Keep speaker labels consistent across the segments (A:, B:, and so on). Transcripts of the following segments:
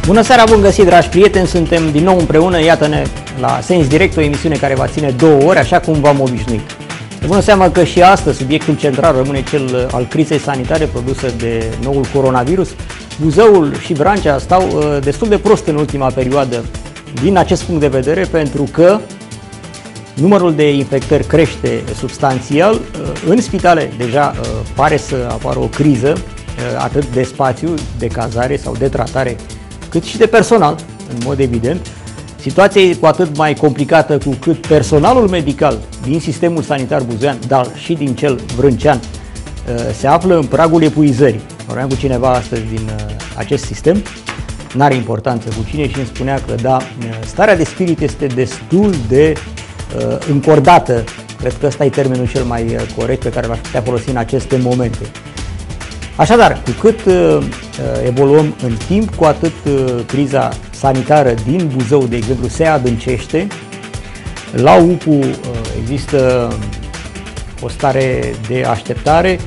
A: Bună seara, bun găsit, dragi prieteni! Suntem din nou împreună, iată-ne la Sens Direct, o emisiune care va ține 2 ore, așa cum v-am obișnuit. De bună seamă că și astăzi subiectul central rămâne cel al crizei sanitare produsă de noul coronavirus. Buzăul și Vrancea stau destul de prost în ultima perioadă din acest punct de vedere, pentru că numărul de infectări crește substanțial. În spitale deja pare să apară o criză, atât de spațiu, de cazare sau de tratare, cât și de personal, în mod evident. Situația e cu atât mai complicată cu cât personalul medical din sistemul sanitar buzoian, dar și din cel vrâncean, se află în pragul epuizării. Vorbeam cu cineva astăzi din acest sistem, n-are importanță cu cine, și îmi spunea că da, starea de spirit este destul de încordată. Cred că ăsta e termenul cel mai corect pe care l-aș putea folosi în aceste momente. Așadar, cu cât evoluăm în timp, cu atât criza sanitară din Buzău, de exemplu, se adâncește. La UPU există o stare de așteptare.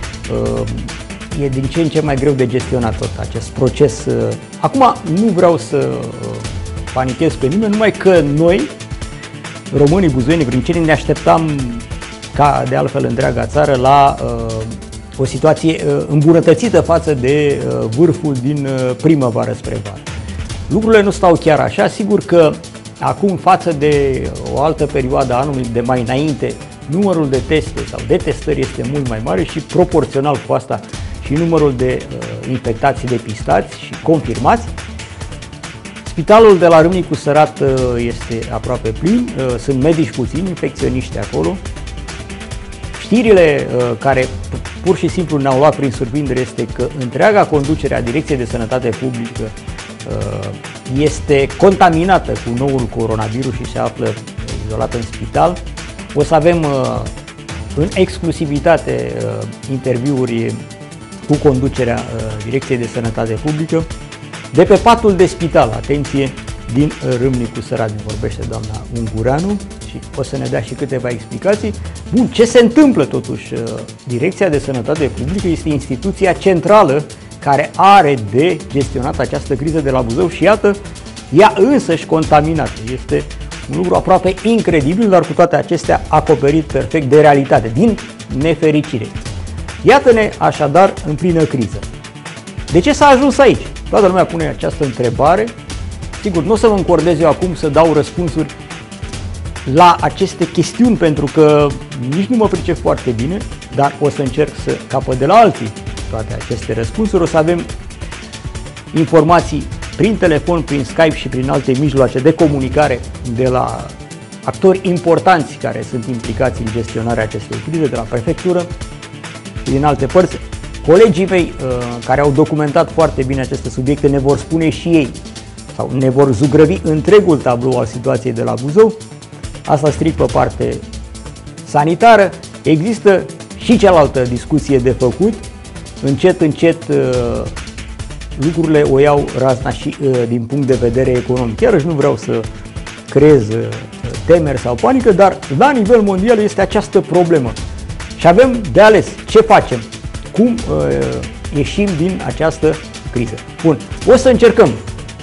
A: E din ce în ce mai greu de gestionat tot acest proces. Acum nu vreau să panichez pe nimeni, numai că noi, românii, buzoienii, vrâncenii, ne așteptam, ca de altfel întreaga țară, la o situație îmbunătățită față de vârful din primăvară spre vară. Lucrurile nu stau chiar așa. Sigur că acum, față de o altă perioadă a anului de mai înainte, numărul de teste sau de testări este mult mai mare și proporțional cu asta și numărul de infectați, depistați și confirmați. Spitalul de la Râmnicu Sărat este aproape plin, sunt medici puțini, infecționiști acolo. Știrile care pur și simplu ne-au luat prin surprindere este că întreaga conducere a Direcției de Sănătate Publică este contaminată cu noul coronavirus și se află izolată în spital. O să avem în exclusivitate interviuri cu conducerea Direcției de Sănătate Publică de pe patul de spital, atenție, din Râmnicu Sărat, vorbește doamna Ungureanu și o să ne dea și câteva explicații. Bun, ce se întâmplă totuși? Direcția de Sănătate Publică este instituția centrală care are de gestionat această criză de la Buzău și iată, ea însăși contaminată. Este un lucru aproape incredibil, dar cu toate acestea acoperit perfect de realitate, din nefericire. Iată-ne așadar în plină criză. De ce s-a ajuns aici? Toată lumea pune această întrebare. Sigur, nu o să vă încordez eu acum să dau răspunsuri la aceste chestiuni, pentru că nici nu mă pricep foarte bine, dar o să încerc să capăt de la alții toate aceste răspunsuri. O să avem informații prin telefon, prin Skype și prin alte mijloace de comunicare de la actori importanți care sunt implicați în gestionarea acestei crize, de la prefectură și din alte părți. Colegii mei care au documentat foarte bine aceste subiecte ne vor spune și ei, sau ne vor zugrăvi întregul tablou al situației de la Buzău. Asta strict pe parte sanitară. Există și cealaltă discuție de făcut. Încet, încet lucrurile o iau razna și din punct de vedere economic. Chiar nu vreau să creez temeri sau panică, dar la nivel mondial este această problemă. Și avem de ales ce facem, cum ieșim din această criză. Bun, o să încercăm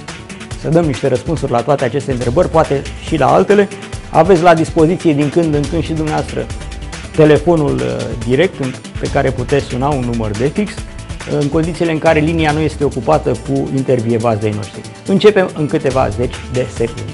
A: să dăm niște răspunsuri la toate aceste întrebări, poate și la altele. Aveți la dispoziție din când în când și dumneavoastră telefonul direct pe care puteți suna, un număr de fix, în condițiile în care linia nu este ocupată cu intervievați de-ai noștri. Începem în câteva zeci de secunde.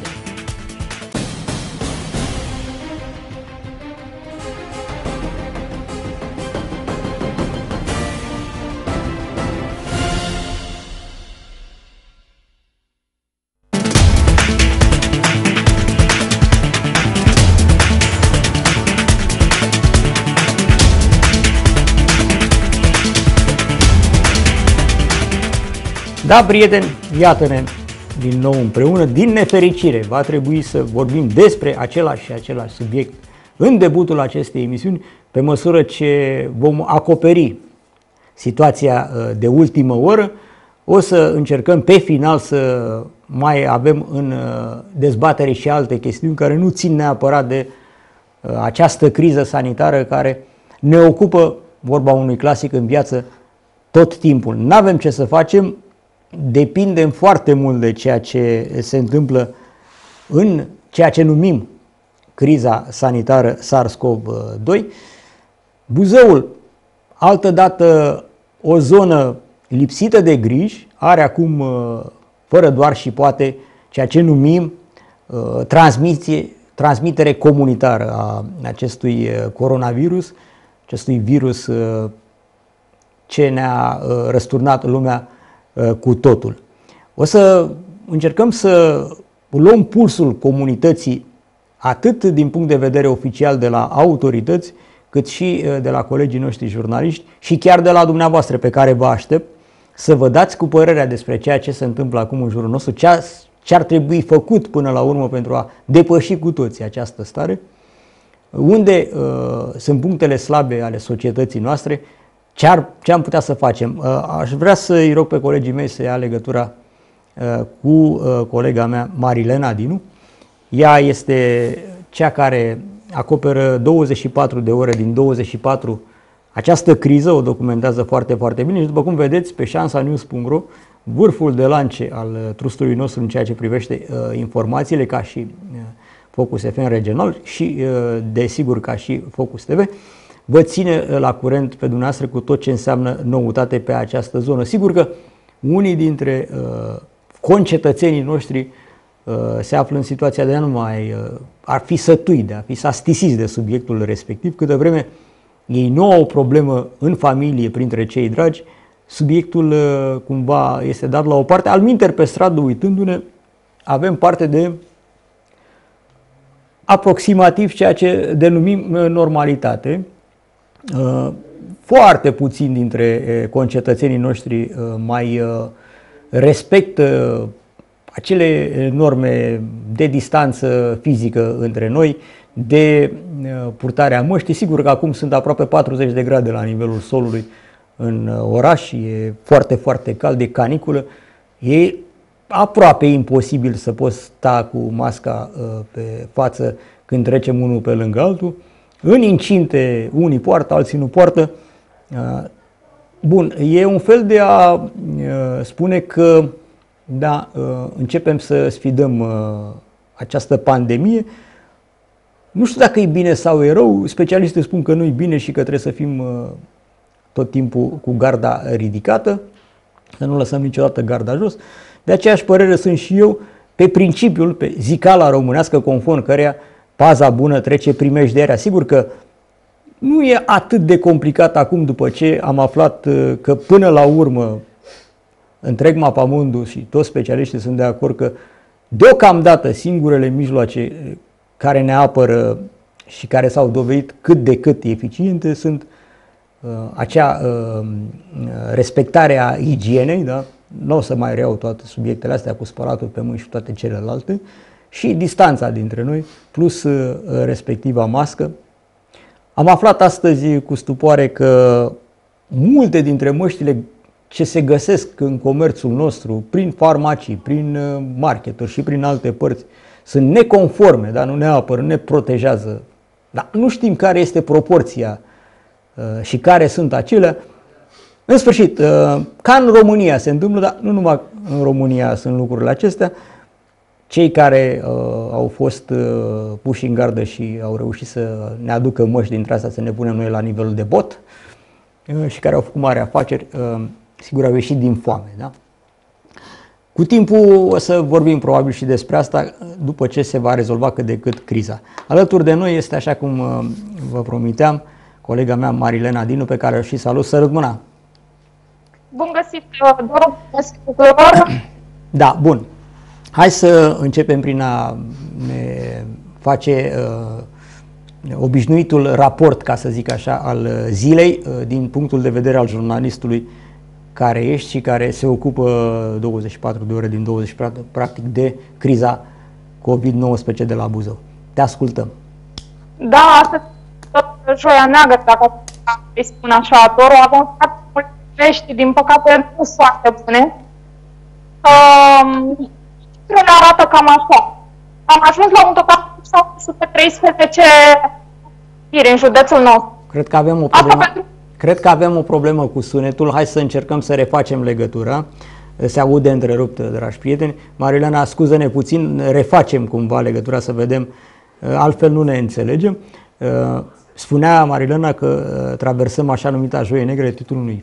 A: Da, prieteni, iată-ne din nou împreună. Din nefericire, va trebui să vorbim despre același subiect în debutul acestei emisiuni, pe măsură ce vom acoperi situația de ultimă oră. O să încercăm pe final să mai avem în dezbatere și alte chestiuni care nu țin neapărat de această criză sanitară care ne ocupă, vorba unui clasic, în viață tot timpul. N-avem ce să facem, depindem foarte mult de ceea ce se întâmplă în ceea ce numim criza sanitară SARS-CoV-2. Buzăul, altădată o zonă lipsită de griji, are acum, fără doar și poate, ceea ce numim transmitere comunitară a acestui coronavirus, acestui virus ce ne-a răsturnat lumea cu totul. O să încercăm să luăm pulsul comunității atât din punct de vedere oficial de la autorități, cât și de la colegii noștri jurnaliști și chiar de la dumneavoastră, pe care vă aștept să vă dați cu părerea despre ceea ce se întâmplă acum în jurul nostru, ce ar trebui făcut până la urmă pentru a depăși cu toții această stare, unde sunt punctele slabe ale societății noastre, ce am putea să facem. Aș vrea să-i rog pe colegii mei să ia legătura cu colega mea, Marilena Dinu. Ea este cea care acoperă 24 de ore din 24 această criză, o documentează foarte, foarte bine și după cum vedeți pe șansanews.ro, vârful de lance al trustului nostru în ceea ce privește informațiile, ca și Focus FM regional și desigur ca și Focus TV, vă ține la curent pe dumneavoastră cu tot ce înseamnă noutate pe această zonă. Sigur că unii dintre concetățenii noștri se află în situația de a nu mai ar fi sătui, de a fi astisiți de subiectul respectiv, câtă vreme ei nu au o problemă în familie printre cei dragi, subiectul cumva este dat la o parte. Alminter, pe stradă, uitându-ne, avem parte de aproximativ ceea ce denumim normalitate. Foarte puțini dintre concetățenii noștri mai respectă acele norme de distanță fizică între noi, de purtarea măștii. Sigur că acum sunt aproape 40 de grade la nivelul solului în oraș, e foarte, foarte cald, de caniculă. E aproape imposibil să poți sta cu masca pe față când trecem unul pe lângă altul. În incinte unii poartă, alții nu poartă. Bun, e un fel de a spune că da, începem să sfidăm această pandemie. Nu știu dacă e bine sau e rău, specialiștii spun că nu e bine și că trebuie să fim tot timpul cu garda ridicată, să nu lăsăm niciodată garda jos. De aceeași părere sunt și eu pe principiul, pe zicala românească conform căreia paza bună trece primejderea. Sigur că nu e atât de complicat acum după ce am aflat că până la urmă întreg mapamondul și toți specialiștii sunt de acord că deocamdată singurele mijloace care ne apără și care s-au dovedit cât de cât eficiente sunt acea respectare a igienei, da? Nu o să mai reiau toate subiectele astea cu spălatul pe mâini și toate celelalte, și distanța dintre noi, plus respectiva mască. Am aflat astăzi cu stupoare că multe dintre măștile ce se găsesc în comerțul nostru, prin farmacii, prin marketuri și prin alte părți, sunt neconforme, dar nu ne apără, ne protejează. Dar nu știm care este proporția și care sunt acelea. În sfârșit, ca în România se întâmplă, dar nu numai în România sunt lucrurile acestea. Cei care au fost puși în gardă și au reușit să ne aducă măști dintre astea, să ne punem noi la nivelul de bot și care au făcut mari afaceri, sigur au ieșit din foame. Da? Cu timpul o să vorbim probabil și despre asta după ce se va rezolva cât de cât criza. Alături de noi este, așa cum vă promiteam, colega mea Marilena Dinu, pe care o și salut. Sărut mâna!
B: Bun găsit, Doru!
A: Da, bun. Hai să începem prin a ne face obișnuitul raport, ca să zic așa, al zilei, din punctul de vedere al jurnalistului care ești și care se ocupă 24 de ore din 24, practic, de criza COVID-19 de la Buzău. Te ascultăm.
B: Da, asta e joia neagră, dacă îi spun așa, Doru. Avem foarte multe vești, din păcate nu foarte bune. Ne arată cam așa. Am ajuns la un total de 713 în județul nostru.
A: Cred că avem o problemă cu sunetul. Hai să încercăm să refacem legătura. se aude întrerupt, dragi prieteni. Marilena, scuză-ne puțin, refacem cumva legătura să vedem, altfel nu ne înțelegem. Spunea Marilena că traversăm așa numita Joie Negră, titlul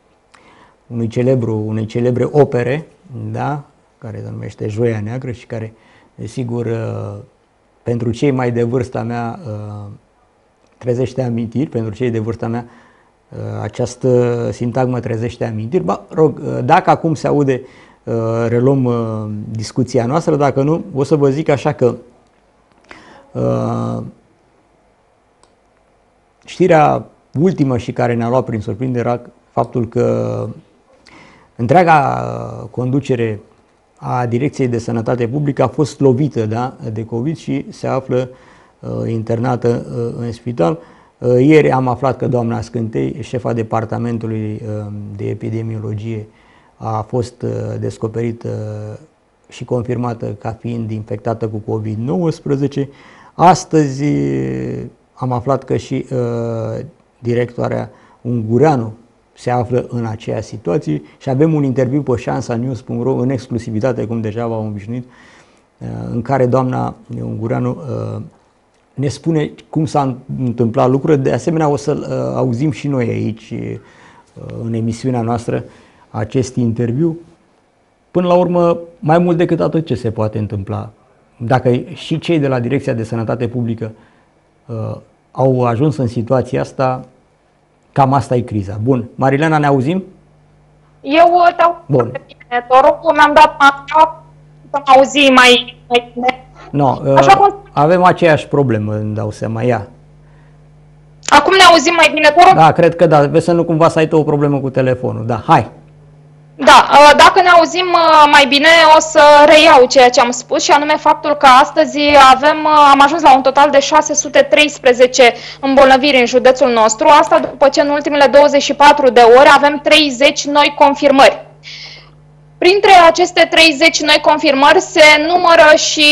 A: unei celebre opere, da? Care se numește Joia Neagră și care, desigur, pentru cei mai de vârsta mea trezește amintiri, pentru cei de vârsta mea această sintagmă trezește amintiri. Rog, dacă acum se aude, reluăm discuția noastră, dacă nu, o să vă zic așa că știrea ultimă și care ne-a luat prin surprindere era faptul că întreaga conducere a Direcției de Sănătate Publică a fost lovită, da, de COVID și se află internată în spital. Ieri am aflat că doamna Scântei, șefa departamentului de epidemiologie, a fost descoperită și confirmată ca fiind infectată cu COVID-19. Astăzi am aflat că și directoarea Ungureanu se află în aceeași situație și avem un interviu pe șansanews.ro în exclusivitate, cum deja v-am obișnuit, în care doamna Ungureanu ne spune cum s-a întâmplat lucrurile. De asemenea, o să-l auzim și noi aici, în emisiunea noastră, acest interviu. Până la urmă, mai mult decât atât, ce se poate întâmpla? Dacă și cei de la Direcția de Sănătate Publică au ajuns în situația asta, cam asta e criza. Bun. Marilena, ne auzim?
B: Eu te aud foarte bine. Torocul mi-am dat mapă să mă auzi mai bine.
A: No, avem aceeași problemă, îmi dau seama. Ia.
B: Acum ne auzim mai bine, Toroc?
A: Da, cred că da. Vezi să nu cumva să ai tu o problemă cu telefonul. Da, hai.
B: Da, dacă ne auzim mai bine, o să reiau ceea ce am spus și anume faptul că astăzi am ajuns la un total de 613 îmbolnăviri în județul nostru, asta după ce în ultimele 24 de ore avem 30 noi confirmări. Printre aceste 30 noi confirmări se numără și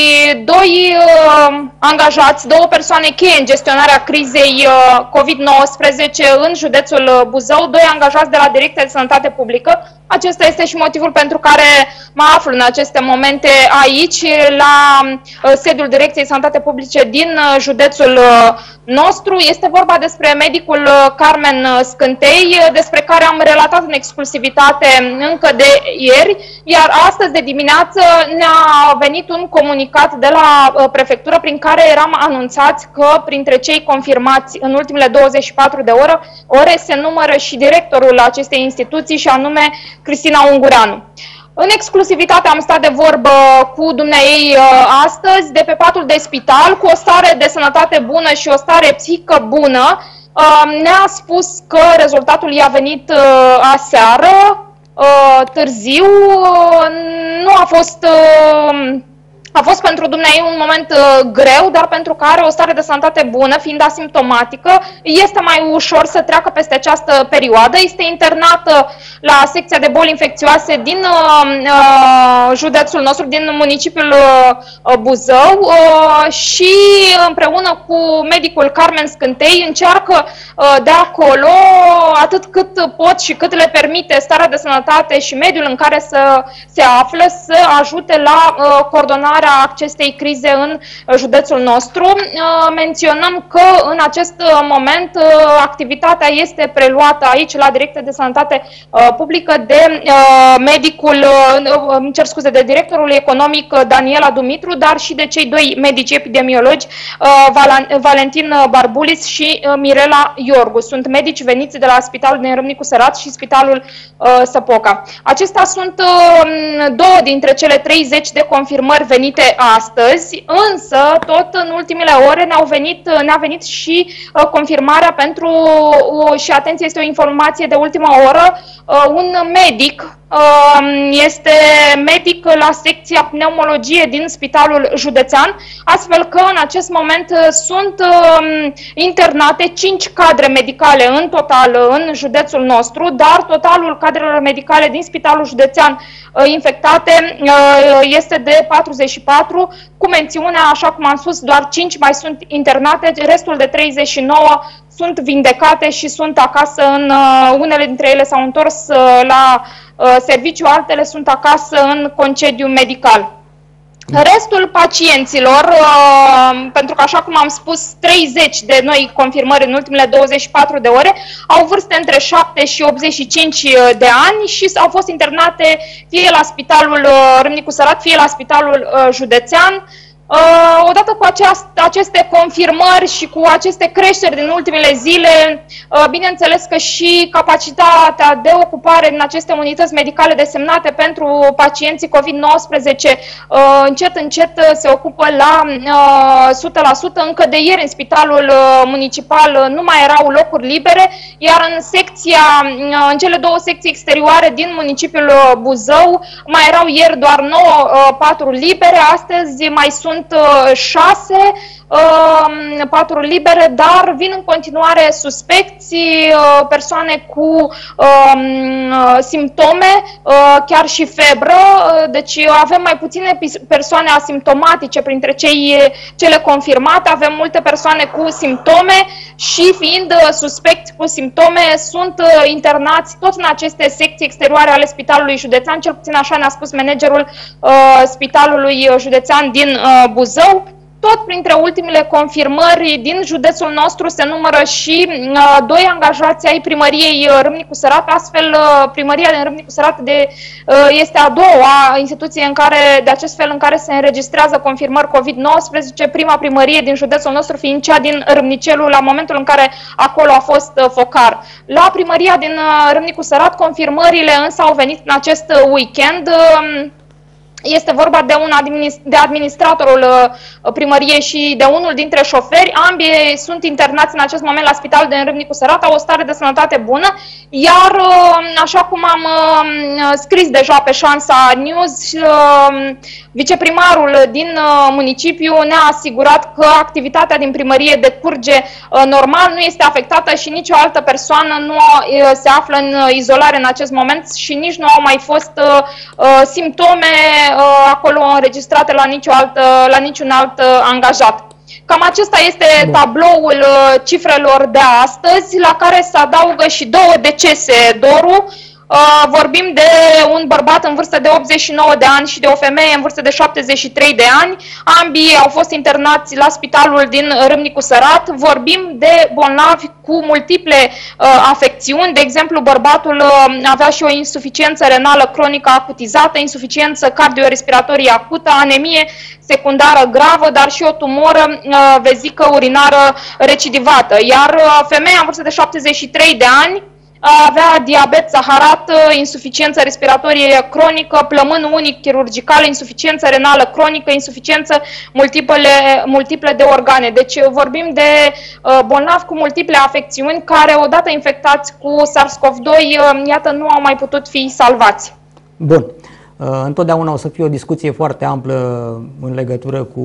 B: două persoane cheie în gestionarea crizei COVID-19 în județul Buzău, 2 angajați de la Direcția de Sănătate Publică. Acesta este și motivul pentru care mă aflu în aceste momente aici, la sediul Direcției Sănătate Publice din județul nostru. Este vorba despre medicul Carmen Scântei, despre care am relatat în exclusivitate încă de ieri, iar astăzi de dimineață ne-a venit un comunicat de la prefectură prin care eram anunțați că printre cei confirmați în ultimele 24 de ore se numără și directorul acestei instituții, și anume Cristina Ungureanu. În exclusivitate am stat de vorbă cu dumneaei astăzi de pe patul de spital, cu o stare de sănătate bună și o stare psihică bună. Ne-a spus că rezultatul i-a venit aseară, târziu. Nu a fost... A fost pentru dumneai un moment greu, dar pentru că are o stare de sănătate bună, fiind asimptomatică, este mai ușor să treacă peste această perioadă. Este internată la secția de boli infecțioase din județul nostru, din municipiul Buzău, și împreună cu medicul Carmen Scântei încearcă de acolo, atât cât pot și cât le permite starea de sănătate și mediul în care se află, să ajute la coordonarea acestei crize în județul nostru. Menționăm că în acest moment activitatea este preluată aici la Direcția de Sănătate Publică de de directorul economic Daniela Dumitru, dar și de cei 2 medici epidemiologi, Valentin Barbulis și Mirela Iorgu. Sunt medici veniți de la Spitalul din Râmnicu Sărat și Spitalul Săpoca. Acestea sunt 2 dintre cele 30 de confirmări venite astăzi, însă tot în ultimele ore ne-a venit și confirmarea și atenție, este o informație de ultima oră, un medic, este medic la secția pneumologie din Spitalul Județean, astfel că în acest moment sunt internate 5 cadre medicale în total în județul nostru, dar totalul cadrelor medicale din Spitalul Județean infectate este de 44, cu mențiunea, așa cum am spus, doar 5 mai sunt internate, restul de 39 sunt vindecate și sunt acasă. Unele dintre ele s-au întors la serviciu, altele sunt acasă în concediu medical. Restul pacienților, pentru că, așa cum am spus, 30 de noi confirmări în ultimele 24 de ore, au vârste între 7 și 85 de ani și au fost internate fie la Spitalul Râmnicu Sărat, fie la Spitalul Județean. Odată cu aceste confirmări și cu aceste creșteri din ultimele zile, bineînțeles că și capacitatea de ocupare în aceste unități medicale desemnate pentru pacienții COVID-19 încet, încet se ocupă la 100%. Încă de ieri în spitalul municipal nu mai erau locuri libere, iar în cele două secții exterioare din municipiul Buzău mai erau ieri doar 9 paturi libere, astăzi mai sunt 6 paturi libere, dar vin în continuare suspecți, persoane cu simptome, chiar și febră, deci avem mai puține persoane asimptomatice printre cele confirmate, avem multe persoane cu simptome și fiind suspecți cu simptome sunt internați tot în aceste secții exterioare ale Spitalului Județean, cel puțin așa ne-a spus managerul Spitalului Județean din Buzău. Tot printre ultimele confirmări din județul nostru se numără și 2 angajați ai primăriei Râmnicu Sărat, astfel primăria din Râmnicu Sărat este a doua instituție de acest fel în care se înregistrează confirmări COVID-19, prima primărie din județul nostru fiind cea din Râmnicelu, la momentul în care acolo a fost focar. La primăria din Râmnicu Sărat confirmările însă au venit în acest weekend. Este vorba de administratorul primăriei și de unul dintre șoferi. Ambii sunt internați în acest moment la spitalul din Râmnicu Sărat, au o stare de sănătate bună, iar așa cum am scris deja pe Șansa News, viceprimarul din municipiu ne-a asigurat că activitatea din primărie decurge normal, nu este afectată și nicio altă persoană nu se află în izolare în acest moment și nici nu au mai fost simptome acolo înregistrate la niciun alt angajat. Cam acesta este tabloul cifrelor de astăzi, la care se adaugă și 2 decese, Doru. Vorbim de un bărbat în vârstă de 89 de ani și de o femeie în vârstă de 73 de ani. Ambii au fost internați la spitalul din Râmnicu Sărat. Vorbim de bolnavi cu multiple afecțiuni. De exemplu, bărbatul avea și o insuficiență renală cronică acutizată, insuficiență cardiorespiratorie acută, anemie secundară gravă, dar și o tumoră vezică urinară recidivată. Iar femeia în vârstă de 73 de ani avea diabet zaharat, insuficiență respiratorie cronică, plămân unic chirurgical, insuficiență renală cronică, insuficiență multiple de organe. Deci vorbim de bolnavi cu multiple afecțiuni care, odată infectați cu SARS-CoV-2, iată, nu au mai putut fi salvați.
A: Bun. Întotdeauna o să fie o discuție foarte amplă în legătură cu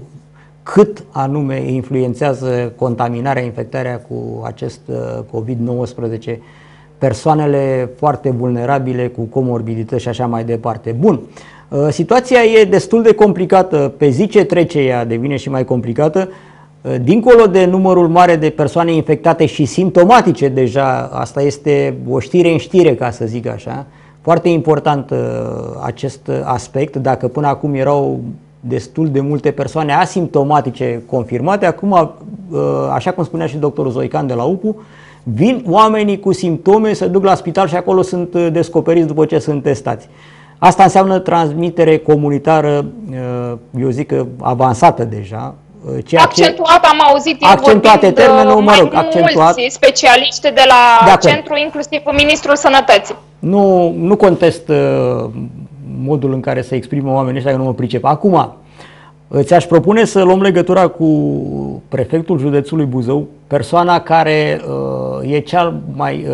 A: cât anume influențează contaminarea, infectarea cu acest COVID-19 persoanele foarte vulnerabile cu comorbidități și așa mai departe. Bun, situația e destul de complicată, pe zi ce trece ea devine și mai complicată, dincolo de numărul mare de persoane infectate și simptomatice deja, asta este o știre în știre, ca să zic așa, foarte important acest aspect, dacă până acum erau destul de multe persoane asimptomatice confirmate, acum, așa cum spunea și doctorul Zoican de la UPU, vin oamenii cu simptome, se duc la spital și acolo sunt descoperiți după ce sunt testați. Asta înseamnă transmitere comunitară, eu zic că avansată deja.
B: Accentuat, am auzit
A: accentuate termenul, mă rog, accentuat.
B: Mulți specialiști de la centru, inclusiv Ministrul Sănătății.
A: Nu contest modul în care se exprimă oamenii ăștia, că nu mă pricep. Acum, ți-aș propune să luăm legătura cu prefectul județului Buzău, persoana care e cea mai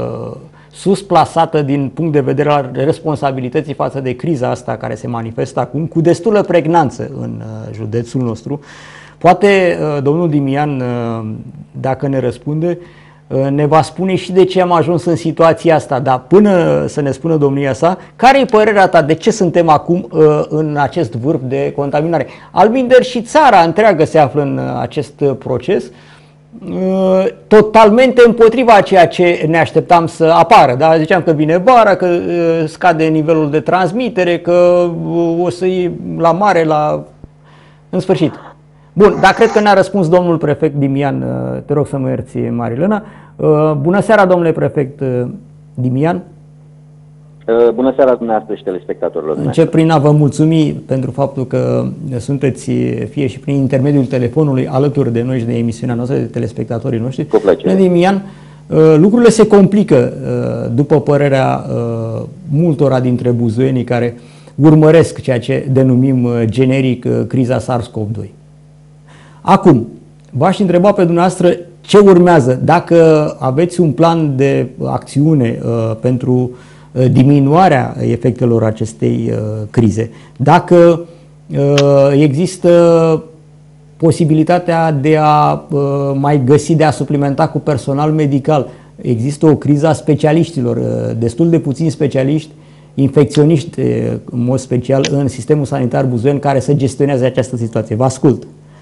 A: sus plasată din punct de vedere al responsabilității față de criza asta care se manifestă acum, cu destulă pregnanță în județul nostru. Poate domnul Dimian, dacă ne răspunde, ne va spune și de ce am ajuns în situația asta, dar până să ne spună domnia sa, care e părerea ta, de ce suntem acum în acest vârf de contaminare? Alminder și țara întreagă se află în acest proces. totalmente împotriva a ceea ce ne așteptam să apară. Da? Ziceam că vine vara, că scade nivelul de transmitere, că o să iei la mare, în sfârșit. Bun, dar cred că ne-a răspuns domnul prefect Dimian, te rog să mă ierți, Marilena. Bună seara, domnule prefect Dimian.
C: Bună seara dumneavoastră și telespectatorilor.
A: Încep prin a vă mulțumi pentru faptul că sunteți, fie și prin intermediul telefonului, alături de noi și de emisiunea noastră, de telespectatorii noștri.
C: Cu plăcere.
A: Dimian, lucrurile se complică, după părerea multora dintre buzoienii care urmăresc ceea ce denumim generic criza SARS-CoV-2. Acum, v-aș întreba pe dumneavoastră ce urmează, dacă aveți un plan de acțiune pentru diminuarea efectelor acestei crize, dacă există posibilitatea de a mai găsi, de a suplimenta cu personal medical. Există o criză a specialiștilor, destul de puțini specialiști, infecționiști în mod special în sistemul sanitar buzoian care să gestioneze această situație. Vă ascult.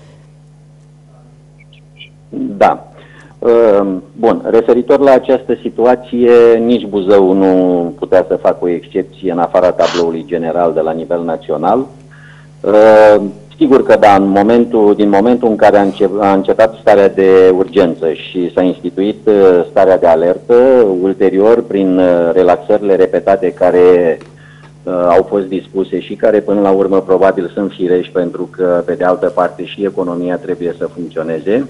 C: Da. Bun, referitor la această situație, nici Buzău nu putea să facă o excepție în afara tabloului general de la nivel național. Sigur că da, din momentul în care a încetat starea de urgență și s-a instituit starea de alertă, ulterior, prin relaxările repetate care au fost dispuse și care până la urmă probabil sunt firești, pentru că pe de altă parte și economia trebuie să funcționeze.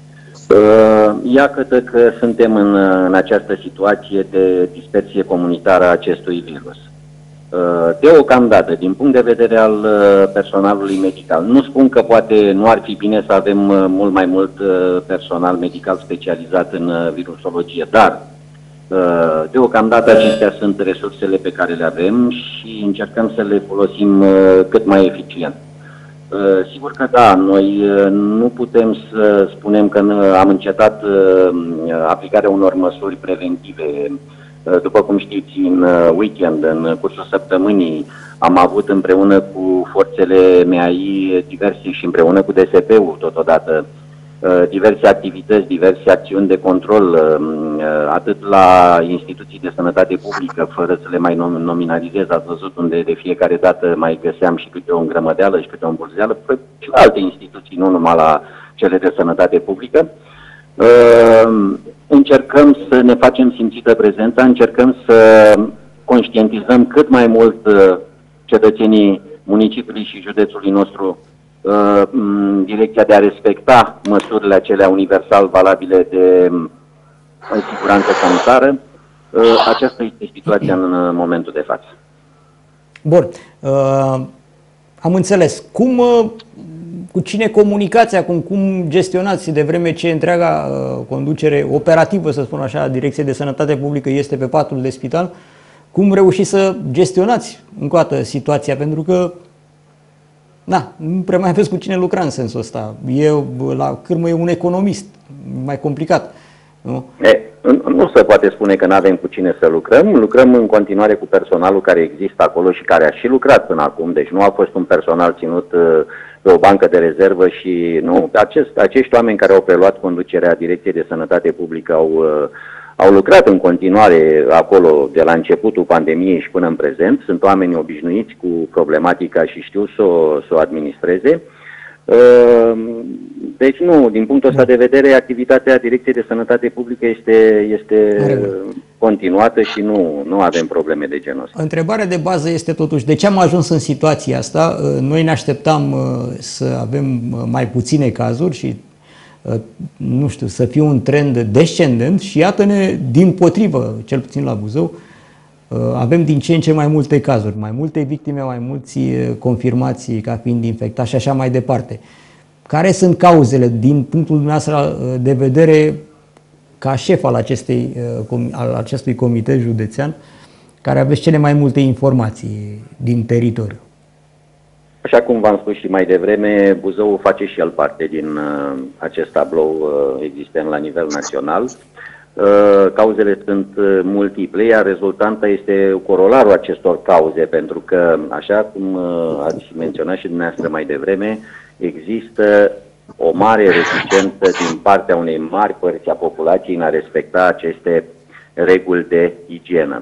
C: Iată că suntem în această situație de dispersie comunitară a acestui virus. Deocamdată, din punct de vedere al personalului medical, nu spun că poate nu ar fi bine să avem mult mai mult personal medical specializat în virusologie, dar deocamdată acestea sunt resursele pe care le avem și încercăm să le folosim cât mai eficient. Sigur că da, noi nu putem să spunem că am încetat aplicarea unor măsuri preventive. După cum știți, în weekend, în cursul săptămânii, am avut împreună cu forțele MAI diverse și împreună cu DSP-ul totodată diverse activități, diverse acțiuni de control, atât la instituții de sănătate publică, fără să le mai nominalizez, ați văzut unde de fiecare dată mai găseam și câte o îngrămădeală și câte o îmbulzeală, și la alte instituții, nu numai la cele de sănătate publică. Încercăm să ne facem simțită prezența, încercăm să conștientizăm cât mai mult cetățenii municipiului și județului nostru în direcția de a respecta măsurile acelea universal valabile de siguranță sanitară. Aceasta este situația în momentul de față.
A: Bun. Am înțeles. Cu cine comunicați acum? Cum gestionați, de vreme ce întreaga conducere operativă, să spun așa, a Direcției de Sănătate Publică este pe patul de spital? Cum reușiți să gestionați încă o dată situația? Pentru că nu prea mai aveți cu cine lucra în sensul ăsta. La cârmă e un economist, mai complicat. Nu?
C: Nu se poate spune că nu avem cu cine să lucrăm. Lucrăm în continuare cu personalul care există acolo și care a și lucrat până acum. Deci nu a fost un personal ținut pe o bancă de rezervă și nu. Acești oameni care au preluat conducerea Direcției de Sănătate Publică au lucrat în continuare acolo de la începutul pandemiei și până în prezent. Sunt oameni obișnuiți cu problematica și știu să o administreze. Deci nu, din punctul ăsta de vedere, activitatea Direcției de Sănătate Publică este continuată și nu avem probleme de genul ăsta.
A: Întrebarea de bază este totuși, de ce am ajuns în situația asta? Noi ne așteptam să avem mai puține cazuri și nu știu, să fie un trend descendent și iată-ne, dimpotrivă, cel puțin la Buzău, avem din ce în ce mai multe cazuri, mai multe victime, mai mulți confirmații ca fiind infectați și așa mai departe. Care sunt cauzele, din punctul dumneavoastră de vedere, ca șef al acestui comitet județean, care aveți cele mai multe informații din teritoriu?
C: Așa cum v-am spus și mai devreme, Buzău face și el parte din acest tablou existent la nivel național. Cauzele sunt multiple, iar rezultanta este corolarul acestor cauze, pentru că, așa cum ați menționat și dumneavoastră mai devreme, există o mare reticență din partea unei mari părți a populației în a respecta aceste reguli de igienă.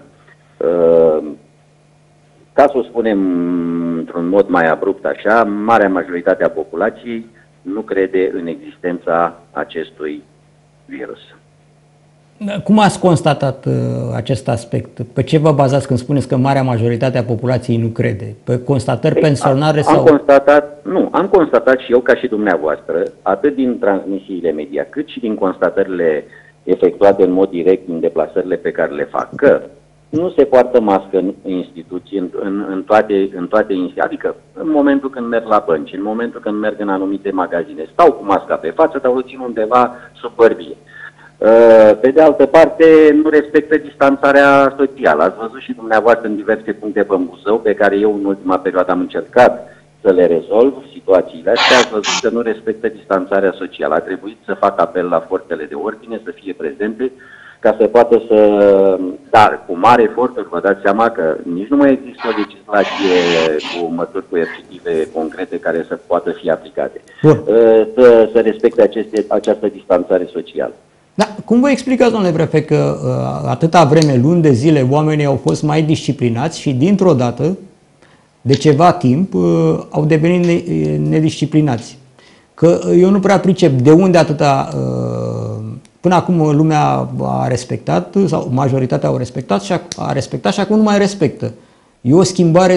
C: Ca să o spunem într-un mod mai abrupt așa, marea majoritate a populației nu crede în existența acestui virus.
A: Cum ați constatat acest aspect? Pe ce vă bazați când spuneți că marea majoritate a populației nu crede? Pe constatări personale sau...
C: Am constatat și eu ca și dumneavoastră, atât din transmisiile media, cât și din constatările efectuate în mod direct din deplasările pe care le fac, că nu se poartă mască în instituții, în toate instituții, adică în momentul când merg la bănci, în momentul când merg în anumite magazine, stau cu masca pe față, dar o țin undeva sub bărbie. Pe de altă parte, nu respectă distanțarea socială. Ați văzut și dumneavoastră în diverse puncte pe Buzău, pe care eu în ultima perioadă am încercat să le rezolv situațiile astea. Ați văzut că nu respectă distanțarea socială. A trebuit să fac apel la forțele de ordine să fie prezente ca să poată să... Dar cu mare eforturi vă dați seama că nici nu mai există o legislație cu măsuri coercitive concrete care să poată fi aplicate. Să respecte această distanțare socială.
A: Da, cum vă explicați, domnule prefect, că atâta vreme, luni de zile, oamenii au fost mai disciplinați și dintr-o dată, de ceva timp, au devenit nedisciplinați? Că eu nu prea pricep de unde atâta... Până acum lumea a respectat, sau majoritatea au respectat și a respectat și acum nu mai respectă. E o schimbare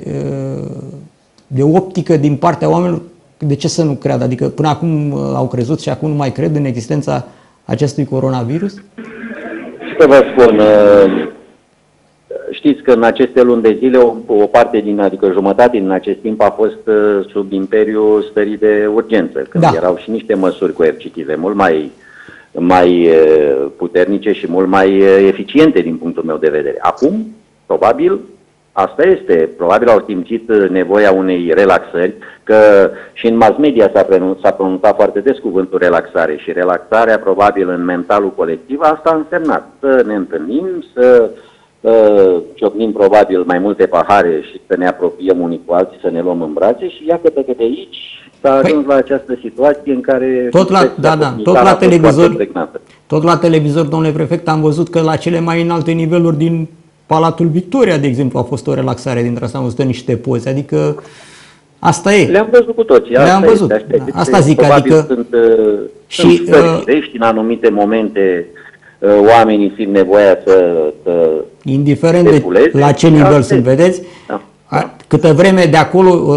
A: de optică din partea oamenilor. De ce să nu creadă? Adică până acum au crezut și acum nu mai cred în existența acestui coronavirus?
C: Să vă spun, știți că în aceste luni de zile o parte adică jumătate din acest timp a fost sub imperiul stării de urgență, când erau și niște măsuri coercitive mult mai puternice și mult mai eficiente din punctul meu de vedere. Acum, probabil, asta este. Probabil au simțit nevoia unei relaxări, că și în mass media s-a pronunțat foarte des cuvântul relaxare și relaxarea, probabil, în mentalul colectiv, asta a însemnat să ne întâlnim, să ciocnim probabil mai multe pahare și să ne apropiem unii cu alții, să ne luăm în brațe și iată că de aici s-a ajuns la această situație în care...
A: Tot la televizor, domnule prefect, am văzut că la cele mai înalte niveluri din Palatul Victoria, de exemplu, a fost o relaxare dintre asta, am văzut niște poze, adică asta e.
C: Le-am văzut cu toții.
A: Le-am văzut. Asta zic, adică...
C: Sunt firești în anumite momente, oamenii simt nevoia să
A: indiferent de la ce nivel sunt, vedeți? Câtă vreme de acolo,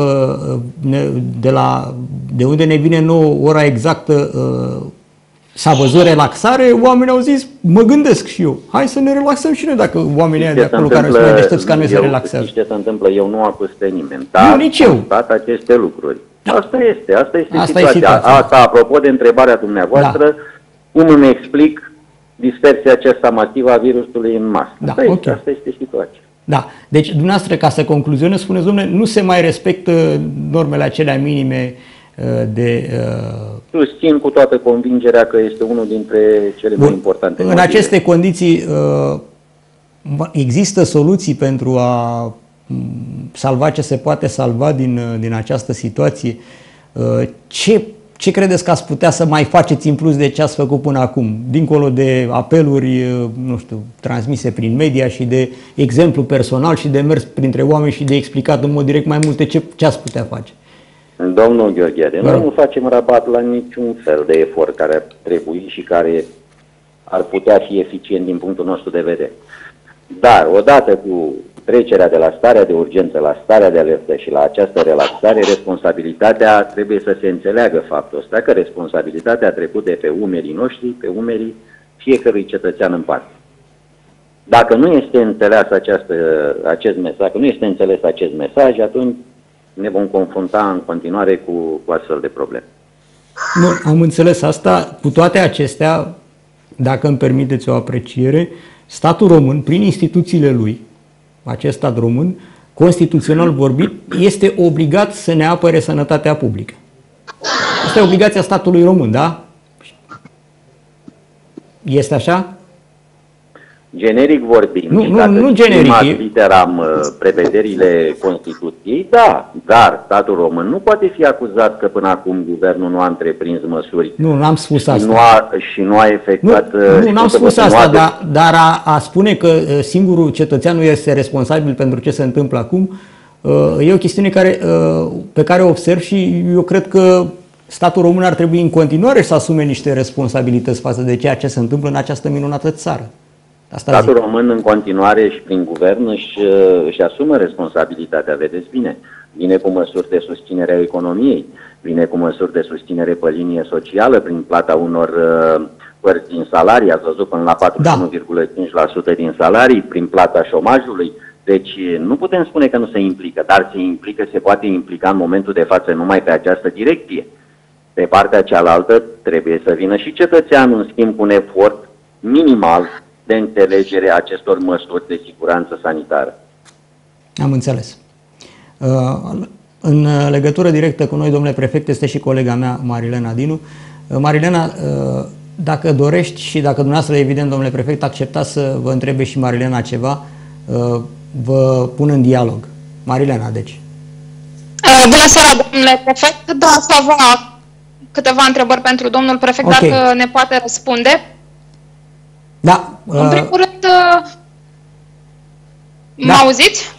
A: de unde ne vine nouă ora exactă, s-a văzut relaxare, oamenii au zis, mă gândesc și eu, hai să ne relaxăm și noi dacă oamenii de acolo care sunt mai deștepți ca noi se relaxează.
C: Ce se întâmplă? Eu nu acuz pe nimeni, dar
A: nici eu.
C: Aceste lucruri. Asta este situația. Asta, apropo de întrebarea dumneavoastră, cum îmi explic dispersia aceasta masivă a virusului în masă. Asta este situația.
A: Da. Deci, dumneavoastră, ca să concluzionez, spuneți, domnule, nu se mai respectă normele acelea minime de...
C: Susțin cu toată convingerea că este unul dintre cele mai importante motive.
A: În aceste condiții există soluții pentru a salva ce se poate salva din această situație? Ce credeți că ați putea să mai faceți în plus de ce ați făcut până acum? Dincolo de apeluri, nu știu, transmise prin media și de exemplu personal și de mers printre oameni și de explicat în mod direct mai multe, ce ați putea face?
C: Domnul Gheorghe, noi nu facem rabat la niciun fel de efort care ar trebui și care ar putea fi eficient din punctul nostru de vedere. Dar, odată cu trecerea de la starea de urgență la starea de alertă și la această relaxare, responsabilitatea trebuie să se înțeleagă faptul ăsta, că responsabilitatea a trecut de pe umerii noștri, pe umerii fiecărui cetățean în parte. Dacă nu este înțeles acest mesaj, nu este înțeles acest mesaj, atunci ne vom confrunta în continuare cu astfel de probleme.
A: Nu, am înțeles asta. Cu toate acestea, dacă îmi permiteți o apreciere, statul român, prin instituțiile lui, acest stat român, constituțional vorbit, este obligat să ne apere sănătatea publică. Asta e obligația statului român, da? Este așa?
C: Generic vorbind,
A: nu generic.
C: Literam prevederile Constituției, da, dar statul român nu poate fi acuzat că până acum guvernul nu a întreprins măsuri.
A: Nu am spus asta.
C: Și nu a efectuat...
A: Nu am spus asta, dar a spune că singurul cetățean nu este responsabil pentru ce se întâmplă acum, e o chestiune pe care o observ și eu cred că statul român ar trebui în continuare să asume niște responsabilități față de ceea ce se întâmplă în această minunată țară.
C: Statul român în continuare și prin guvern își asumă responsabilitatea, vedeți bine. Vine cu măsuri de susținere a economiei, vine cu măsuri de susținere pe linie socială prin plata unor părți din salarii, ați văzut până la 41,5% din salarii, prin plata șomajului. Deci nu putem spune că nu se implică, dar se poate implica în momentul de față numai pe această direcție. Pe partea cealaltă trebuie să vină și cetățeanul în schimb cu un efort minimal de înțelegere a acestor măsuri de siguranță sanitară.
A: Am înțeles. În legătură directă cu noi, domnule prefect, este și colega mea, Marilena Dinu. Marilena, dacă dorești și dacă dumneavoastră, evident, domnule prefect, acceptați să vă întrebe și Marilena ceva, vă pun în dialog. Marilena, deci.
B: Bună seara, domnule prefect. Da, să avea câteva întrebări pentru domnul prefect, okay, dacă ne poate răspunde.
A: Da.
B: În primul rând, mă auziți?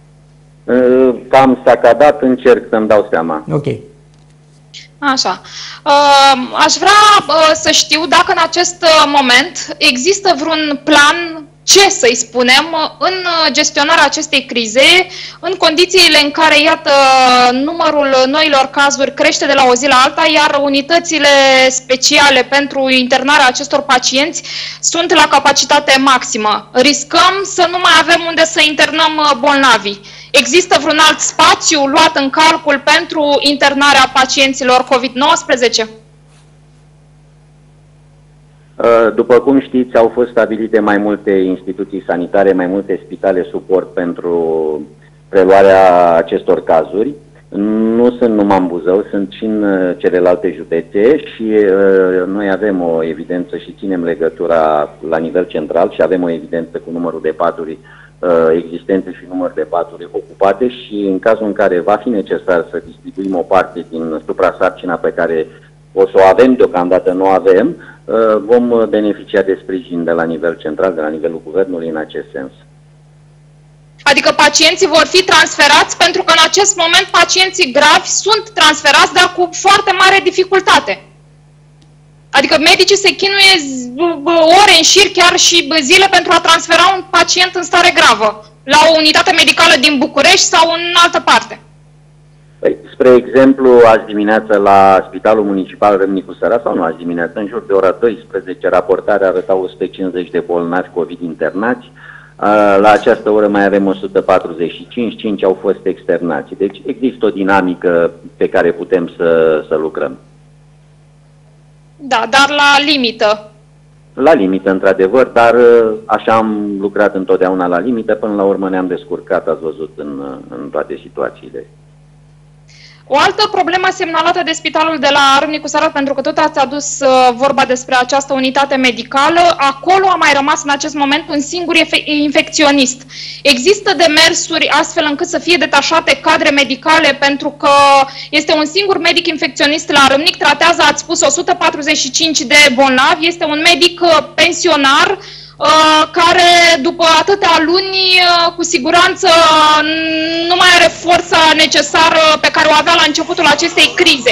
C: Cam sacadat, încerc să-mi dau seama.
A: Ok.
B: Așa. Aș vrea să știu dacă în acest moment există vreun plan, ce să-i spunem, în gestionarea acestei crize, în condițiile în care, iată, numărul noilor cazuri crește de la o zi la alta, iar unitățile speciale pentru internarea acestor pacienți sunt la capacitate maximă. Riscăm să nu mai avem unde să internăm bolnavii. Există vreun alt spațiu luat în calcul pentru internarea pacienților COVID-19?
C: După cum știți, au fost stabilite mai multe instituții sanitare, mai multe spitale suport pentru preluarea acestor cazuri. Nu sunt numai în Buzău, sunt și în celelalte județe și noi avem o evidență și ținem legătura la nivel central și avem o evidență cu numărul de paturi existente și număr de paturi ocupate și în cazul în care va fi necesar să distribuim o parte din suprasarcina pe care o să o avem, deocamdată nu avem, vom beneficia de sprijin de la nivel central, de la nivelul guvernului în acest sens.
B: Adică pacienții vor fi transferați, pentru că în acest moment pacienții gravi sunt transferați, dar cu foarte mare dificultate. Adică medicii se chinuie ore în șir, chiar și zile, pentru a transfera un pacient în stare gravă la o unitate medicală din București sau în altă parte.
C: Păi, spre exemplu, azi dimineață la Spitalul Municipal Râmnicu Sărat, sau nu azi dimineață, în jur de ora 12, raportarea arăta 150 de bolnavi COVID internați. La această oră mai avem 145, 5 au fost externați. Deci există o dinamică pe care putem să lucrăm.
B: Da, dar la limită.
C: La limită, într-adevăr, dar așa am lucrat întotdeauna la limită, până la urmă ne-am descurcat, ați văzut, în toate situațiile.
B: O altă problemă semnalată de spitalul de la Râmnicu Sărat, pentru că tot ați adus vorba despre această unitate medicală, acolo a mai rămas în acest moment un singur infecționist. Există demersuri astfel încât să fie detașate cadre medicale, pentru că este un singur medic infecționist la Râmnic, tratează, ați spus, 145 de bolnavi, este un medic pensionar, care după atâtea luni cu siguranță nu mai are forța necesară pe care o avea la începutul acestei crize.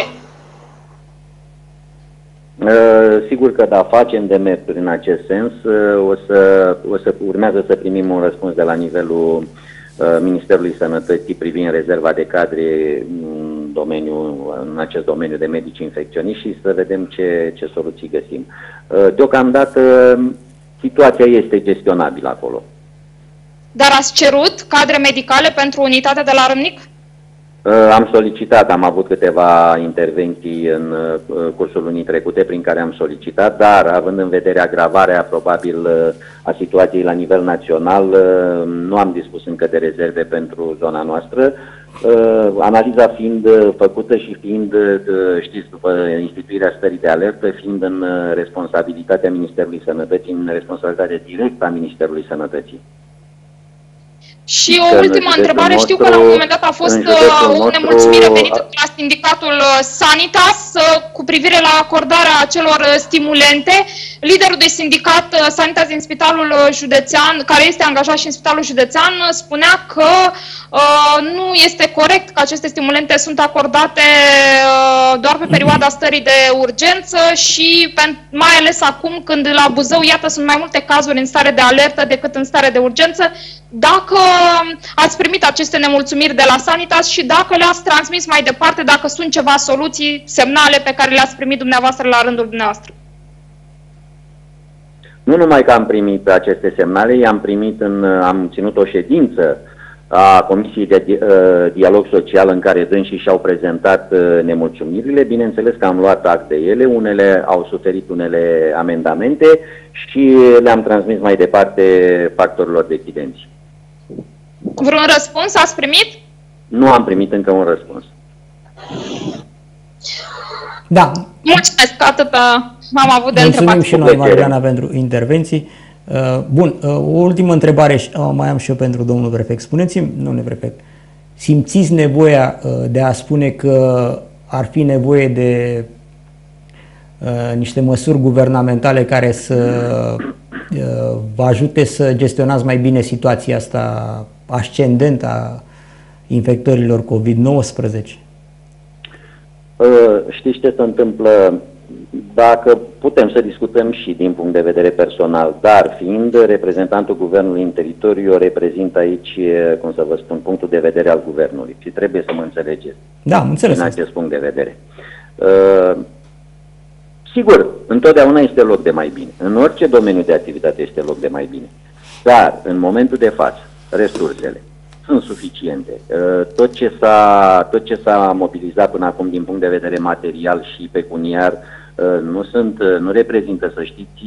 C: Sigur că da, facem demersuri în acest sens. Urmează să primim un răspuns de la nivelul Ministerului Sănătății privind rezerva de cadre în acest domeniu de medici infecționiști și să vedem ce soluții găsim. Deocamdată situația este gestionabilă acolo.
B: Dar ați cerut cadre medicale pentru unitatea de la Râmnic?
C: Am solicitat, am avut câteva intervenții în cursul lunii trecute prin care am solicitat, dar având în vedere agravarea probabil a situației la nivel național, nu am dispus încă de rezerve pentru zona noastră. Analiza fiind făcută și fiind, știți, după instituirea stării de alertă, fiind în responsabilitatea Ministerului Sănătății, în responsabilitatea directă a Ministerului Sănătății.
B: Și o ultimă întrebare, știu că la un moment dat a fost o nemulțumire venită la sindicatul Sanitas cu privire la acordarea acelor stimulente. Liderul de sindicat Sanitas din Spitalul Județean, care este angajat și în Spitalul Județean, spunea că nu este corect că aceste stimulente sunt acordate doar pe perioada stării de urgență și mai ales acum când la Buzău, iată, sunt mai multe cazuri în stare de alertă decât în stare de urgență. Dacă ați primit aceste nemulțumiri de la Sanitas și dacă le-ați transmis mai departe, dacă sunt ceva soluții, semnale pe care le-ați primit dumneavoastră la rândul dumneavoastră.
C: Nu numai că am primit aceste semnale, am ținut o ședință a Comisiei de Dialog Social în care dânsii și-au prezentat nemulțumirile. Bineînțeles că am luat act de ele, unele au suferit unele amendamente și le-am transmis mai departe factorilor decidenți.
B: Vreun răspuns ați primit?
C: Nu am primit încă un răspuns.
A: Da.
B: Mulțumesc, atât am avut de întrebat.
A: Mulțumim și noi, Mariana, pentru intervenții. Bun, o ultimă întrebare mai am și eu pentru domnul prefect. Spuneți-mi, domnule prefect, simțiți nevoia de a spune că ar fi nevoie de niște măsuri guvernamentale care să vă ajute să gestionați mai bine situația asta ascendentă a infectărilor COVID-19?
C: Știți ce se întâmplă? Dacă putem să discutăm și din punct de vedere personal, dar fiind reprezentantul guvernului în teritoriu, eu reprezint aici, cum să vă spun, punctul de vedere al guvernului și trebuie să mă înțelegeți.
A: Da, am înțeles.
C: Din acest punct de vedere. Sigur, întotdeauna este loc de mai bine. În orice domeniu de activitate este loc de mai bine. Dar, în momentul de față, resursele sunt suficiente. Tot ce s-a mobilizat până acum din punct de vedere material și pecuniar nu reprezintă, să știți,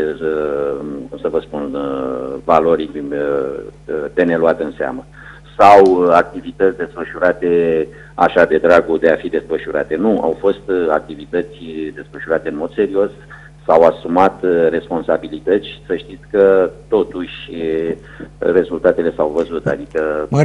C: cum să vă spun, valori de neluat în seamă. Sau activități desfășurate așa de dragul de a fi desfășurate. Nu, au fost activități desfășurate în mod serios, s-au asumat responsabilități și să știți că totuși rezultatele s-au văzut. Adică...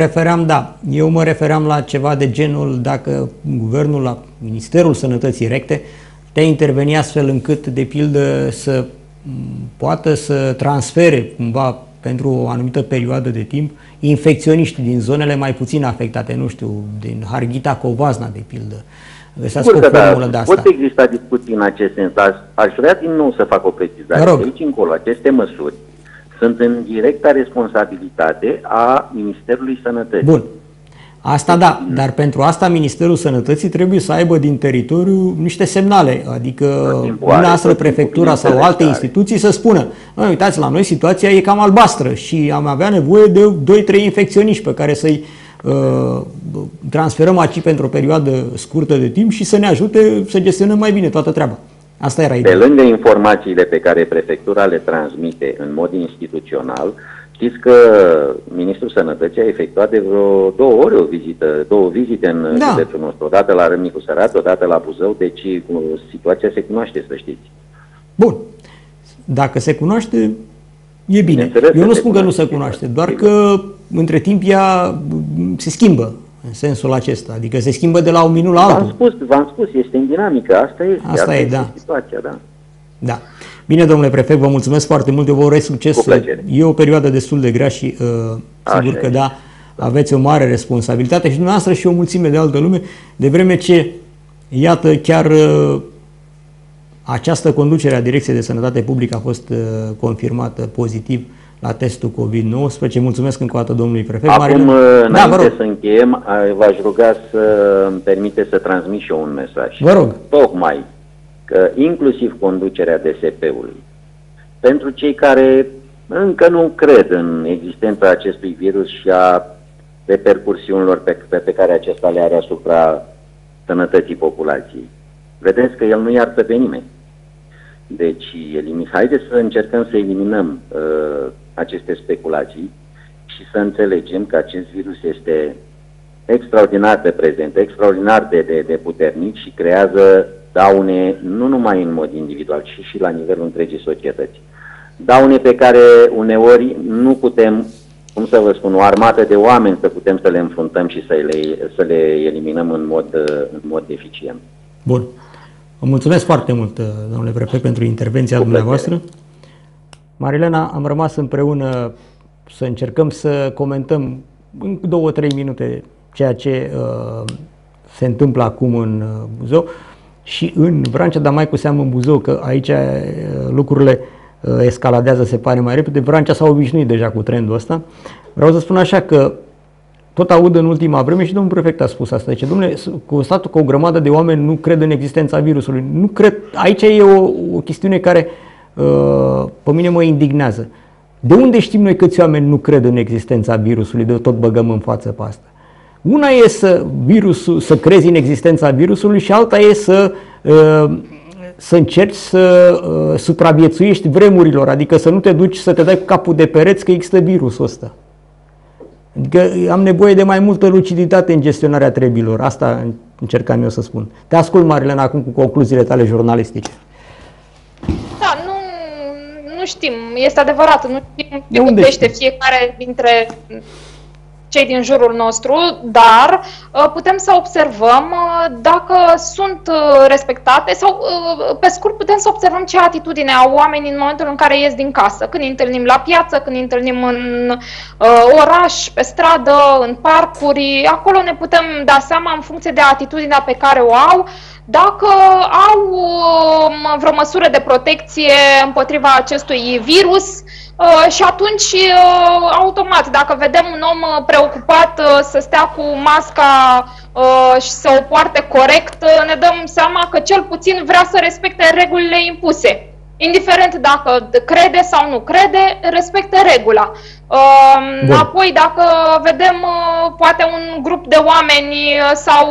C: Eu mă refeream la ceva de genul dacă guvernul, la Ministerul Sănătății recte, putea interveni astfel încât, de pildă, să poată să transfere cumva pentru o anumită perioadă de timp infecționiști din zonele mai puțin afectate, nu știu, din Harghita, Covasna, de pildă. Găsească o formulă de asta. Pot exista discuții în acest sens, dar aș vrea din nou să fac o precizare. De aici încolo, aceste măsuri sunt în directa responsabilitate a Ministerului Sănătății.
A: Bun. Asta da, dar pentru asta Ministerul Sănătății trebuie să aibă din teritoriu niște semnale, adică dumneavoastră, prefectura sau alte instituții să spună: uitați, la noi situația e cam albastră și am avea nevoie de 2-3 infecționiști pe care să-i transferăm aici pentru o perioadă scurtă de timp și să ne ajute să gestionăm mai bine toată treaba. Asta era ideea.
C: Pe lângă informațiile pe care prefectura le transmite în mod instituțional, știți că Ministrul Sănătății a efectuat de vreo 2 ore două vizite în județul nostru. Odată la Râmnicu Sărat, odată la Buzău, deci situația se cunoaște, să știți.
A: Bun. Dacă se cunoaște, e bine. Eu nu spun că nu se cunoaște, doar că între timp ea se schimbă în sensul acesta. Adică se schimbă de la un minut la altul.
C: V-am spus, este în dinamică. Asta este situația, da.
A: Da. Bine, domnule prefect, vă mulțumesc foarte mult, eu vă urez succes. E o perioadă destul de grea și sigur că da, aveți o mare responsabilitate și dumneavoastră și o mulțime de altă lume, de vreme ce, iată, chiar această conducere a Direcției de Sănătate Publică a fost confirmată pozitiv la testul COVID-19. Mulțumesc încă o dată domnului prefect.
C: Acum, înainte să încheiem, v-aș ruga să îmi permite să transmit și eu un mesaj.
A: Vă rog.
C: Tocmai că inclusiv conducerea DSP-ului, pentru cei care încă nu cred în existența acestui virus și a repercursiunilor pe care acesta le are asupra sănătății populației, vedeți că el nu iartă pe nimeni. Deci, haideți să încercăm să eliminăm aceste speculații și să înțelegem că acest virus este extraordinar de prezent, extraordinar de puternic și creează daune nu numai în mod individual, ci și la nivelul întregii societăți. Daune pe care uneori nu putem, cum să vă spun, o armată de oameni să putem să le înfruntăm și să le eliminăm în mod eficient.
A: Bun. Vă mulțumesc foarte mult, domnule prefect, pentru intervenția dumneavoastră. Marilena, am rămas împreună să încercăm să comentăm în 2-3 minute ceea ce se întâmplă acum în Buzău și în Vrancea, dar mai cu seamă în Buzău, că aici lucrurile escaladează, se pare, mai repede. Vrancea s-a obișnuit deja cu trendul ăsta. Vreau să spun așa că tot aud în ultima vreme și domnul prefect a spus asta. Zice, domnule, constatul că o grămadă de oameni nu cred în existența virusului. Nu cred. Aici e o chestiune care pe mine mă indignează. De unde știm noi câți oameni nu cred în existența virusului, de tot băgăm în față pe asta? Una e să crezi în existența virusului și alta e să încerci să supraviețuiești vremurilor, adică să nu te duci să te dai cu capul de pereți că există virusul ăsta. Adică am nevoie de mai multă luciditate în gestionarea treburilor. Asta încercam eu să spun. Te ascult, Marilena, acum cu concluziile tale jurnalistice.
B: Da, nu știm, este adevărat, nu știm ce gândește fiecare dintre cei din jurul nostru, dar putem să observăm dacă sunt respectate sau, pe scurt, putem să observăm ce atitudine au oamenii în momentul în care ies din casă. Când îi întâlnim la piață, când îi întâlnim în oraș, pe stradă, în parcuri, acolo ne putem da seama în funcție de atitudinea pe care o au, dacă au vreo măsură de protecție împotriva acestui virus. Și atunci, automat, dacă vedem un om preocupat să stea cu masca și să o poarte corect, ne dăm seama că cel puțin vrea să respecte regulile impuse. Indiferent dacă crede sau nu crede, respectă regula. Apoi, dacă vedem poate un grup de oameni sau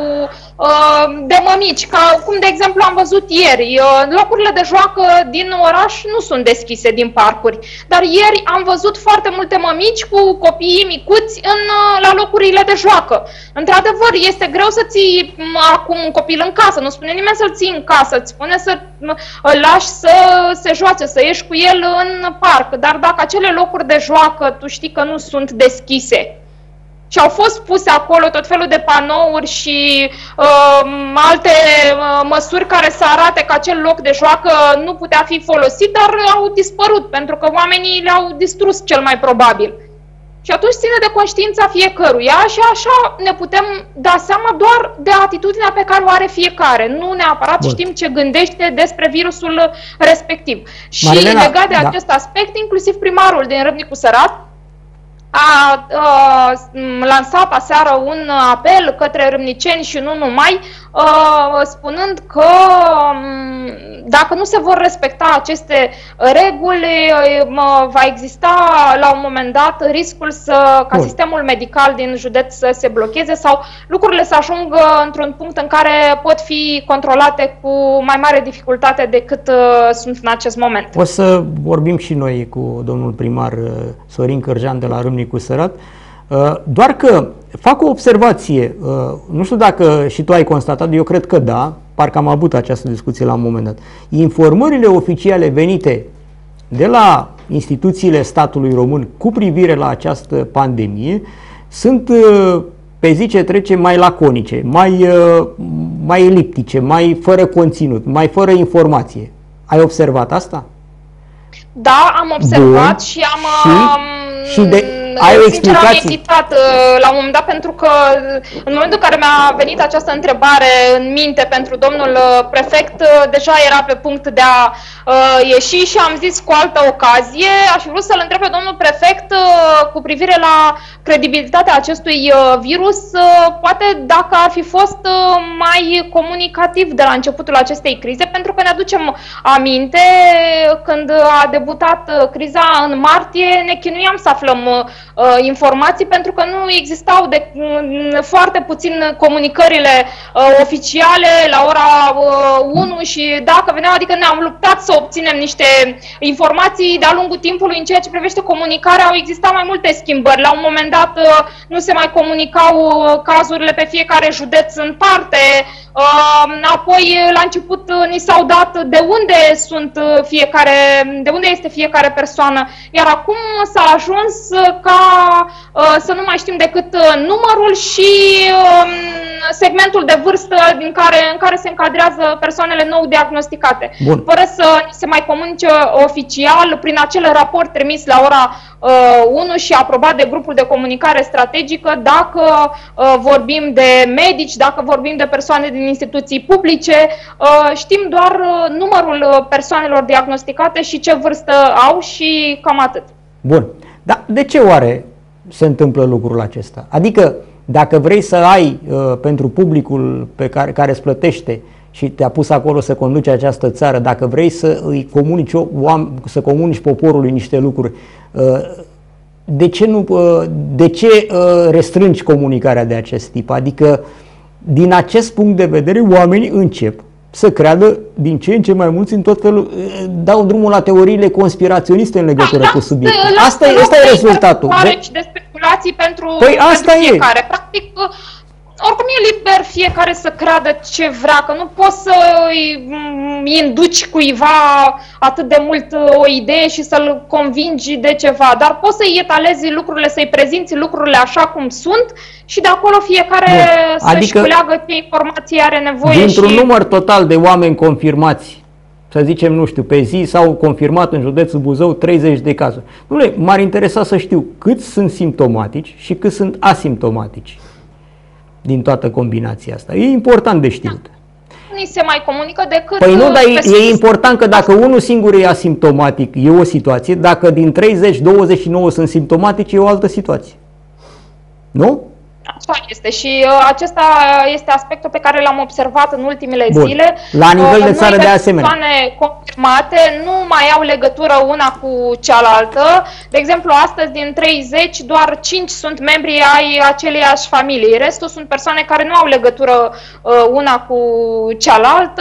B: de mămici, cum de exemplu am văzut ieri, locurile de joacă din oraș nu sunt deschise din parcuri, dar ieri am văzut foarte multe mămici cu copiii micuți la locurile de joacă. Într-adevăr, este greu să ții acum un copil în casă, nu spune nimeni să-l ții în casă, îți spune să îl lași să se joace, să ieși cu el în parc, dar dacă acele locuri de joacă tu știi că nu sunt deschise și au fost puse acolo tot felul de panouri și alte măsuri care să arate că acel loc de joacă nu putea fi folosit, dar au dispărut pentru că oamenii le-au distrus cel mai probabil. Și atunci ține de conștiința fiecăruia și așa ne putem da seama doar de atitudinea pe care o are fiecare. Nu neapărat știm ce gândește despre virusul respectiv.
A: Marilena,
B: și legat de acest aspect, inclusiv primarul din Râmnicu Sărat a lansat aseară un apel către râmniceni și nu numai, spunând că dacă nu se vor respecta aceste reguli, va exista la un moment dat riscul ca sistemul medical din județ să se blocheze sau lucrurile să ajungă într-un punct în care pot fi controlate cu mai mare dificultate decât sunt în acest moment.
A: O să vorbim și noi cu domnul primar Sorin Cârjan de la Râmnicu Sărat. Doar că fac o observație, nu știu dacă și tu ai constatat, eu cred că da, parcă am avut această discuție la un moment dat. Informările oficiale venite de la instituțiile statului român cu privire la această pandemie sunt, pe zi ce trece, mai laconice, mai eliptice, mai fără conținut, mai fără informație. Ai observat asta?
B: Da, am observat. Bun. Și am...
A: ai o explicație?
B: Am ezitat la un moment dat pentru că în momentul în care mi-a venit această întrebare în minte pentru domnul prefect, deja era pe punct de a ieși și am zis cu altă ocazie, aș vrea să-l întreb pe domnul prefect cu privire la credibilitatea acestui virus, poate dacă ar fi fost mai comunicativ de la începutul acestei crize, pentru că ne aducem aminte când a debutat criza în martie, ne chinuiam să aflăm informații pentru că nu existau de foarte puțin comunicările oficiale la ora 1 și dacă veneau, adică ne-am luptat să obținem niște informații de-a lungul timpului în ceea ce privește comunicarea, au existat mai multe multe schimbări. La un moment dat nu se mai comunicau cazurile pe fiecare județ în parte, apoi la început ni s-au dat de unde este fiecare persoană, iar acum s-a ajuns ca să nu mai știm decât numărul și segmentul de vârstă în care se încadrează persoanele nou diagnosticate.
A: Bun.
B: Fără să se mai comunice oficial prin acel raport trimis la ora 1 și aprobat de grupul de comunicare strategică, dacă vorbim de medici, dacă vorbim de persoane din instituții publice, știm doar numărul persoanelor diagnosticate și ce vârstă au și cam atât.
A: Bun. Dar de ce oare se întâmplă lucrul acesta? Adică, dacă vrei să ai pentru publicul care îți plătește și te-a pus acolo să conduci această țară, dacă vrei să îi comunici, să comunici poporului niște lucruri, de ce restrângi comunicarea de acest tip? Adică, din acest punct de vedere, oamenii încep să creadă din ce în ce mai mulți în tot felul, dau drumul la teoriile conspiraționiste în legătură cu subiectul. Asta e rezultatul.
B: Și de speculații pentru
A: fiecare.
B: Practic, oricum e liber fiecare să creadă ce vrea, că nu poți să îi induci cuiva atât de mult o idee și să-l convingi de ceva, dar poți să-i etalezi lucrurile, să-i prezinți lucrurile așa cum sunt și de acolo fiecare să-și culeagă ce informații are nevoie.
A: Dintr-un număr total de oameni confirmați, să zicem, nu știu, pe zi s-au confirmat în județul Buzău 30 de cazuri. M-ar interesa să știu câți sunt simptomatici și câți sunt asimptomatici din toată combinația asta. E important de știut.
B: Nu se mai comunică decât...
A: Păi nu, dar e important că dacă unul singur e asimptomatic, e o situație, dacă din 30, 29 sunt simptomatici, e o altă situație. Nu?
B: Așa este și acesta este aspectul pe care l-am observat în ultimele zile.
A: La nivel de țară de asemenea.
B: Persoane confirmate nu mai au legătură una cu cealaltă. De exemplu, astăzi din 30, doar 5 sunt membri ai aceleiași familii. Restul sunt persoane care nu au legătură una cu cealaltă.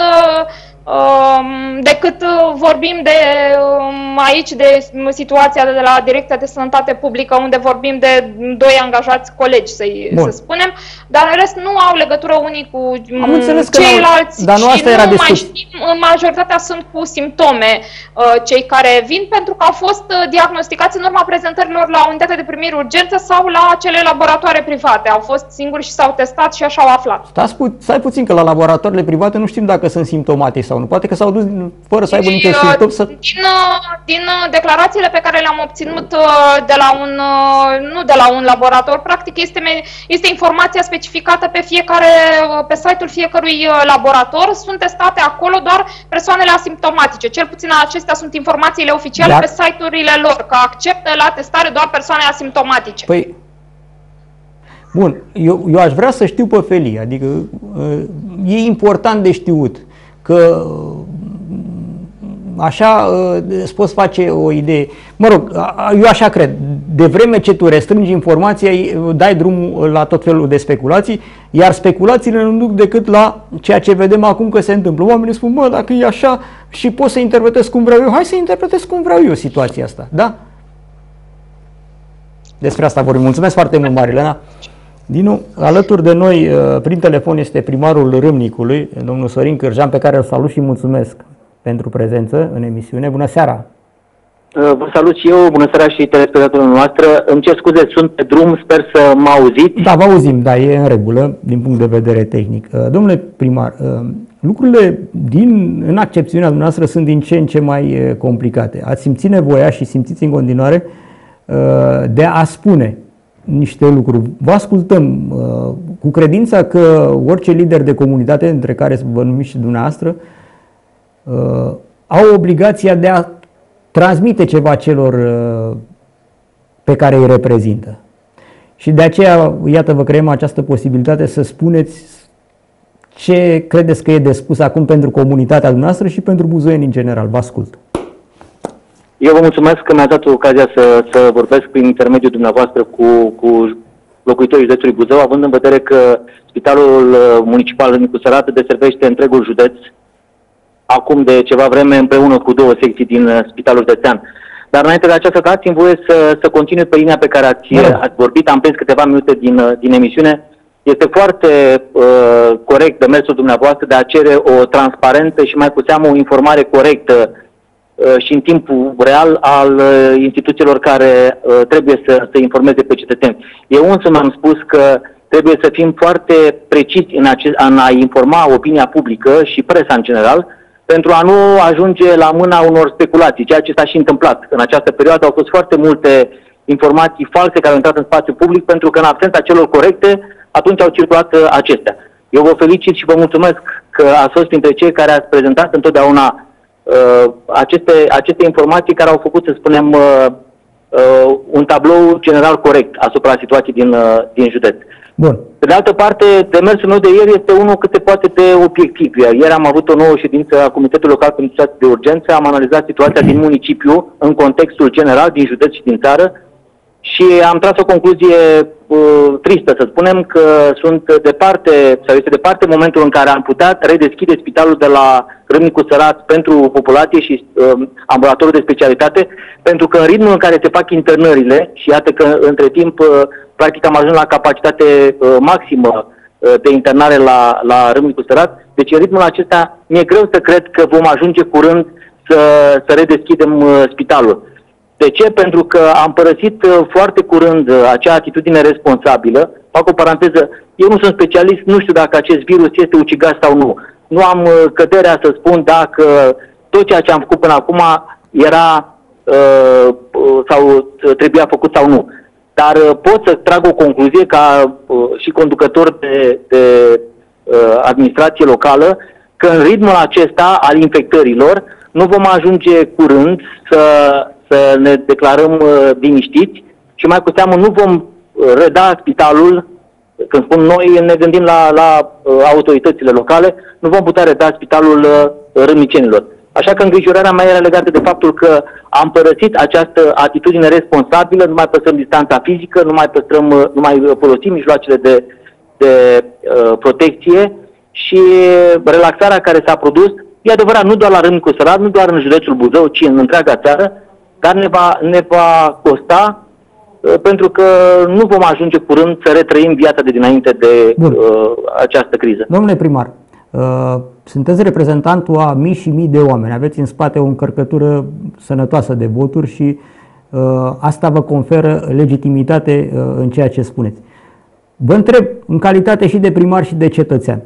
B: Decât vorbim de aici de situația de la Direcția de Sănătate Publică, unde vorbim de 2 angajați colegi, să spunem, dar în rest nu au legătură unii cu ceilalți.
A: Dar nu asta era
B: mai știm, majoritatea sunt cu simptome cei care vin, pentru că au fost diagnosticați în urma prezentărilor la unitatea de primire urgență sau la acele laboratoare private. Au fost singuri și s-au testat și așa au aflat.
A: Stai puțin, că la laboratoarele private nu știm dacă sunt simptomatici sau nu. Poate că s-au dus fără să aibă niciun simptom.
B: Din declarațiile pe care le-am obținut nu de la un laborator, practic este informația specificată pe site-ul fiecărui laborator. Sunt testate acolo doar persoanele asimptomatice. Cel puțin acestea sunt informațiile oficiale pe site-urile lor, că acceptă la testare doar persoane asimptomatice.
A: Păi, bun, eu aș vrea să știu pe felii, adică e important de știut că așa îți poți face o idee. Mă rog, eu așa cred. De vreme ce tu restrângi informația, dai drumul la tot felul de speculații, iar speculațiile nu duc decât la ceea ce vedem acum că se întâmplă. Oamenii spun, dacă e așa și pot să interpretez cum vreau eu, hai să interpretez cum vreau eu situația asta. Da? Despre asta vorbim. Mulțumesc foarte mult, Marilena. Dinu, alături de noi, prin telefon, este primarul Râmnicului, domnul Sorin Cârjean, pe care îl salut și mulțumesc pentru prezență în emisiune. Bună seara!
C: Vă salut și eu, bună seara și telespectatorilor noastre. Îmi cer scuze, sunt pe drum, sper să mă auziți.
A: Da, vă auzim, da, e în regulă din punct de vedere tehnic. Domnule primar, lucrurile în accepțiunea dumneavoastră sunt din ce în ce mai complicate. Ați simțit nevoia și simțiți în continuare de a spune niște lucruri. Vă ascultăm cu credința că orice lider de comunitate, între care vă numiți și dumneavoastră, au obligația de a transmite ceva celor pe care îi reprezintă. Și de aceea, iată, vă creăm această posibilitate să spuneți ce credeți că e de spus acum pentru comunitatea dumneavoastră și pentru buzoieni în general. Vă ascult.
C: Eu vă mulțumesc că mi-ați dat ocazia să vorbesc prin intermediul dumneavoastră cu locuitorii județului Buzău, având în vedere că Spitalul Municipal Râmnicu Sărat deservește întregul județ acum de ceva vreme împreună cu 2 secții din Spitalul Județean. Dar înainte de aceasta, dați-mi voie să continui pe linia pe care ați vorbit. Am prins câteva minute din emisiune. Este foarte corect demersul dumneavoastră de a cere o transparentă și mai cu seamă o informare corectă și în timpul real al instituțiilor care trebuie să informeze pe cetățeni. Eu însă mi-am spus că trebuie să fim foarte preciși în a informa opinia publică și presa în general, pentru a nu ajunge la mâna unor speculații, ceea ce s-a și întâmplat. În această perioadă au fost foarte multe informații false care au intrat în spațiu public, pentru că în absența celor corecte, atunci au circulat acestea. Eu vă felicit și vă mulțumesc că ați fost printre cei care ați prezentat întotdeauna aceste informații care au făcut, să spunem, un tablou general corect asupra situației din județ.
A: Bun.
C: Pe de altă parte, demersul meu de ieri este unul cât se poate de obiectiv. Ieri am avut o nouă ședință a Comitetului Local pentru Situații de Urgență, am analizat situația din municipiu în contextul general, din județ și din țară și am tras o concluzie tristă, să spunem, că este departe momentul în care am putea redeschide spitalul de la Râmnicu Sărat pentru populație și ambulatorul de specialitate, pentru că în ritmul în care se fac internările, și iată că între timp practic am ajuns la capacitate maximă de internare la Râmnicu Sărat, deci în ritmul acesta mi-e greu să cred că vom ajunge curând să redeschidem spitalul. De ce? Pentru că am părăsit foarte curând acea atitudine responsabilă. Fac o paranteză, eu nu sunt specialist, nu știu dacă acest virus este ucigaș sau nu. Nu am căderea să spun dacă tot ceea ce am făcut până acum era sau trebuia făcut sau nu. Dar pot să trag o concluzie ca și conducător de administrație locală, că în ritmul acesta al infectărilor nu vom ajunge curând să ne declarăm liniștiți și mai cu seamă nu vom reda spitalul. Când spun noi, ne gândim la autoritățile locale, nu vom putea reda spitalul râmnicenilor. Așa că îngrijorarea mea era legată de faptul că am părăsit această atitudine responsabilă, nu mai păstrăm distanța fizică, nu mai folosim mijloacele de protecție și relaxarea care s-a produs, e adevărat, nu doar la Râmnicu Sărat, nu doar în județul Buzău, ci în întreaga țară, dar ne va costa pentru că nu vom ajunge curând să retrăim viața de dinainte de această criză.
A: Domnule primar, sunteți reprezentantul a mii și mii de oameni, aveți în spate o încărcătură sănătoasă de voturi și asta vă conferă legitimitate în ceea ce spuneți. Vă întreb, în calitate și de primar și de cetățean,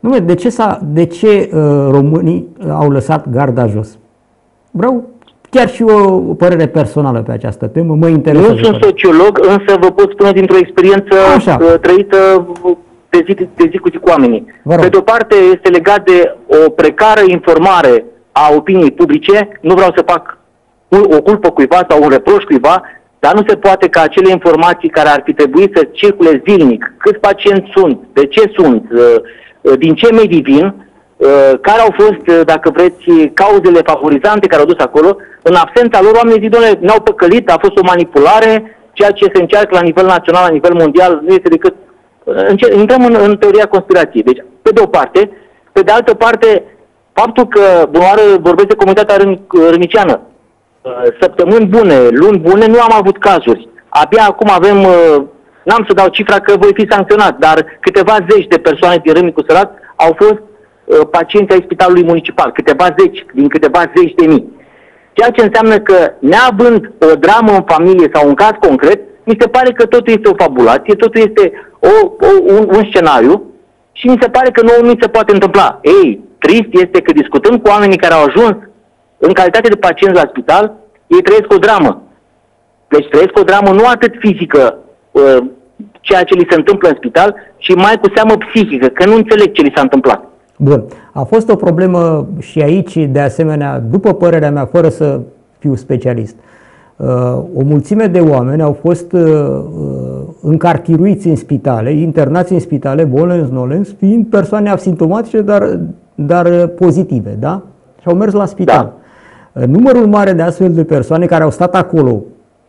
A: de ce românii au lăsat garda jos? Vreau chiar și o părere personală pe această temă, mă interesează.
C: Nu sunt sociolog, însă vă pot spune dintr-o experiență trăită de zi cu zi cu oamenii. Pe de o parte este legat de o precară informare a opiniei publice, nu vreau să fac o culpă cuiva sau un reproș cuiva, dar nu se poate ca acele informații care ar fi trebuit să circule zilnic, câți pacienți sunt, de ce sunt, din ce medii vin, care au fost, dacă vreți, cauzele favorizante care au dus acolo, în absența lor oamenii zic, doamne, ne-au păcălit, a fost o manipulare, ceea ce se încearcă la nivel național, la nivel mondial, nu este decât... Intrăm în teoria conspirației. Deci, pe de o parte, pe de altă parte, faptul că, bunoară, vorbesc de comunitatea râmniceană, săptămâni bune, luni bune, nu am avut cazuri. Abia acum avem, n-am să dau cifra că voi fi sancționat, dar câteva zeci de persoane din Râmnicu Sărat au fost pacienți ai spitalului municipal, câteva zeci de mii. Ceea ce înseamnă că, neavând o dramă în familie sau un caz concret, mi se pare că totul este o fabulație, totul este un scenariu și mi se pare că nouă nu se poate întâmpla. Ei, trist este că discutând cu oamenii care au ajuns în calitate de pacienți la spital, ei trăiesc o dramă. Deci trăiesc o dramă nu atât fizică, ceea ce li se întâmplă în spital, ci mai cu seamă psihică, că nu înțeleg ce li s-a întâmplat.
A: Bun. A fost o problemă și aici, de asemenea, după părerea mea, fără să fiu specialist. O mulțime de oameni au fost încartiruiți în spitale, internați în spitale, volens-nolens, fiind persoane asimptomatice, dar pozitive, da? Și au mers la spital. Da. Numărul mare de astfel de persoane care au stat acolo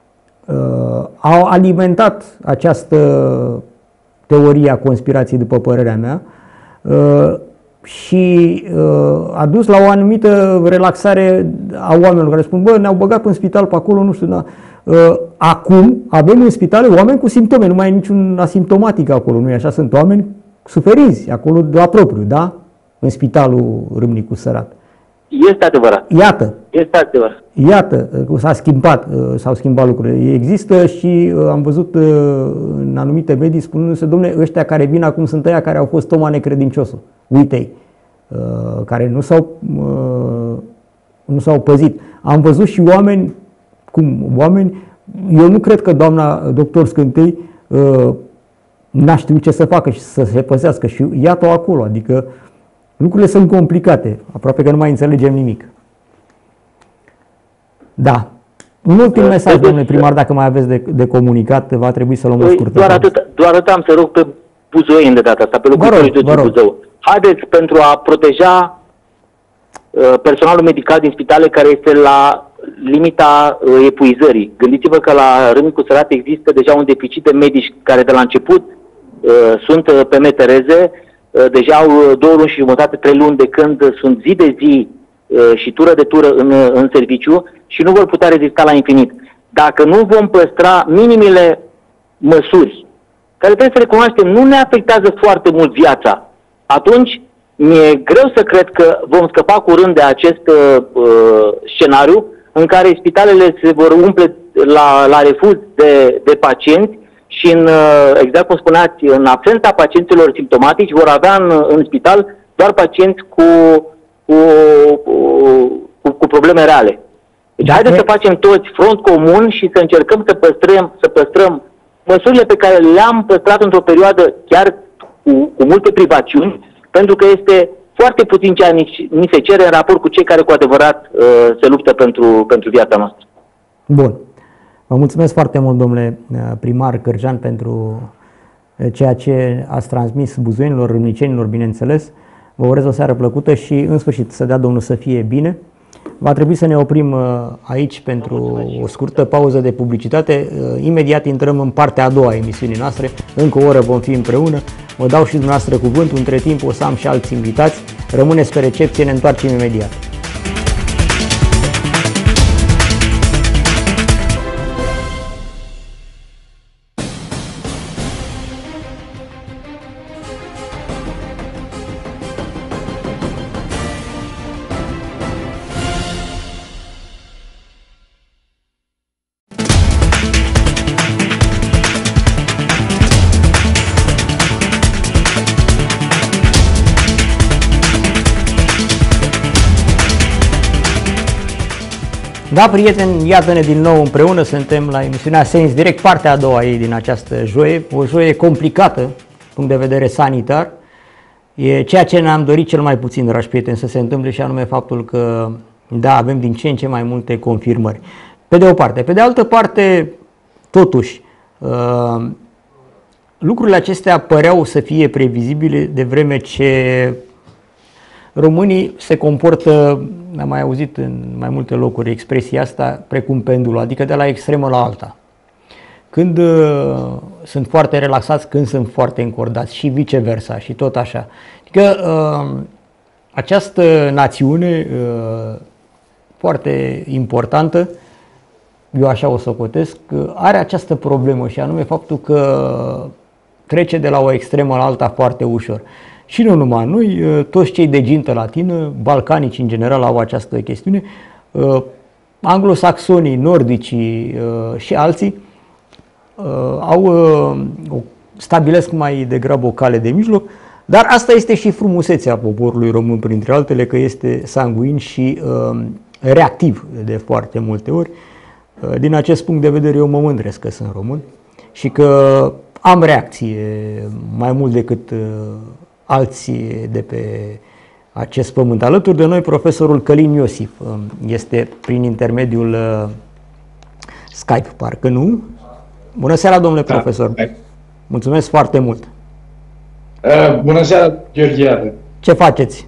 A: au alimentat această teorie a conspirației, după părerea mea, și a dus la o anumită relaxare a oamenilor care spun, bă, ne-au băgat în spital pe acolo, nu știu, da. Acum avem în spitale oameni cu simptome, nu mai e niciun asimptomatic acolo, nu e așa? Sunt oameni suferiți acolo la propriu, da? În spitalul Râmnicu Sărat.
C: Este adevărat.
A: Iată.
C: Este adevărat.
A: Iată, s-au schimbat lucrurile. Există și am văzut în anumite medii spunându-se, dom'le, ăștia care vin acum sunt ăia care au fost Toma Necredinciosul. Uite-i, care nu s-au păzit. Am văzut și oameni, eu nu cred că doamna doctor Scântei n-a știut ce să facă și să se păzească și iată-o acolo, adică lucrurile sunt complicate, aproape că nu mai înțelegem nimic. Da. Un ultim mesaj, domnule primar, dacă mai aveți de comunicat, va trebui să luăm o scurtă.
C: Doar atât am să rog pe buzoieni de data asta, pe locuitorii de Buzău. Haideți, pentru a proteja personalul medical din spitale care este la limita epuizării. Gândiți-vă că la Râmnicu Sărat există deja un deficit de medici care de la început sunt pe metereze, deja au 2 luni și jumătate, 3 luni de când sunt zi de zi și tură de tură în serviciu și nu vor putea rezista la infinit. Dacă nu vom păstra minimile măsuri, care trebuie să recunoaștem, nu ne afectează foarte mult viața, atunci mi-e greu să cred că vom scăpa curând de acest scenariu în care spitalele se vor umple la refuz de pacienți și, exact cum spuneați, în absența pacienților simptomatici, vor avea în spital doar pacienți cu probleme reale. Deci haideți să facem toți front comun și să încercăm să păstrăm măsurile pe care le-am păstrat într-o perioadă chiar cu multe privațiuni, pentru că este foarte puțin ceea ni se cere în raport cu cei care cu adevărat se luptă pentru viața noastră.
A: Bun. Vă mulțumesc foarte mult, domnule primar Cârjan, pentru ceea ce ați transmis buzoienilor, râmnicenilor, bineînțeles. Vă urez o seară plăcută și, în sfârșit, să dea Domnul să fie bine. Va trebui să ne oprim aici pentru o scurtă pauză de publicitate. Imediat intrăm în partea a doua a emisiunii noastre. Încă o oră vom fi împreună. Vă dau și dumneavoastră cuvântul. Între timp o să am și alți invitați. Rămâneți pe recepție, ne întoarcem imediat. Da, prieteni, iată-ne din nou împreună, suntem la emisiunea Sens Direct, partea a doua ei din această joie, o joie complicată, din punct de vedere sanitar. E ceea ce ne-am dorit cel mai puțin, dragi prieteni, să se întâmple și anume faptul că, da, avem din ce în ce mai multe confirmări. Pe de o parte. Pe de altă parte, totuși, lucrurile acestea păreau să fie previzibile de vreme ce românii se comportă, am mai auzit în mai multe locuri expresia asta, precum pendulul, adică de la extremă la alta. Când sunt foarte relaxați, când sunt foarte încordați și viceversa și tot așa. Adică această națiune foarte importantă, eu așa o socotesc, are această problemă și anume faptul că trece de la o extremă la alta foarte ușor. Și nu numai noi, toți cei de gintă latină, balcanici în general au această chestiune, anglosaxonii, nordicii și alții stabilesc mai degrabă o cale de mijloc, dar asta este și frumusețea poporului român, printre altele, că este sanguin și reactiv de foarte multe ori. Din acest punct de vedere eu mă mândresc că sunt român și că am reacție mai mult decât alții de pe acest pământ. Alături de noi profesorul Călin Iosif este prin intermediul Skype, parcă nu? Bună seara, domnule profesor! Mulțumesc foarte mult!
D: Bună seara, Georgiade!
A: Ce faceți?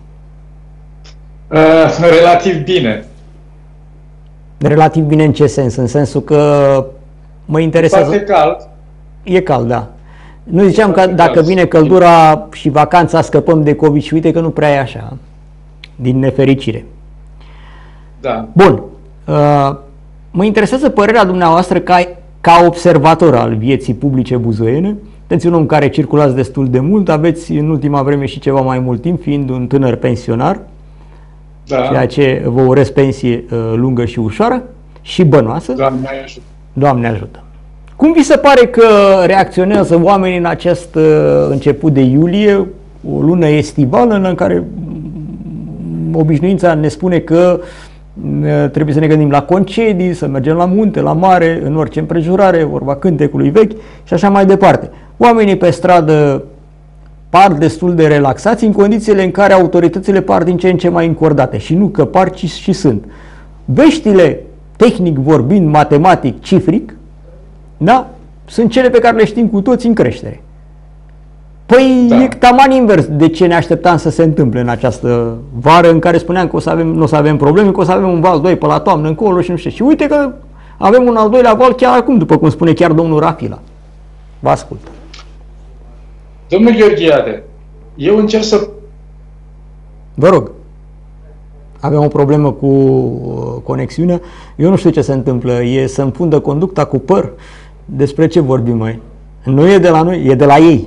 D: Relativ bine.
A: Relativ bine în ce sens? În sensul că mă interesează...
D: Foarte cald.
A: E cald, da. Nu ziceam că dacă vine căldura și vacanța scăpăm de COVID și uite că nu prea e așa, din nefericire.
D: Da.
A: Bun. Mă interesează părerea dumneavoastră ca observator al vieții publice buzoiene. Sunteți un om care circulați destul de mult, aveți în ultima vreme și ceva mai mult timp, fiind un tânăr pensionar,
D: Da.
A: ceea ce vă urez pensie lungă și ușoară și bănoasă.
D: Doamne ajută.
A: Doamne ajută! Cum vi se pare că reacționează oamenii în acest început de iulie, o lună estivală în care obișnuința ne spune că trebuie să ne gândim la concedii, să mergem la munte, la mare, în orice împrejurare, vorba cântecului vechi și așa mai departe. Oamenii pe stradă par destul de relaxați în condițiile în care autoritățile par din ce în ce mai încordate și nu că par, ci și sunt. Veștile, tehnic vorbind, matematic, cifric, da, sunt cele pe care le știm cu toți în creștere. Păi
D: Da.
A: e taman invers de ce ne așteptam să se întâmple în această vară în care spuneam că nu o să avem probleme, că o să avem un val 2 pe la toamnă încolo și nu știu. Și uite că avem un al doilea val chiar acum, după cum spune chiar domnul Rafila. Vă ascult.
D: Domnul Gheorghiade, eu încerc să...
A: Vă rog. Avem o problemă cu conexiunea. Eu nu știu ce se întâmplă. E să-mi fundă conducta cu păr. Despre ce vorbim, mai? Nu e de la noi, e de la ei.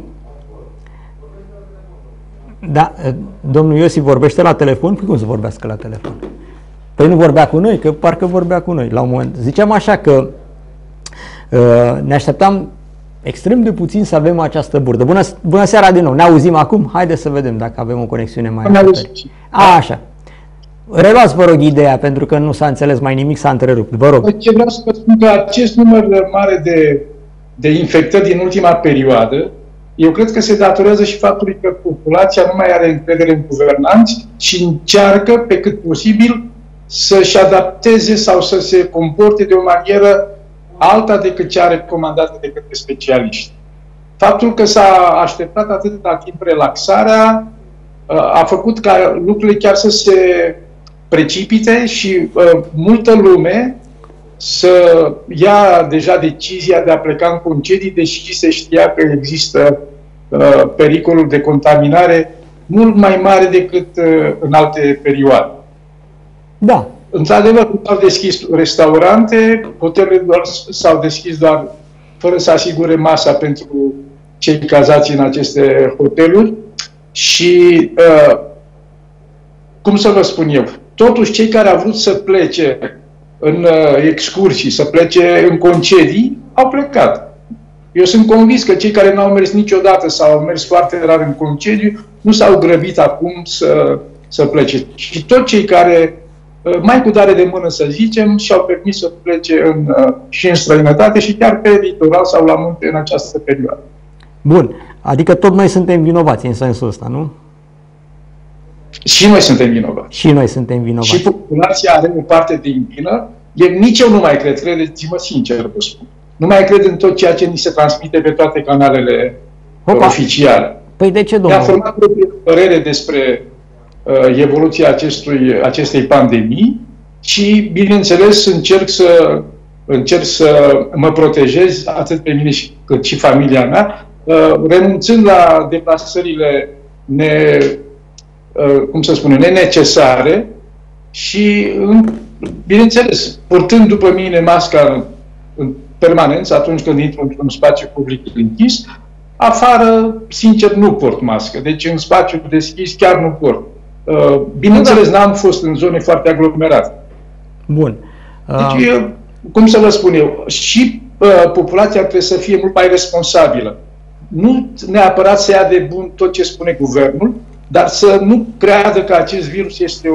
A: Da, domnul Iosif vorbește la telefon? Păi cum să vorbească la telefon? Păi nu vorbea cu noi, că parcă vorbea cu noi la un moment. Ziceam așa că ne așteptam extrem de puțin să avem această burdă. Bună seara din nou, ne auzim acum? Haideți să vedem dacă avem o conexiune mai așa. Reluați, vă rog, ideea, pentru că nu s-a înțeles mai nimic, s-a întrerupt. Vă rog.
D: Ce vreau să vă spun că acest număr mare de infectări din ultima perioadă, eu cred că se datorează și faptului că populația nu mai are încredere în guvernanți și încearcă pe cât posibil să-și adapteze sau să se comporte de o manieră alta decât cea recomandată de către specialiști. Faptul că s-a așteptat atâta timp relaxarea a făcut ca lucrurile chiar să se precipite și multă lume să ia deja decizia de a pleca în concedii, deși se știa că există pericolul de contaminare mult mai mare decât în alte perioade.
A: Da.
D: Într-adevăr, nu s-au deschis restaurante, hotelurile s-au deschis doar fără să asigure masa pentru cei cazați în aceste hoteluri și, cum să vă spun eu, totuși cei care au vrut să plece în excursii, să plece în concedii, au plecat. Eu sunt convins că cei care n-au mers niciodată sau au mers foarte rar în concediu, nu s-au grăbit acum să plece. Și toți cei care, mai cu dare de mână să zicem, și-au permis să plece și în străinătate și chiar pe litoral sau la munte în această perioadă.
A: Bun. Adică tot noi suntem vinovați în sensul ăsta, nu?
D: Și noi suntem vinovați.
A: Și noi suntem vinovați.
D: Și populația are o parte din vină. Nici eu nu mai cred, credeți-mă sincer vă spun. Nu mai cred în tot ceea ce ni se transmite pe toate canalele oficiale.
A: Păi de ce, domnule?
D: Mi-a format proprie părere despre evoluția acestei pandemii și, bineînțeles, încerc să mă protejez atât pe mine cât și familia mea, renunțând la deplasările nenecesare și, bineînțeles, purtând după mine masca în permanență atunci când intru într-un spațiu public închis. Afară, sincer, nu port mască. Deci în spațiu deschis chiar nu port. Bineînțeles, n-am fost în zone foarte aglomerate.
A: Bun.
D: Deci, cum să vă spun eu, și populația trebuie să fie mult mai responsabilă. Nu neapărat să ia de bun tot ce spune guvernul, dar să nu creadă că acest virus este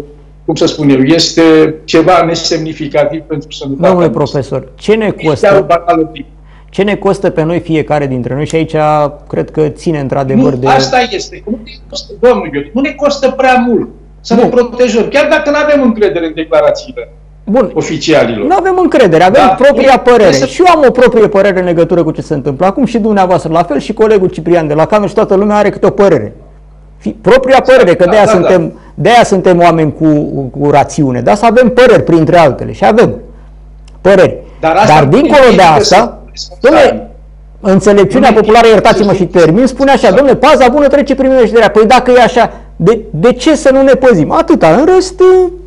D: este ceva nesemnificativ pentru sănătatea.
A: Domnule profesor, ce ne costă pe noi fiecare dintre noi? Și aici cred că ține într-adevăr de...
D: Asta este. Domnul, nu ne costă prea mult să ne protejăm, chiar dacă nu avem încredere în declarațiile oficialilor.
A: Nu avem încredere, avem propria părere. Și eu am o proprie părere în legătură cu ce se întâmplă acum și dumneavoastră la fel și colegul Ciprian de la cameră și toată lumea are câte o părere. Propria părere, că de-aia suntem oameni cu rațiune, dar să avem păreri printre altele și avem păreri. Dar dincolo de asta, Înțelepciunea populară, iertați-mă și termin, spune așa, domnule, paza bună trece prin vederea. Păi dacă e așa, de ce să nu ne păzim? Atâta, în rest...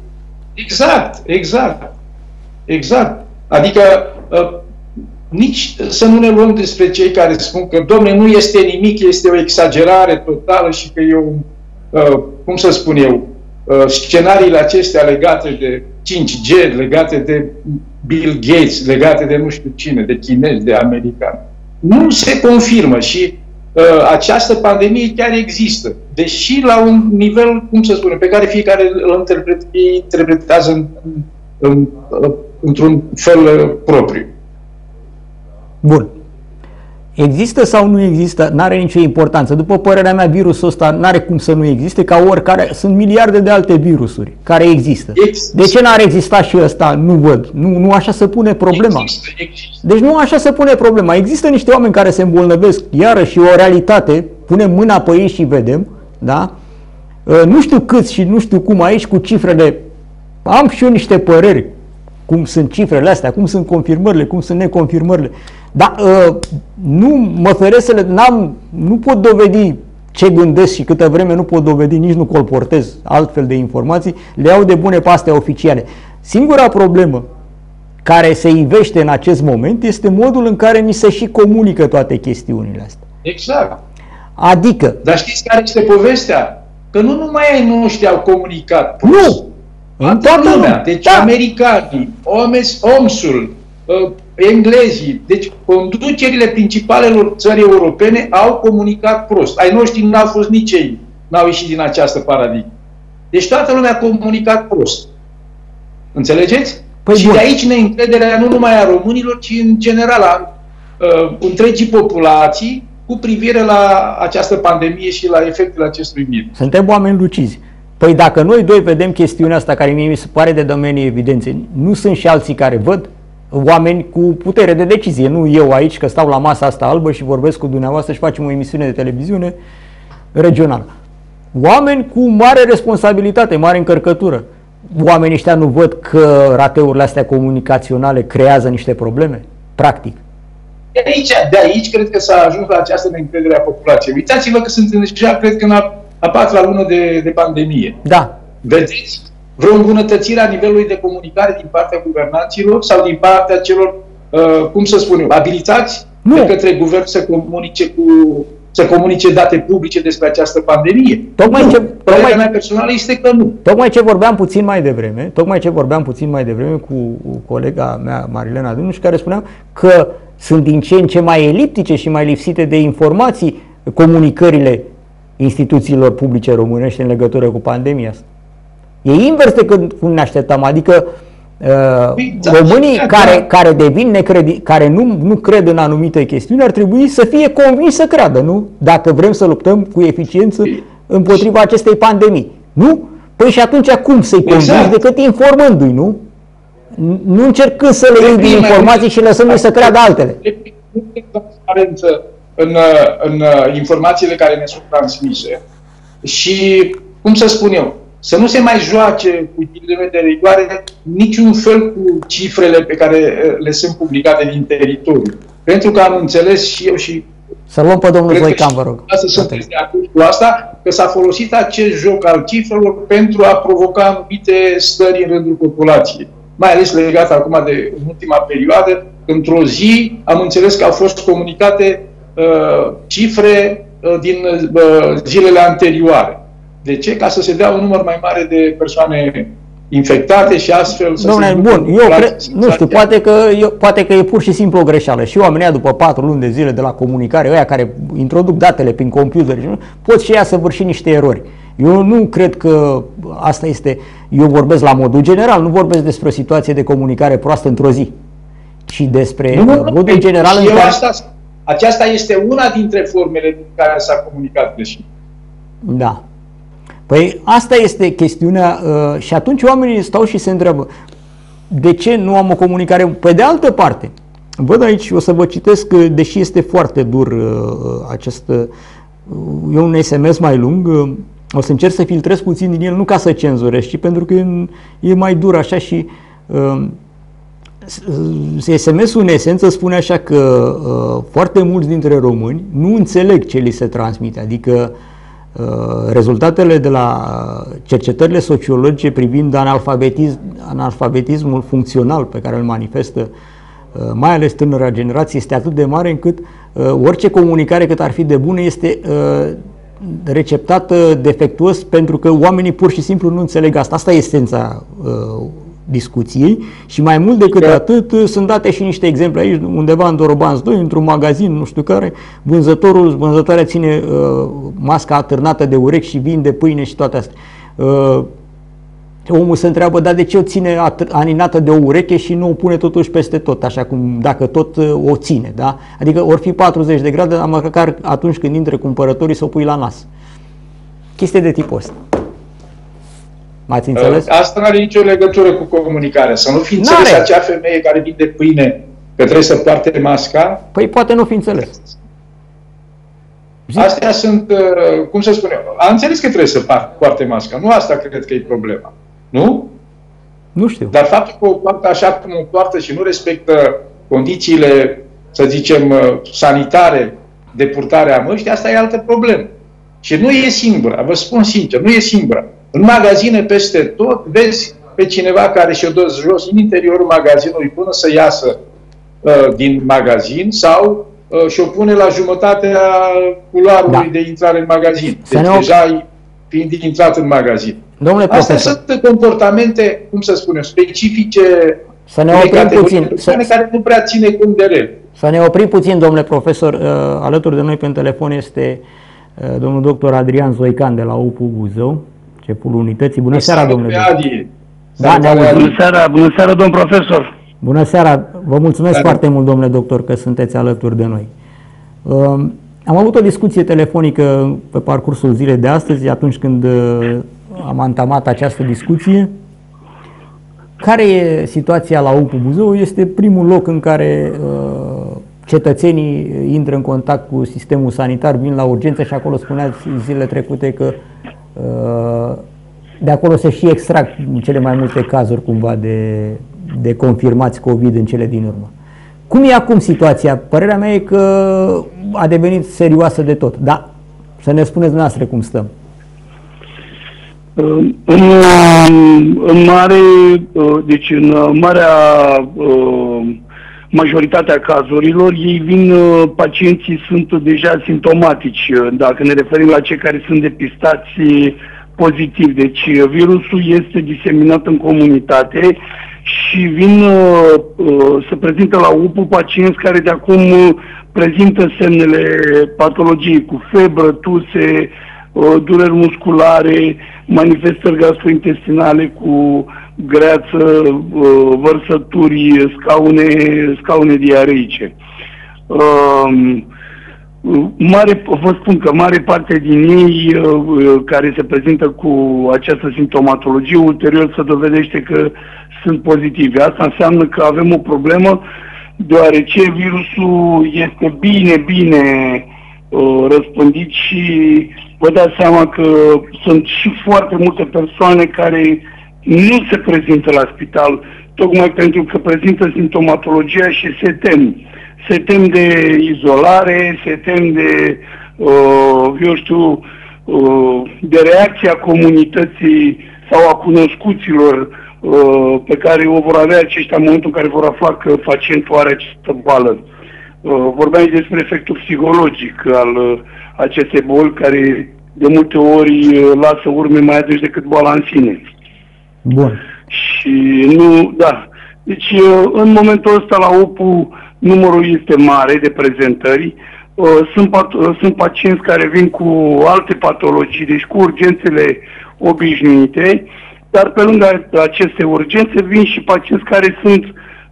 D: Exact. Adică nici să nu ne luăm despre cei care spun că, domnule, nu este nimic, este o exagerare totală și că eu, cum să spun eu, scenariile acestea legate de 5G, legate de Bill Gates, legate de nu știu cine, de chinezi, de americani, nu se confirmă și această pandemie chiar există, deși la un nivel, cum să spunem, pe care fiecare îl interpretează într-un fel propriu.
A: Bun. Există sau nu există, n-are nicio importanță. După părerea mea, virusul ăsta n-are cum să nu existe, ca oricare, sunt miliarde de alte virusuri care există. De ce n-ar exista și ăsta? Nu văd. Nu așa se pune problema.
D: Există.
A: Deci nu așa se pune problema. Există niște oameni care se îmbolnăvesc, iarăși o realitate, punem mâna pe ei și vedem, da? Nu știu câți și nu știu cum aici cu cifrele, am și eu niște păreri, cum sunt cifrele astea, cum sunt confirmările, cum sunt neconfirmările. Dar nu mă feresc să nu pot dovedi ce gândesc și câtă vreme nu pot dovedi, nici nu colportez altfel de informații, le iau de bune pe astea oficiale. Singura problemă care se ivește în acest moment este modul în care ni se și comunică toate chestiunile astea.
D: Exact.
A: Adică...
D: Dar știți care este povestea? Că nu numai ai noștri au comunicat prost.
A: Nu! În toată lumea.
D: Deci americanii, OMS-ul, englezii, deci conducerile principalelor țări europene au comunicat prost. Ai noștri n-au fost nici ei, n-au ieșit din această paradigmă. Deci toată lumea a comunicat prost. Înțelegeți? Păi și bun. De aici neîncrederea nu numai a românilor, ci în general a întregii populații cu privire la această pandemie și la efectele acestui virus.
A: Suntem oameni lucizi. Păi dacă noi doi vedem chestiunea asta care mie mi se pare de domeniul evidenței, nu sunt și alții care văd? Oameni cu putere de decizie, nu eu aici că stau la masa asta albă și vorbesc cu dumneavoastră și facem o emisiune de televiziune regională. Oameni cu mare responsabilitate, mare încărcătură. Oamenii ăștia nu văd că rateurile astea comunicaționale creează niște probleme? Practic.
D: De aici cred că s-a ajuns la această neîncredere a populației. Uitați-vă că suntem deja, cred că în a patra lună de pandemie.
A: Da.
D: Vedeți vreo îmbunătățire a nivelului de comunicare din partea guvernanților sau din partea celor, cum să spun eu, abilitați de către guvern să comunice date publice despre această pandemie? Părerea mea personală este că nu.
A: Tocmai ce vorbeam puțin mai devreme cu colega mea, Marilena Dânuș, care spunea că sunt din ce în ce mai eliptice și mai lipsite de informații comunicările instituțiilor publice românești în legătură cu pandemia asta. E invers decât cum ne așteptam, adică românii care devin care nu cred în anumite chestiuni ar trebui să fie convinși să creadă, nu? Dacă vrem să luptăm cu eficiență împotriva acestei pandemii. Nu? Păi și atunci cum să-i convingi decât informându-i, nu? Nu încercând să le iei din informații și lăsându-i să creadă altele.
D: În informațiile care ne sunt transmise și, cum să spun eu, să nu se mai joace cu ghilimele de rigoare niciun fel cu cifrele pe care le sunt publicate din teritoriu. Pentru că am înțeles și eu și...
A: Să luăm pe domnul Voican, vă rog.
D: Să sunteți de acord cu asta, că s-a folosit acest joc al cifrelor pentru a provoca anumite stări în rândul populației. Mai ales legat acum de ultima perioadă, într-o zi am înțeles că au fost comunicate cifre din zilele anterioare. De ce? Ca să se dea un număr mai mare de persoane infectate și astfel să
A: se... Bun, eu cred, nu știu, poate că e pur și simplu o greșeală. Și oamenii după 4 luni de zile de la comunicare, ăia care introduc datele prin computer, pot și ea să vârși niște erori. Eu nu cred că asta este... Eu vorbesc la modul general, nu vorbesc despre o situație de comunicare proastă într-o zi, ci despre modul general în care...
D: Aceasta este una dintre formele în care s-a comunicat greșit.
A: Da. Păi asta este chestiunea și atunci oamenii stau și se întreabă de ce nu am o comunicare? Pe de altă parte, văd aici, o să vă citesc, deși este foarte dur e un SMS mai lung, o să încerc să filtrez puțin din el, nu ca să cenzurez, ci pentru că e mai dur așa și SMS-ul în esență spune așa că foarte mulți dintre români nu înțeleg ce li se transmite, adică rezultatele de la cercetările sociologice privind analfabetismul funcțional pe care îl manifestă mai ales tânăra generație este atât de mare încât orice comunicare cât ar fi de bună este receptată defectuos pentru că oamenii pur și simplu nu înțeleg asta. Asta e esența discuției și mai mult decât atât sunt date și niște exemple aici, undeva în Dorobanți 2, într-un magazin, nu știu care, vânzătoarea ține masca atârnată de urechi și vinde pâine și toate astea. Omul se întreabă, dar de ce o ține aninată de o ureche și nu o pune totuși peste tot, așa cum dacă tot o ține, da? Adică ori fi 40 de grade, dar măcar atunci când intre cumpărătorii să o pui la nas. Chestie de tipul ăsta. M-ați înțeles?
D: Asta nu are nicio legătură cu comunicarea. Să nu fi înțeles acea femeie care vinde pâine că trebuie să poarte masca.
A: Păi poate nu fi înțeles.
D: Astea sunt, cum să spun eu, a înțeles că trebuie să poarte masca. Nu asta cred că e problema. Nu?
A: Nu știu.
D: Dar faptul că o poartă așa cum o poartă și nu respectă condițiile, să zicem, sanitare de purtare a măștii, asta e altă problemă. Și nu e singura, vă spun sincer, nu e singura. În magazine peste tot vezi pe cineva care și-o dă jos în interiorul magazinului până să iasă din magazin sau și-o pune la jumătatea culoarului de intrare în magazin. Deci deja fiind intrat în magazin. Astea sunt comportamente, cum să spun eu, specifice
A: să ne oprim puțin,
D: care nu prea ține cont de ele.
A: Să ne oprim puțin, domnule profesor. Alături de noi pe telefon este domnul doctor Adrian Zoican de la UPU Buzău, șeful unității. Bună seara, domnule doctor.
E: Bună seara, domn profesor.
A: Bună seara. Vă mulțumesc foarte mult, domnule doctor, că sunteți alături de noi. Am avut o discuție telefonică pe parcursul zilei de astăzi, atunci când am antamat această discuție. Care e situația la UPU Buzău? Este primul loc în care cetățenii intră în contact cu sistemul sanitar, vin la urgență și acolo spuneați zilele trecute că de acolo se și extrag în cele mai multe cazuri cumva de confirmați COVID în cele din urmă. Cum e acum situația? Părerea mea e că a devenit serioasă de tot, dar să ne spuneți dumneavoastră cum stăm.
E: În marea majoritatea cazurilor, ei vin, pacienții sunt deja simptomatici, dacă ne referim la cei care sunt depistați pozitiv. Deci virusul este diseminat în comunitate și vin, se prezintă la UPU pacienți care de acum prezintă semnele patologiei cu febră, tuse, dureri musculare, manifestări gastrointestinale cu greață, vărsături, scaune diareice. Vă spun că mare parte din ei care se prezintă cu această simptomatologie, ulterior se dovedește că sunt pozitivi. Asta înseamnă că avem o problemă, deoarece virusul este bine răspândit și vă dați seama că sunt și foarte multe persoane care nu se prezintă la spital, tocmai pentru că prezintă simptomatologia și se tem. Se tem de izolare, se tem de, de reacția comunității sau a cunoscuților pe care o vor avea aceștia în momentul în care vor afla că pacientul are această boală. Vorbeam despre efectul psihologic al acestei boli, care de multe ori lasă urme mai adânci decât boala în sine.
A: Bun.
E: Și nu, da. Deci, în momentul ăsta la UPU, numărul este mare de prezentări. Sunt pacienți care vin cu alte patologii, deci cu urgențele obișnuite, dar pe lângă aceste urgențe vin și pacienți care sunt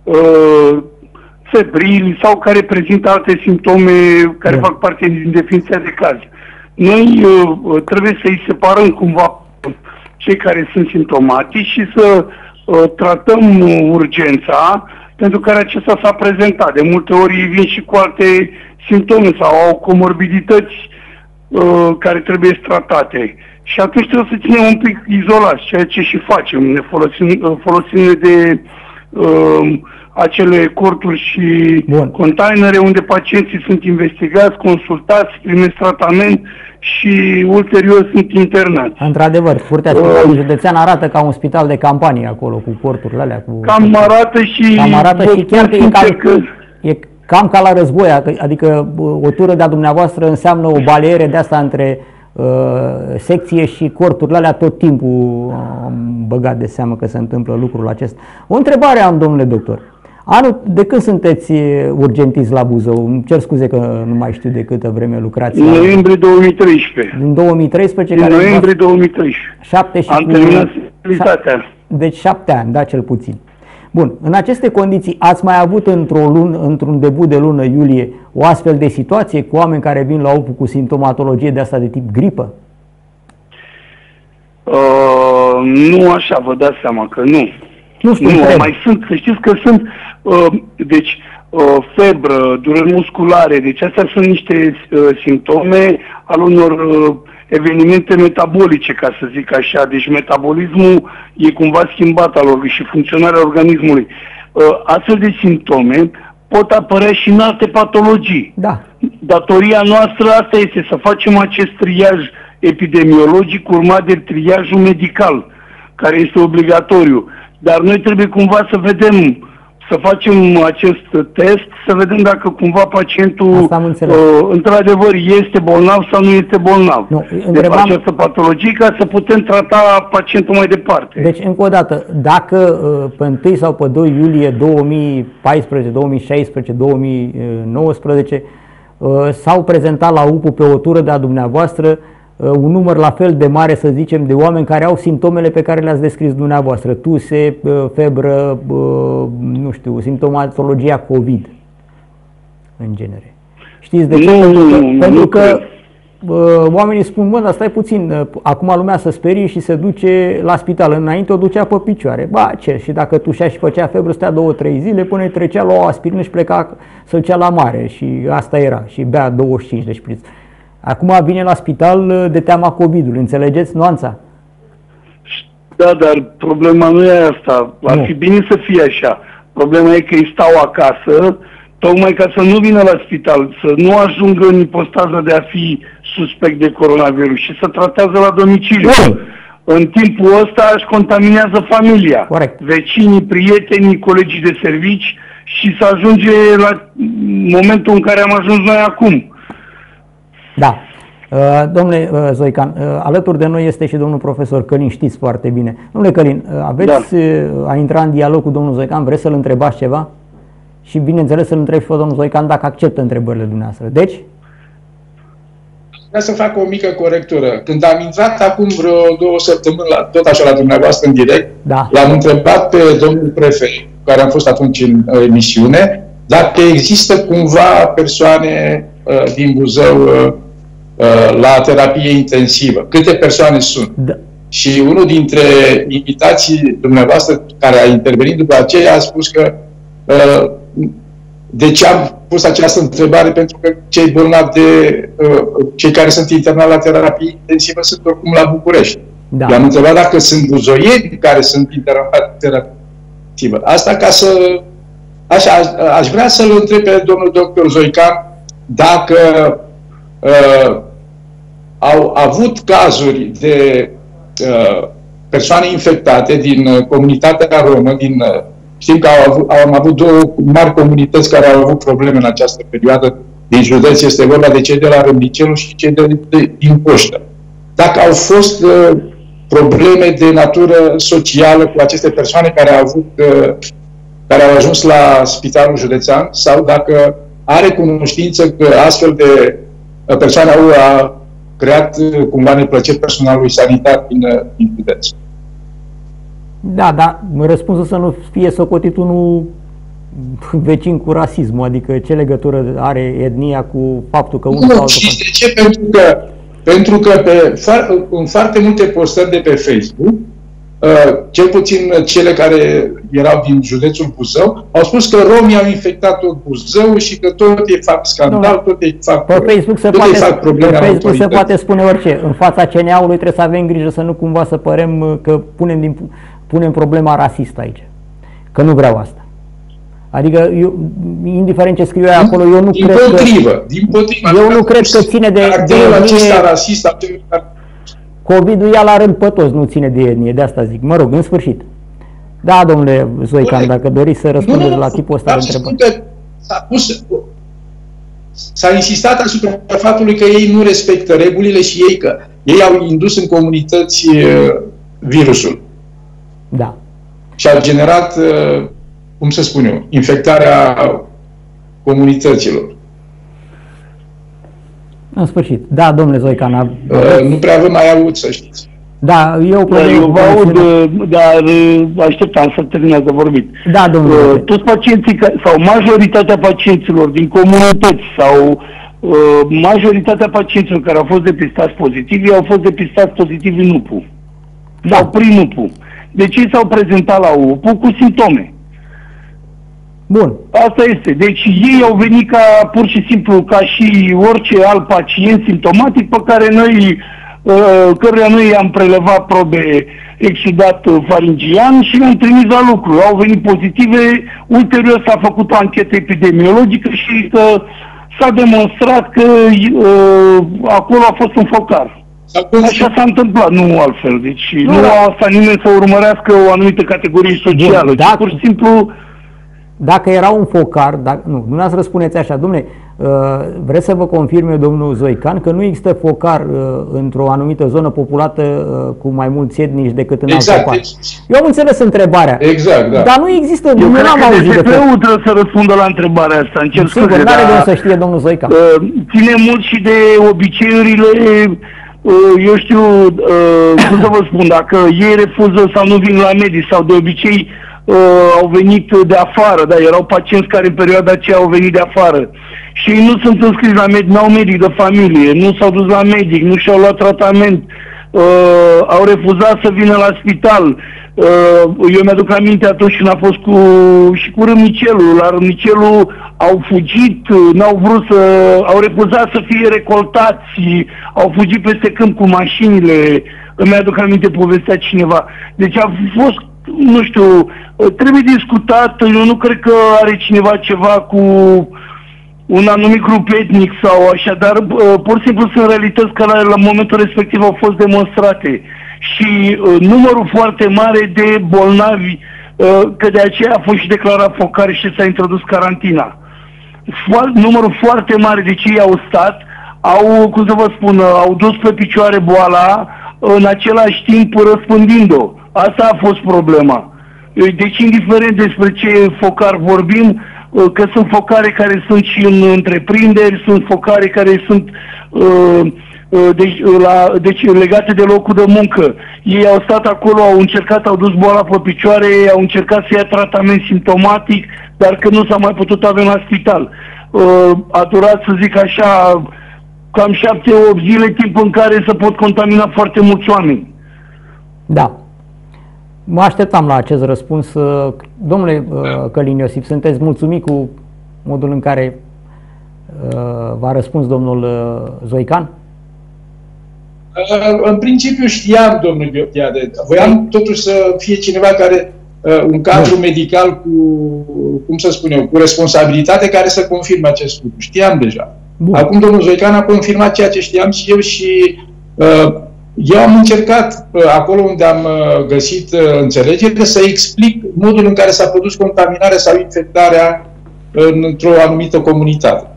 E: febrili sau care prezintă alte simptome care fac parte din definiția de caz. Noi trebuie să-i separăm cumva cei care sunt simptomatici și să tratăm urgența pentru care acesta s-a prezentat. De multe ori vin și cu alte simptome sau au comorbidități care trebuie tratate. Și atunci trebuie să ținem un pic izolați, ceea ce și facem, ne folosim de acele corturi și containere unde pacienții sunt investigați, consultați, primesc tratament și ulterior sunt internați.
A: Într-adevăr, Curtea Spitalului Județean arată ca un spital de campanie acolo, cu corturile alea.
E: Cam arată și
A: chiar e cam ca la război, adică o tură de-a dumneavoastră înseamnă o baliere de asta între secție și corturile alea, tot timpul am băgat de seamă că se întâmplă lucrul acesta. O întrebare am, domnule doctor. De când sunteți urgentist la Buzău? Îmi cer scuze că nu mai știu de câtă vreme lucrați.
E: În noiembrie 2013.
A: Din 2013?
E: Din noiembrie 2013.
A: 7 și
E: am terminat specialitatea.
A: Deci 7 ani, da, cel puțin. Bun, în aceste condiții ați mai avut într-un debut de lună iulie o astfel de situație cu oameni care vin la OPU cu simptomatologie de asta de tip gripă?
E: Nu așa, vă dați seama că nu.
A: Nu știu,
E: mai sunt, să știți că sunt, febră, dureri musculare, deci astea sunt niște simptome al unor evenimente metabolice, ca să zic așa. Deci metabolismul e cumva schimbat și funcționarea organismului. Astfel de simptome pot apărea și în alte patologii.
A: Da.
E: Datoria noastră asta este, să facem acest triaj epidemiologic urmat de triajul medical, care este obligatoriu. Dar noi trebuie cumva să vedem, să facem acest test, să vedem dacă cumva pacientul într-adevăr este bolnav sau nu este bolnav. De această patologie, ca să putem trata pacientul mai departe.
A: Deci, încă o dată, dacă pe 1 sau pe 2 iulie 2014, 2016, 2019 s-au prezentat la UPU pe o tură de-a dumneavoastră un număr la fel de mare, să zicem, de oameni care au simptomele pe care le-ați descris dumneavoastră, tuse, febră, nu știu, simptomatologia COVID, în genere. Știți de ce? Pentru că oamenii spun, dar stai puțin, acum lumea se sperie și se duce la spital. Înainte o ducea pe picioare. Ba, ce? Și dacă tușea și făcea febră, stea 2-3 zile până trecea, lua o aspirină și pleca, se ducea la mare. Și asta era. Și bea 25 de șpriț. Acum vine la spital de teama COVID-ului. Înțelegeți nuanța?
E: Da, dar problema nu e asta. Ar fi bine să fie așa. Problema e că îi stau acasă, tocmai ca să nu vină la spital, să nu ajungă în ipostaza de a fi suspect de coronavirus și să tratează la domiciliu. În timpul ăsta își contaminează familia,
A: corect,
E: vecinii, prietenii, colegii de servici și să ajunge la momentul în care am ajuns noi acum.
A: Da. Domnule Zoican, alături de noi este și domnul profesor Călin, știți foarte bine. Domnule Călin, a intrat în dialog cu domnul Zoican, vreți să-l întrebați ceva? Și bineînțeles să-l întreb și pe domnul Zoican dacă acceptă întrebările dumneavoastră. Deci?
D: Vreau să fac o mică corectură. Când am intrat acum vreo 2 săptămâni, tot așa la dumneavoastră în direct, l-am întrebat pe domnul prefect, care am fost atunci în emisiune, dacă există cumva persoane din Buzău la terapie intensivă. Câte persoane sunt? Da. Și unul dintre invitații dumneavoastră care a intervenit după aceea a spus că de ce am pus această întrebare? Pentru că cei bolnavi cei care sunt internați la terapie intensivă sunt oricum la București. Da. I-am întrebat dacă sunt buzoieni care sunt internați la terapie intensivă. Asta ca să... Așa, aș vrea să-l întreb pe domnul doctor Zoican dacă au avut cazuri de persoane infectate din comunitatea romă, știm că am avut 2 mari comunități care au avut probleme în această perioadă din județ, este vorba de cei de la Râmnicelu și cei din Coștă. Dacă au fost probleme de natură socială cu aceste persoane care au ajuns la Spitalul Județean sau dacă are cunoștință că astfel de persoane au creat cumva neplăceri personalului sanitar din județ.
A: Da, dar răspunsul să nu fie socotit unul vecin cu rasismul, adică ce legătură are etnia cu faptul că unul sau altul...
D: Și de ce? Pentru că în foarte multe postări de pe Facebook, cel puțin cele care erau din județul Buzău, au spus că romii au infectat tot Buzău și că tot ei fac scandal, tot ei fac probleme.
A: Pe Facebook se poate spune orice. În fața CNA-ului trebuie să avem grijă să nu cumva să părem că punem problema rasistă aici. Că nu vreau asta. Adică, indiferent ce scriu acolo, eu nu cred că...
D: Din potrivă.
A: Eu nu cred că ține de
D: acesta rasist.
A: COVID-ul ia la rând pe toți, nu ține de etnie, de asta zic. Mă rog, în sfârșit. Da, domnule Zoican, dacă doriți să răspundeți la tipul ăsta de întrebări.
D: S-a insistat asupra faptului că ei nu respectă regulile și că ei au indus în comunități virusul.
A: Da.
D: Și au generat, cum să spun eu, infectarea comunităților.
A: În sfârșit. Da, domnule Zoican.
D: Nu prea vă mai aud, să știți.
A: Da, eu
E: vă aud, dar așteptam să terminați de vorbit.
A: Da, domnule.
E: Toți pacienții, sau majoritatea pacienților din comunități, sau majoritatea pacienților care au fost depistați pozitivi, au fost depistați pozitivi în UPU. Sau prin UPU. Deci ei s-au prezentat la UPU cu simptome.
A: Bun.
E: Asta este. Deci ei au venit pur și simplu ca și orice alt pacient simptomatic pe care căruia noi i-am prelevat probe exudat faringian și le-am trimis la lucru. Au venit pozitive, ulterior s-a făcut o anchetă epidemiologică și s-a demonstrat că acolo a fost un focar. Așa s-a întâmplat, nu altfel. Deci nu asta nimeni să urmărească o anumită categorie socială, ci pur și simplu...
A: Dacă era un focar, dumneavoastră spuneți așa, dom'le, vreți să vă confirm eu, domnul Zoican, că nu există focar într-o anumită zonă populată cu mai mulți etnici decât în altă parte. Eu am înțeles întrebarea.
D: Exact, da.
A: Dar nu există,
E: eu
A: nu am auzit de
E: DSP-ul trebuie să răspundă la întrebarea asta, încerc scuze.
A: Sigur, n-are de să știe domnul Zoican.
E: Ține mult și de obiceiurile, eu știu, cum să vă spun, dacă ei refuză sau nu vin la medici sau de obicei au venit de afară, da, erau pacienți care în perioada aceea au venit de afară și ei nu sunt înscriși la medic, n-au medic de familie, nu s-au dus la medic, nu și-au luat tratament, au refuzat să vină la spital. Eu mi-aduc aminte atunci când a fost cu râmnicelul, la râmnicelul au fugit, n-au vrut au refuzat să fie recoltați, au fugit peste câmp cu mașinile, îmi aduc aminte, povestea cineva. Deci a fost, nu știu, trebuie discutat, eu nu cred că are cineva ceva cu un anumit grup etnic sau așa, dar pur și simplu sunt realități care la momentul respectiv au fost demonstrate și numărul foarte mare de bolnavi, că de aceea a fost și declarat focar și s-a introdus carantina. Numărul foarte mare de cei au stat, cum să vă spun, au dus pe picioare boala, în același timp răspândind-o. Asta a fost problema. Deci, indiferent despre ce focar vorbim, că sunt focare care sunt și în întreprinderi, sunt focare care sunt deci legate de locul de muncă. Ei au stat acolo, au încercat, au dus boala pe picioare, au încercat să ia tratament simptomatic, dar că nu s-a mai putut avea la spital. A durat, să zic așa, cam 7-8 zile, timp în care se pot contamina foarte mulți oameni. Da.
A: Mă așteptam la acest răspuns. Domnule Călin Iosif, sunteți mulțumit cu modul în care v-a răspuns domnul Zoican?
D: În principiu știam, domnul Gheorghiade. Voiam totuși să fie cineva care, un cadru medical cu, cum să spun eu, cu responsabilitate care să confirme acest lucru. Știam deja. Bun. Acum domnul Zoican a confirmat ceea ce știam și eu și eu am încercat, acolo unde am găsit înțelegere, să explic modul în care s-a produs contaminarea sau infectarea într-o anumită comunitate.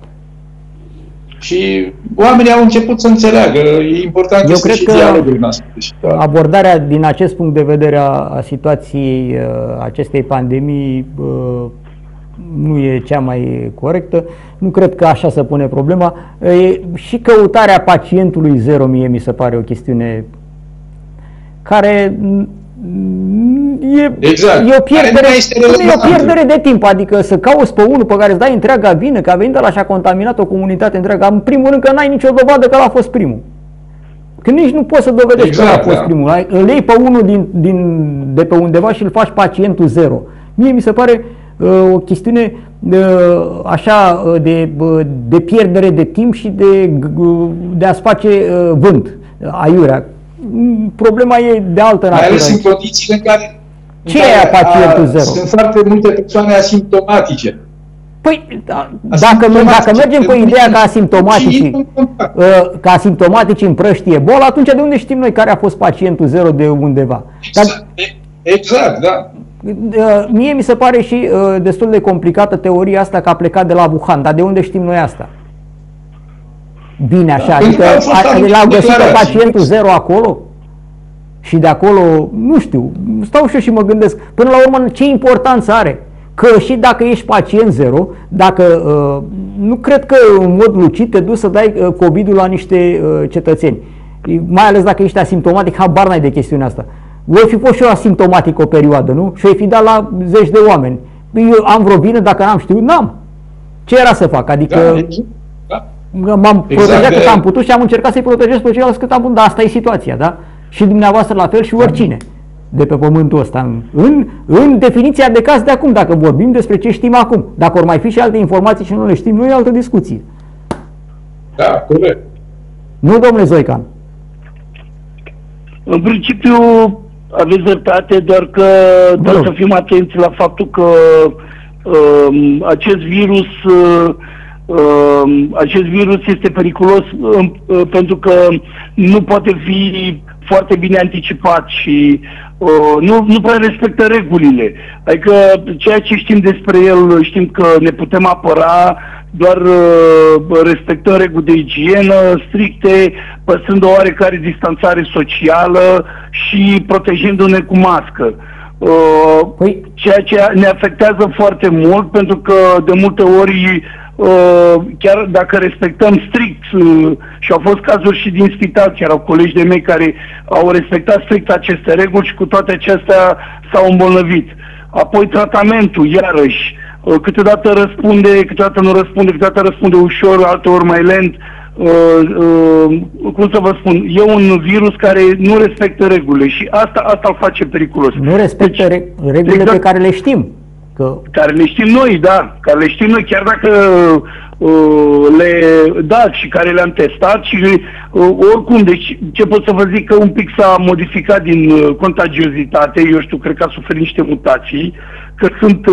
D: Și oamenii au început să înțeleagă. E important
A: eu
D: să
A: cred
D: și
A: că
D: dialogul în asta.
A: Abordarea din acest punct de vedere a situației acestei pandemii nu e cea mai corectă. Nu cred că așa se pune problema. Și căutarea pacientului zero, mie mi se pare o chestiune care e o pierdere de timp. Adică să cauți pe unul pe care îți dai întreaga vină că a venit ăla și a contaminat o comunitate întreagă. În primul rând că n-ai nicio dovadă că ăla a fost primul. Că nici nu poți să dovedești că ăla a fost primul. Îl iei pe unul de pe undeva și îl faci pacientul zero. Mie mi se pare o chestiune așa de pierdere de timp și de a-ți face vânt, aiurea. Problema e de altă natură.
D: Mai ales în condițiile în care
A: Ce e pacientul zero?
D: Sunt foarte multe persoane asimptomatice.
A: Păi, dacă mergem pe ideea că asimptomaticii împrăștie boala, atunci de unde știm noi care a fost pacientul zero de undeva?
D: Exact, da.
A: Mie mi se pare și destul de complicată teoria asta că a plecat de la Wuhan, dar de unde știm noi asta? Bine așa, adică l-au găsit pe pacientul zero acolo? Și de acolo, nu știu, stau și eu și mă gândesc, până la urmă ce importanță are? Că și dacă ești pacient zero, dacă nu cred că în mod lucid te duci să dai COVID-ul la niște cetățeni, mai ales dacă ești asimptomatic, habar n-ai de chestiunea asta. Voi fi fost și eu asimptomatic o perioadă, nu? Și o fi dat la zeci de oameni. Eu am vreo vină, dacă n-am știut, n-am. Ce era să fac? Adică m-am protejat cât am putut și am încercat să-i protejez pe ceilalți cât am putut, dar asta e situația, da? Și dumneavoastră la fel și oricine de pe pământul ăsta. În definiția de caz de acum, dacă vorbim despre ce știm acum. Dacă or mai fi și alte informații și nu le știm, nu e altă discuție.
D: Da, corect.
A: Nu, domnule Zoican?
E: În principiu aveți dreptate, doar că trebuie să fim atenți la faptul că acest virus este periculos pentru că nu poate fi foarte bine anticipat și nu prea respectă regulile. Adică ceea ce știm despre el, știm că ne putem apăra doar respectând reguli de igienă stricte, păstrând o oarecare distanțare socială și protejându-ne cu mască. Ceea ce ne afectează foarte mult, pentru că de multe ori chiar dacă respectăm strict, și au fost cazuri și din spital, chiar au colegi de mei care au respectat strict aceste reguli și cu toate acestea s-au îmbolnăvit. Apoi tratamentul, iarăși, câteodată răspunde, câteodată nu răspunde, câteodată răspunde ușor, alteori mai lent. Cum să vă spun, e un virus care nu respectă regulile și asta îl face periculos.
A: Nu respectă regulile pe care le știm.
E: Care le știm noi, da, care le știm noi, chiar dacă și care le-am testat și oricum, deci ce pot să vă zic, că un pic s-a modificat din contagiozitate, eu știu, cred că a suferit niște mutații, că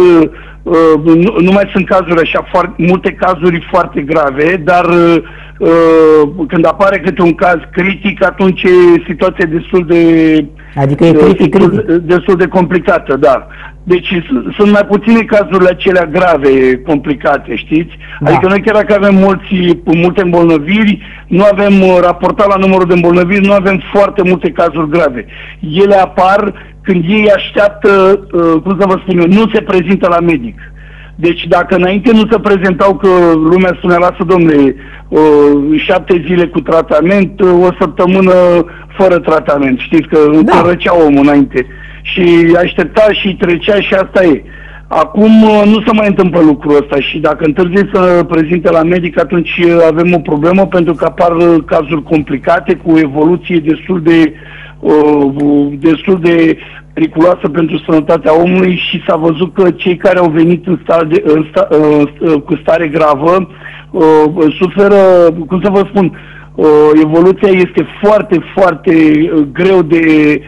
E: nu mai sunt cazuri așa, multe cazuri foarte grave, dar când apare câte un caz critic, atunci e situația destul de...
A: Adică e critic.
E: Destul de complicată, da. Deci sunt mai puține cazurile acelea grave, complicate, știți? Da. Adică noi chiar dacă avem multe îmbolnăviri, nu avem, raportat la numărul de îmbolnăviri, nu avem foarte multe cazuri grave. Ele apar când ei așteaptă, cum să vă spun eu, nu se prezintă la medic. Deci dacă înainte nu se prezentau, că lumea spunea, lasă domnule, 7 zile cu tratament, o săptămână fără tratament, știți că răcea omul înainte. Și aștepta și trecea și asta e. Acum nu se mai întâmplă lucrul ăsta și dacă întârzie să prezinte la medic, atunci avem o problemă, pentru că apar cazuri complicate cu o evoluție destul de periculoasă pentru sănătatea omului și s-a văzut că cei care au venit cu stare gravă suferă, cum să vă spun, evoluția este foarte, foarte greu de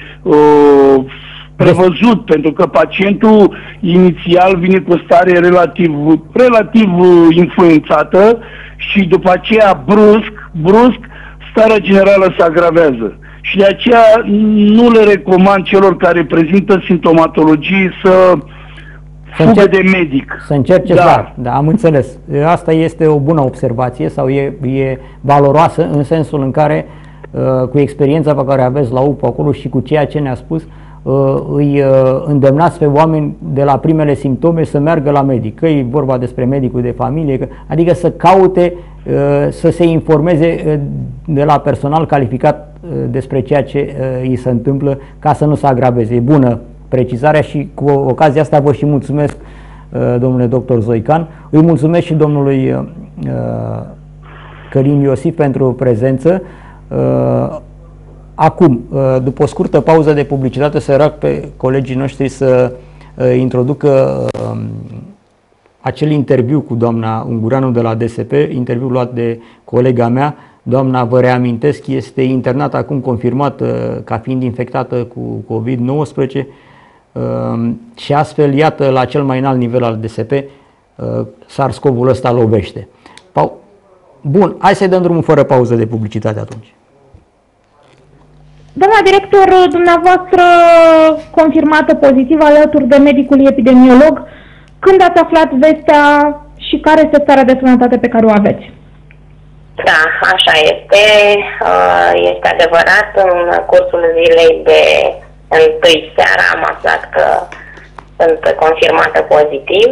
E: prevăzut, pentru că pacientul inițial vine cu o stare relativ influențată și după aceea brusc starea generală se agravează. Și de aceea nu le recomand celor care prezintă simptomatologii să fugă de medic.
A: Să încerce, da, am înțeles. Asta este o bună observație sau e valoroasă în sensul în care, cu experiența pe care aveți la UPU acolo și cu ceea ce ne-a spus, îi îndemnați pe oameni de la primele simptome să meargă la medic, că e vorba despre medicul de familie, adică să caute, să se informeze de la personal calificat despre ceea ce îi se întâmplă, ca să nu se agraveze. E bună precizarea și cu ocazia asta vă și mulțumesc, domnule doctor Zoican. Îi mulțumesc și domnului Călin Iosif pentru prezență. Acum, după o scurtă pauză de publicitate, să rog pe colegii noștri să introducă acel interviu cu doamna Ungureanu de la DSP, interviu luat de colega mea. Doamna, vă reamintesc, este internată acum, confirmată ca fiind infectată cu COVID-19. și astfel, iată, la cel mai înalt nivel al DSP, SARS-CoV-ul ăsta lovește. Bun, hai să-i dăm drumul fără pauză de publicitate atunci.
F: Doamna director, dumneavoastră confirmată pozitiv alături de medicul epidemiolog, când ați aflat vestea și care este starea de sănătate pe care o aveți?
G: Da, așa este. Este adevărat, în cursul zilei de 1 seara am aflat că sunt confirmată pozitiv.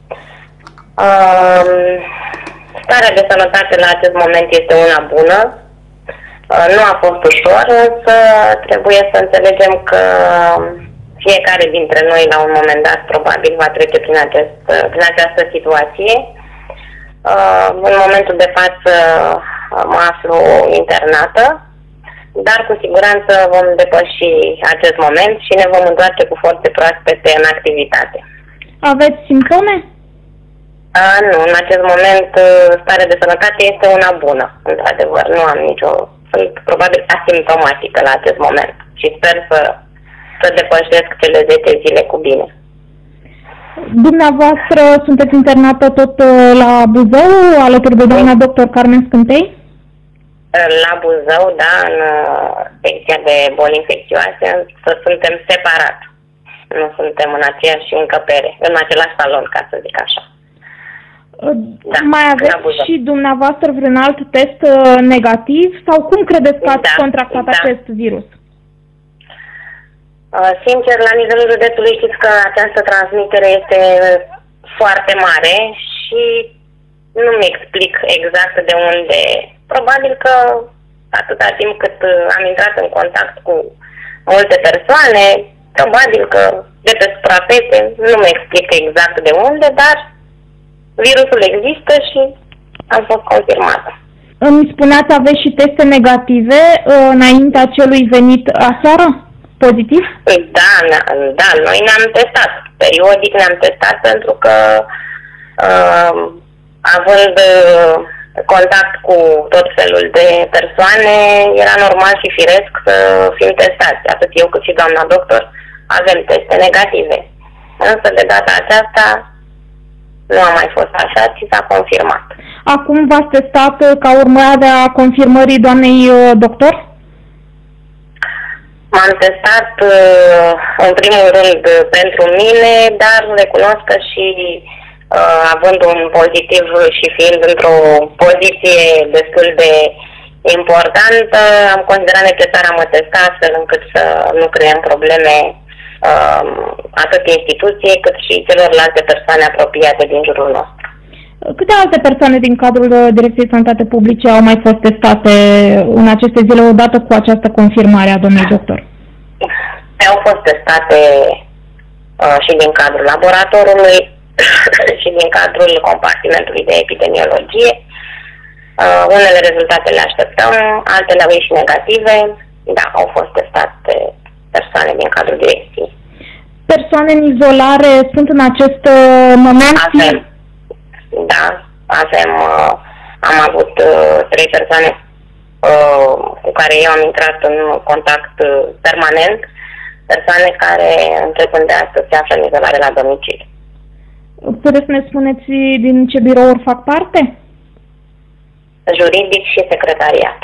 G: Starea de sănătate la acest moment este una bună. Nu a fost ușor, însă trebuie să înțelegem că fiecare dintre noi la un moment dat probabil va trece prin această situație. În momentul de față mă aflu internată, dar cu siguranță vom depăși acest moment și ne vom întoarce cu forțe proaspete în activitate.
F: Aveți simptome?
G: Nu, în acest moment starea de sănătate este una bună, într-adevăr. Nu am sunt probabil asimptomatică la acest moment și sper să depășesc cele 10 zile cu bine.
F: Dumneavoastră sunteți internată tot la Buzău, alături de doamna doctor Carmen Scântei?
G: La Buzău, da, în secția de boli infecțioase, să suntem separat. Nu suntem în aceeași încăpere, în același salon, ca să zic așa.
F: Da, mai aveți și dumneavoastră vreun alt test negativ sau cum credeți că ați contractat acest virus?
G: Sincer, la nivelul județului știți că această transmitere este foarte mare și nu-mi explic exact de unde. Probabil că atâta timp cât am intrat în contact cu multe persoane, probabil că de pe suprafețe, nu-mi explic exact de unde, dar virusul există și am fost confirmată.
F: Îmi spuneați, aveți și teste negative înaintea celui venit aseară? Pozitiv?
G: Da, noi ne-am testat. Periodic ne-am testat pentru că având contact cu tot felul de persoane, era normal și firesc să fim testați. Atât eu cât și doamna doctor avem teste negative. Însă de data aceasta nu a mai fost așa, ci s-a confirmat.
F: Acum v-ați testat ca urmare a confirmării doamnei doctor?
G: M-am testat în primul rând pentru mine, dar recunosc că și având un pozitiv și fiind într-o poziție destul de importantă, am considerat necesar a mă testa astfel încât să nu creăm probleme atât instituției cât și celorlalte persoane apropiate din jurul nostru.
F: Câte alte persoane din cadrul Direcției Sănătate Publice au mai fost testate în aceste zile odată cu această confirmare a domnului doctor?
G: Au fost testate și din cadrul laboratorului și din cadrul compartimentului de epidemiologie. Unele rezultate le așteptăm, altele au ieșit negative. Da, au fost testate persoane din cadrul direcției.
F: Persoane în izolare sunt în acest moment?
G: Am avut 3 persoane cu care eu am intrat în contact permanent, persoane care începând de astăzi se află în izolare la domiciliu.
F: Puteți să ne spuneți din ce birouri fac parte?
G: Juridic și secretariat.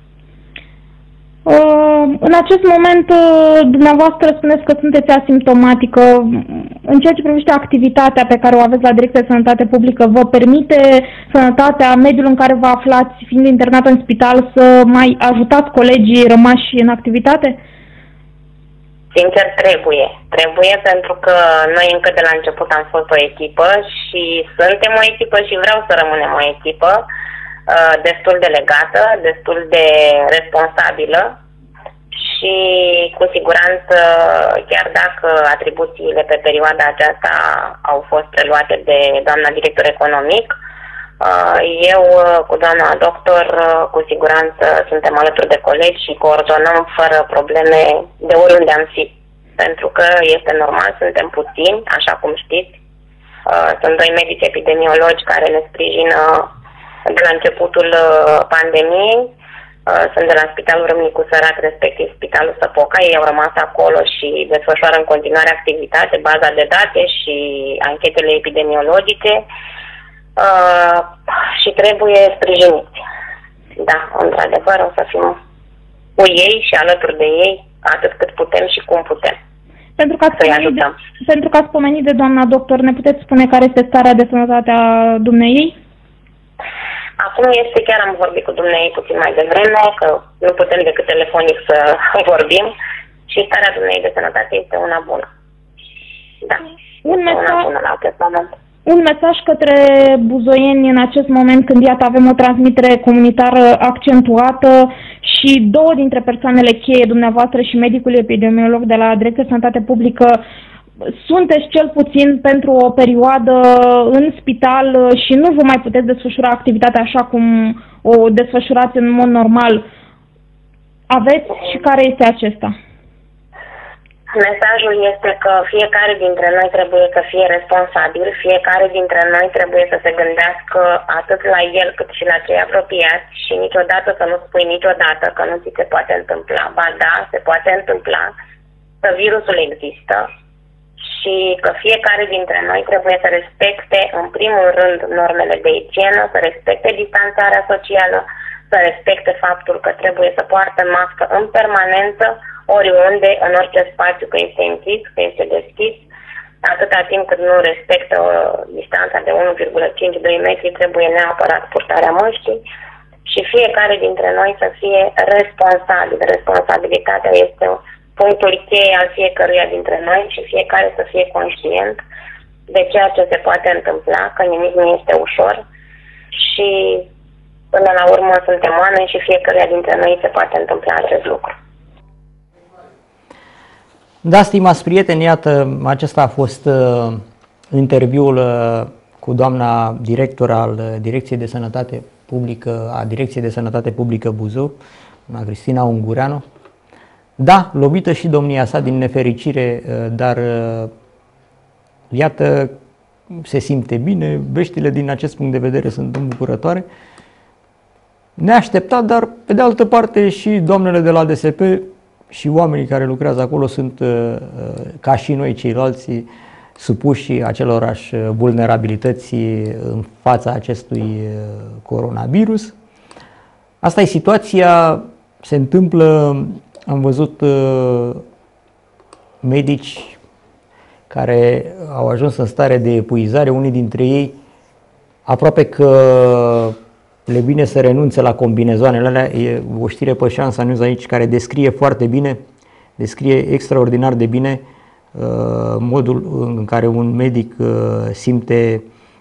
F: În acest moment, dumneavoastră spuneți că sunteți asimptomatică. În ceea ce privește activitatea pe care o aveți la Direcția de Sănătate Publică, vă permite sănătatea, mediul în care vă aflați, fiind internat în spital, să mai ajutați colegii rămași în activitate?
G: Sincer, trebuie pentru că noi încă de la început am fost o echipă și suntem o echipă și vreau să rămânem o echipă destul de legată, destul de responsabilă și cu siguranță, chiar dacă atribuțiile pe perioada aceasta au fost preluate de doamna director economic, eu cu doamna doctor cu siguranță suntem alături de colegi și coordonăm fără probleme de oriunde am fi. Pentru că este normal, suntem puțini, așa cum știți. Sunt 2 medici epidemiologi care ne sprijină de la începutul pandemiei Sunt de la Spitalul Râmnicu Sărac, respectiv Spitalul Săpoca. Ei au rămas acolo și desfășoară în continuare activitate, baza de date și anchetele epidemiologice și trebuie sprijiniți. Da, într-adevăr o să fim cu ei și alături de ei atât cât putem și cum putem.
F: Pentru că ați pomenit de doamna doctor, ne puteți spune care este starea de sănătate a dumneiei?
G: Acum este, chiar am vorbit cu dumneei puțin mai devreme, că nu putem decât telefonic să vorbim și starea dumneei de sănătate este una bună. Da, una bună la acest moment.
F: Un mesaj către buzoieni în acest moment când, iată, avem o transmitere comunitară accentuată și două dintre persoanele cheie, dumneavoastră și medicul epidemiolog de la Direcția Sănătate Publică, sunteți cel puțin pentru o perioadă în spital și nu vă mai puteți desfășura activitatea așa cum o desfășurați în mod normal. Aveți și care este acesta?
G: Mesajul este că fiecare dintre noi trebuie să fie responsabil, fiecare dintre noi trebuie să se gândească atât la el cât și la cei apropiați și niciodată să nu spui niciodată că nu ți se poate întâmpla. Ba da, se poate întâmpla, că virusul există și că fiecare dintre noi trebuie să respecte în primul rând normele de igienă, să respecte distanțarea socială, să respecte faptul că trebuie să poartă mască în permanență, oriunde, în orice spațiu, că este închis, că este deschis, atâta timp cât nu respectă distanța de 1,5-2 metri, trebuie neapărat purtarea măștii și fiecare dintre noi să fie responsabil. Responsabilitatea este punctul cheie al fiecăruia dintre noi și fiecare să fie conștient de ceea ce se poate întâmpla, că nimic nu este ușor și până la urmă suntem oameni și fiecăruia dintre noi se poate întâmpla acest lucru.
A: Da, stimați prieteni, iată, acesta a fost interviul cu doamna director al Direcției de Sănătate Publică, a Direcției de Sănătate Publică Buzău, doamna Cristina Ungureanu. Da, lovită și domnia sa din nefericire, dar iată, se simte bine, veștile din acest punct de vedere sunt îmbucurătoare. Neașteptat, dar pe de altă parte și doamnele de la DSP și oamenii care lucrează acolo sunt, ca și noi ceilalți, supuși acelorași vulnerabilități în fața acestui coronavirus. Asta e situația, se întâmplă, am văzut medici care au ajuns în stare de epuizare, unii dintre ei aproape că le vine să renunțe la combinezoanele alea. E o știre pe Șansa News aici care descrie foarte bine, descrie extraordinar de bine modul în care un medic simte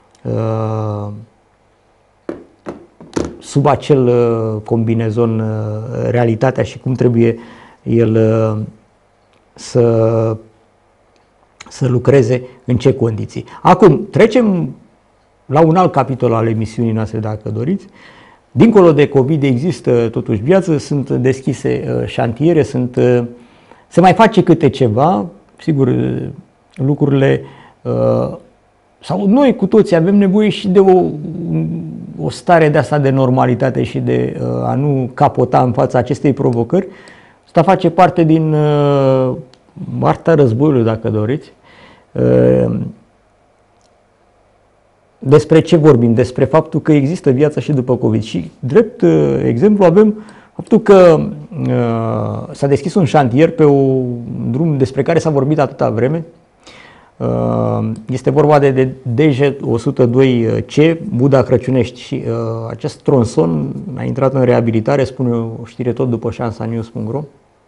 A: sub acel combinezon realitatea și cum trebuie el să lucreze, în ce condiții. Acum, trecem la un alt capitol al emisiunii noastre, dacă doriți. Dincolo de COVID există totuși viață, sunt deschise șantiere, se mai face câte ceva, sigur, lucrurile, sau noi cu toții avem nevoie și de o stare de asta de normalitate și de a nu capota în fața acestei provocări. Asta face parte din arta războiului, dacă doriți. Despre ce vorbim? Despre faptul că există viață și după COVID. Și drept exemplu avem faptul că s-a deschis un șantier pe un drum despre care s-a vorbit atâta vreme. Este vorba de DJ102C, Buda Crăciunești, și acest tronson a intrat în reabilitare, spune o știre tot după șansanews.ro.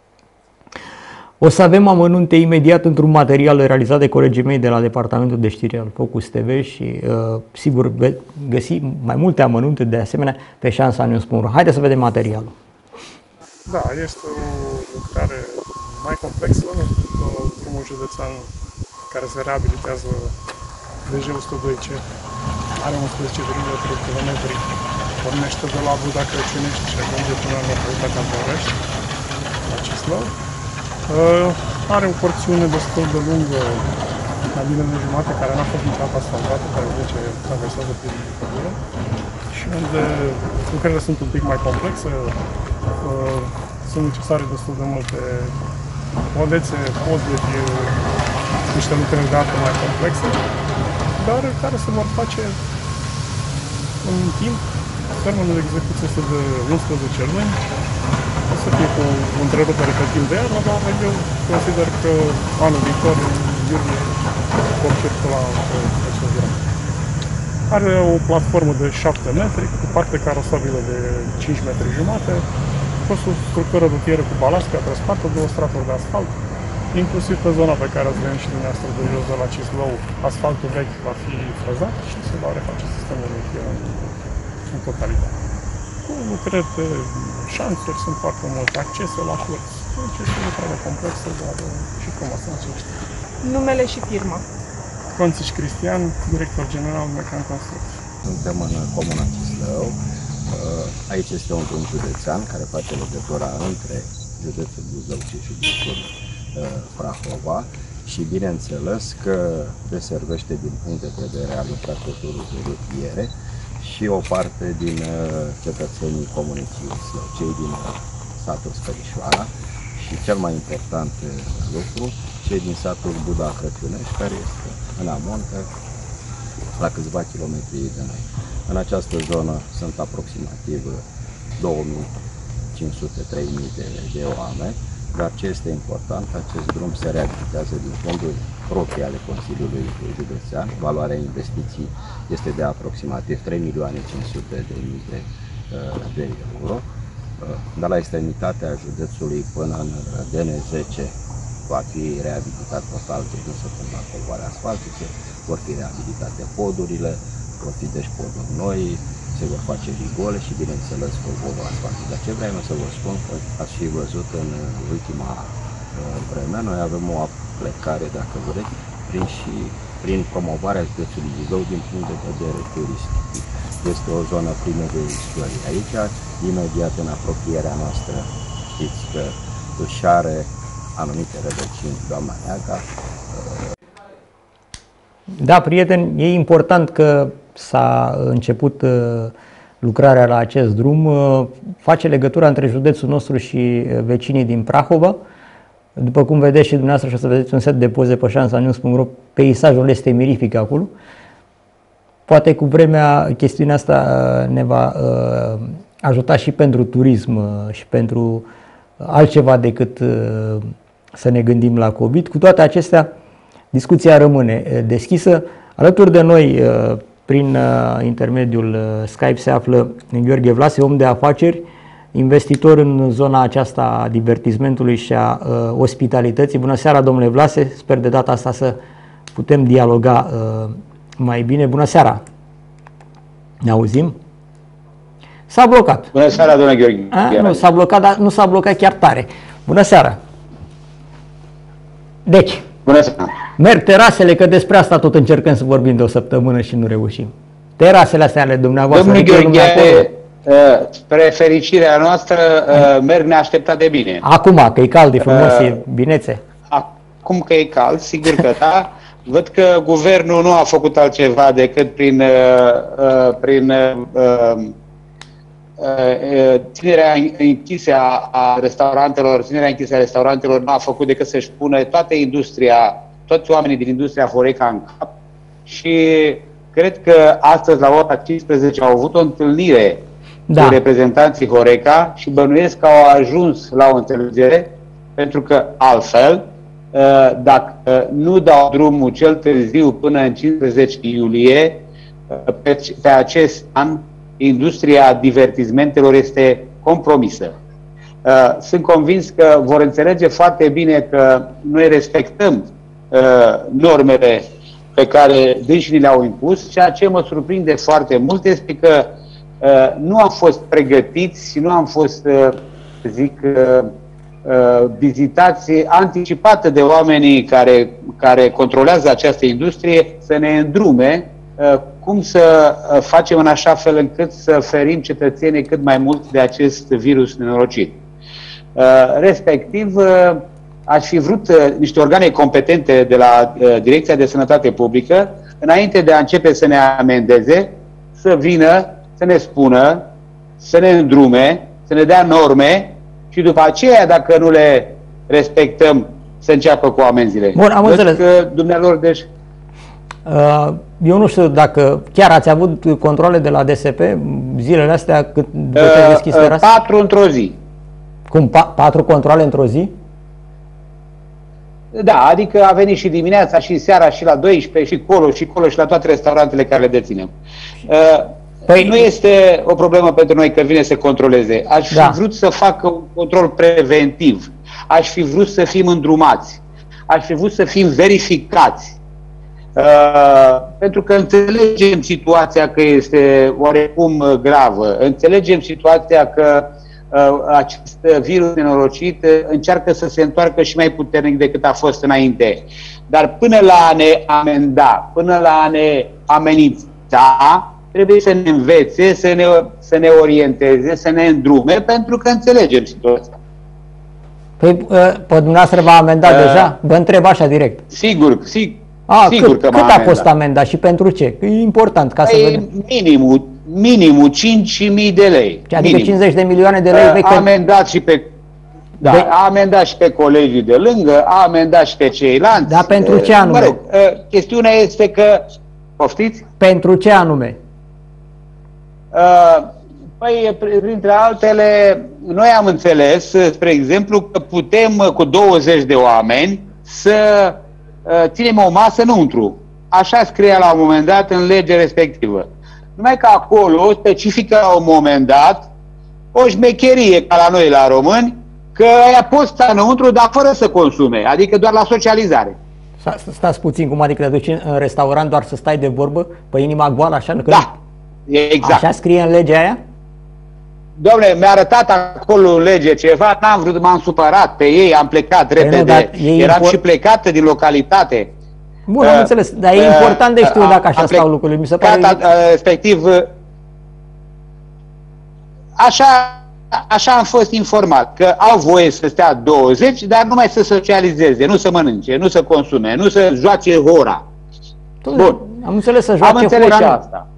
A: O să avem amănunte imediat într-un material realizat de colegii mei de la Departamentul de Știri al Focus TV și sigur veți găsi mai multe amănunte de asemenea pe șansanews.ro. Haideți să vedem materialul.
H: Da, este o lucrare mai complexă, drumul județean care se reabilitează DJ102C are 11,3 km, pornește de la Buda Crăciunești și ajunge până în localitatea Borești, la Cislău. Are o porțiune destul de lungă, la bine de jumate, care n-a fost niciodată asfaltată, care zice traversează prin pădure și unde lucrurile sunt un pic mai complexe, sunt necesare destul de multe modețe, poduri, niște lucruri de artă mai complexe, dar care se vor face în timp. Termenul de execuție este de 11 luni, o să fie cu întrerupere pe timp de iarnă, dar eu consider că anul viitor, în iulie, vor circula pe acest drum. Are o platformă de 7 metri, cu parte carosabilă de 5 metri jumate, cu o structură rutieră cu balast pe spate, 2 straturi de asfalt, inclusiv pe zona pe care ați venit și dumneavoastră de jos de la Cislău, asfaltul vechi va fi frezat și se va reface sistemul rutier în totalitate. Cu lucrări de șanțuri, sunt foarte multe accese la curți. Deci este o lucrare complexă, dar și frumos în aceștia.
I: Numele și firma.
H: Conțiș Cristian, director general Mecan Construcții.
J: Suntem în Comuna Cislău. Aici este un drum județean care face legătura între județul Buzău și județul Prahova și bineînțeles că deservește din punct de vedere al infrastructurii rutiere și o parte din cetățenii comunității Cislău, cei din satul Spărișoara și cel mai important lucru, cei din satul Buda Crăciunești, care este în amonte, la câțiva kilometri de noi. În această zonă sunt aproximativ 2500-3000 de oameni, dar ce este important, acest drum se reabilitează din fonduri proprii ale Consiliului Județean. Valoarea investiției este de aproximativ 3.500.000 de euro. De la extremitatea județului până în DN10 va fi reabilitat total dusă până la covoare asfaltice, vor fi reabilitate podurile, vor fi deci poduri noi, se vor face rigole și bineînțeles covorul asfaltic. Dar ce vreau să vă spun, că ați fi văzut în ultima vreme, noi avem o plecare, dacă vreți, prin promovarea județului Buzău din punct de vedere turistic. Este o zonă plină de istorie. Aici, imediat în apropierea noastră, știți că își are anumite rădăcini doamna Neaga.
A: Da, prieteni, e important că s-a început lucrarea la acest drum. Face legătura între județul nostru și vecinii din Prahova. După cum vedeți și dumneavoastră, și o să vedeți un set de poze pe ShansaNews.ro, peisajul este mirific acolo. Poate cu vremea chestiunea asta ne va ajuta și pentru turism și pentru altceva decât să ne gândim la COVID. Cu toate acestea, discuția rămâne deschisă. Alături de noi, prin intermediul Skype, se află Gheorghe Vlase, om de afaceri, investitor în zona aceasta a divertismentului și a ospitalității. Bună seara, domnule Vlase, sper de data asta să putem dialoga mai bine. Bună seara! Ne auzim? S-a blocat.
K: Bună seara, domnule Gheorghe.
A: Nu s-a blocat, dar nu s-a blocat chiar tare. Bună seara! Deci,
K: bună seara.
A: Merg terasele, că despre asta tot încercăm să vorbim de o săptămână și nu reușim. Terasele astea ale dumneavoastră.
K: Domnule Gheorghe, spre fericirea noastră, merg neașteptat de bine.
A: Acum, că e cald, e frumos, e binețe.
K: Acum că e cald, sigur că da. Văd că guvernul nu a făcut altceva decât prin ținerea închisă a restaurantelor, nu a făcut decât să-și pună toți oamenii din industria Horeca în cap și cred că astăzi la ora 15 au avut o întâlnire cu reprezentanții Horeca și bănuiesc că au ajuns la o înțelegere, pentru că altfel, dacă nu dau drumul cel târziu până în 15 iulie, pe acest an, industria divertismentelor este compromisă. Sunt convins că vor înțelege foarte bine că noi respectăm normele pe care dânșii le-au impus. Ceea ce mă surprinde foarte mult este că nu am fost pregătiți, nu am fost, vizitați anticipată de oamenii care controlează această industrie să ne îndrume cum să facem în așa fel încât să ferim cetățenii cât mai mult de acest virus nenorocit. Respectiv, aș fi vrut niște organe competente de la Direcția de Sănătate Publică, înainte de a începe să ne amendeze, să vină, să ne spună, să ne îndrume, să ne dea norme și după aceea, dacă nu le respectăm, să înceapă cu amenziile.
A: Bun, am înțeles.
K: Că dumnealor, deci...
A: Eu nu știu dacă chiar ați avut controle de la DSP zilele astea cât după ce ați deschis terasa?
K: 4 într-o zi.
A: Cum? 4 controle într-o zi?
K: Da, adică a venit și dimineața și seara și la 12 și colo și la toate restaurantele care le deținem. Nu este o problemă pentru noi că vine să controleze. Aș fi vrut să facă un control preventiv. Aș fi vrut să fim îndrumați. Aș fi vrut să fim verificați. Pentru că înțelegem situația că este oarecum gravă. Înțelegem situația că acest virus nenorocit încearcă să se întoarcă și mai puternic decât a fost înainte. Dar până la a ne amenda, până la a ne amenința, trebuie să ne învețe, să ne orienteze, să ne îndrume, pentru că înțelegem situația.
A: Păi, pe dumneavoastră v-a amendat deja? Vă întreb așa direct.
K: Sigur că
A: cât a fost amenda și pentru ce? E important ca să vedem.
K: Minimul 5.000 de lei.
A: Adică 50 de milioane de lei.
K: A amendat și pe... Da, a amendat și pe colegii de lângă, a amendat și pe ceilalți.
A: Dar pentru ce anume?
K: Mă rog, chestiunea este că... Poftiți?
A: Pentru ce anume?
K: Păi, printre altele, noi am înțeles, spre exemplu, că putem cu 20 de oameni să ținem o masă înăuntru. Așa scria la un moment dat în legea respectivă. Numai că acolo specifică la un moment dat o șmecherie ca la noi la români, că aia poți sta înăuntru, dar fără să consume, adică doar la socializare.
A: Stați puțin, cum adică te duci în restaurant doar să stai de vorbă pe inima goală, așa?
K: Da, exact.
A: Așa scrie în legea aia?
K: Dom'le, mi-a arătat acolo în lege ceva, n-am vrut, m-am supărat pe ei, am plecat repede, eram și plecat din localitate.
A: Bun, am înțeles, dar e important de știu dacă așa stau lucrurile, mi se pare...
K: Respectiv, așa am fost informat, că au voie să stea 20, dar numai să socializeze, nu să mănânce, nu să consume, nu să joace hora.
A: Bun, am înțeles, să joace hora.
K: Am înțeles și asta.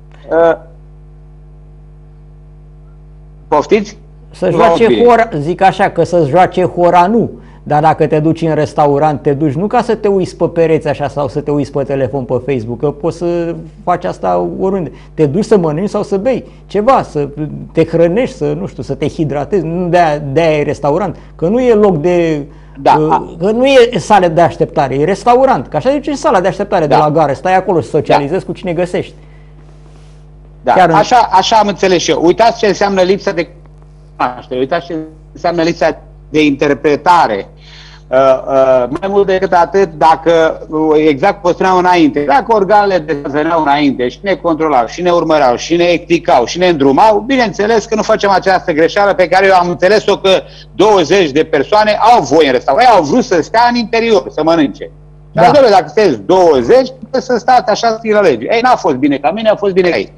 K: Poftiți?
A: Să joace hora, zic așa, că să joace hora nu. Dar dacă te duci în restaurant, te duci nu ca să te uiți pe pereți așa sau să te uiți pe telefon, pe Facebook, că poți să faci asta oriunde. Te duci să mănânci sau să bei ceva, să te hrănești, să nu știu, să te hidratezi, nu de-aia e restaurant, că nu e loc de... că nu e sală de așteptare, e restaurant, că așa zice sala de așteptare de la gară, stai acolo și socializezi cu cine găsești.
K: Da, așa am înțeles și eu. Uitați ce înseamnă lipsa de cunoaștere, uitați ce înseamnă lipsa de interpretare. Mai mult decât atât, dacă, exact cum spuneam înainte, dacă organele de stat veneau înainte și ne controlau, și ne urmăreau, și ne explicau, și ne îndrumau, bineînțeles că nu facem această greșeală pe care eu am înțeles-o, că 20 de persoane au voie în restaurant, au vrut să stea în interior, să mănânce. Dar dacă sunteți 20, trebuie să stați așa scrie la lege. Ei, n-a fost bine ca mine, a fost bine ca ei.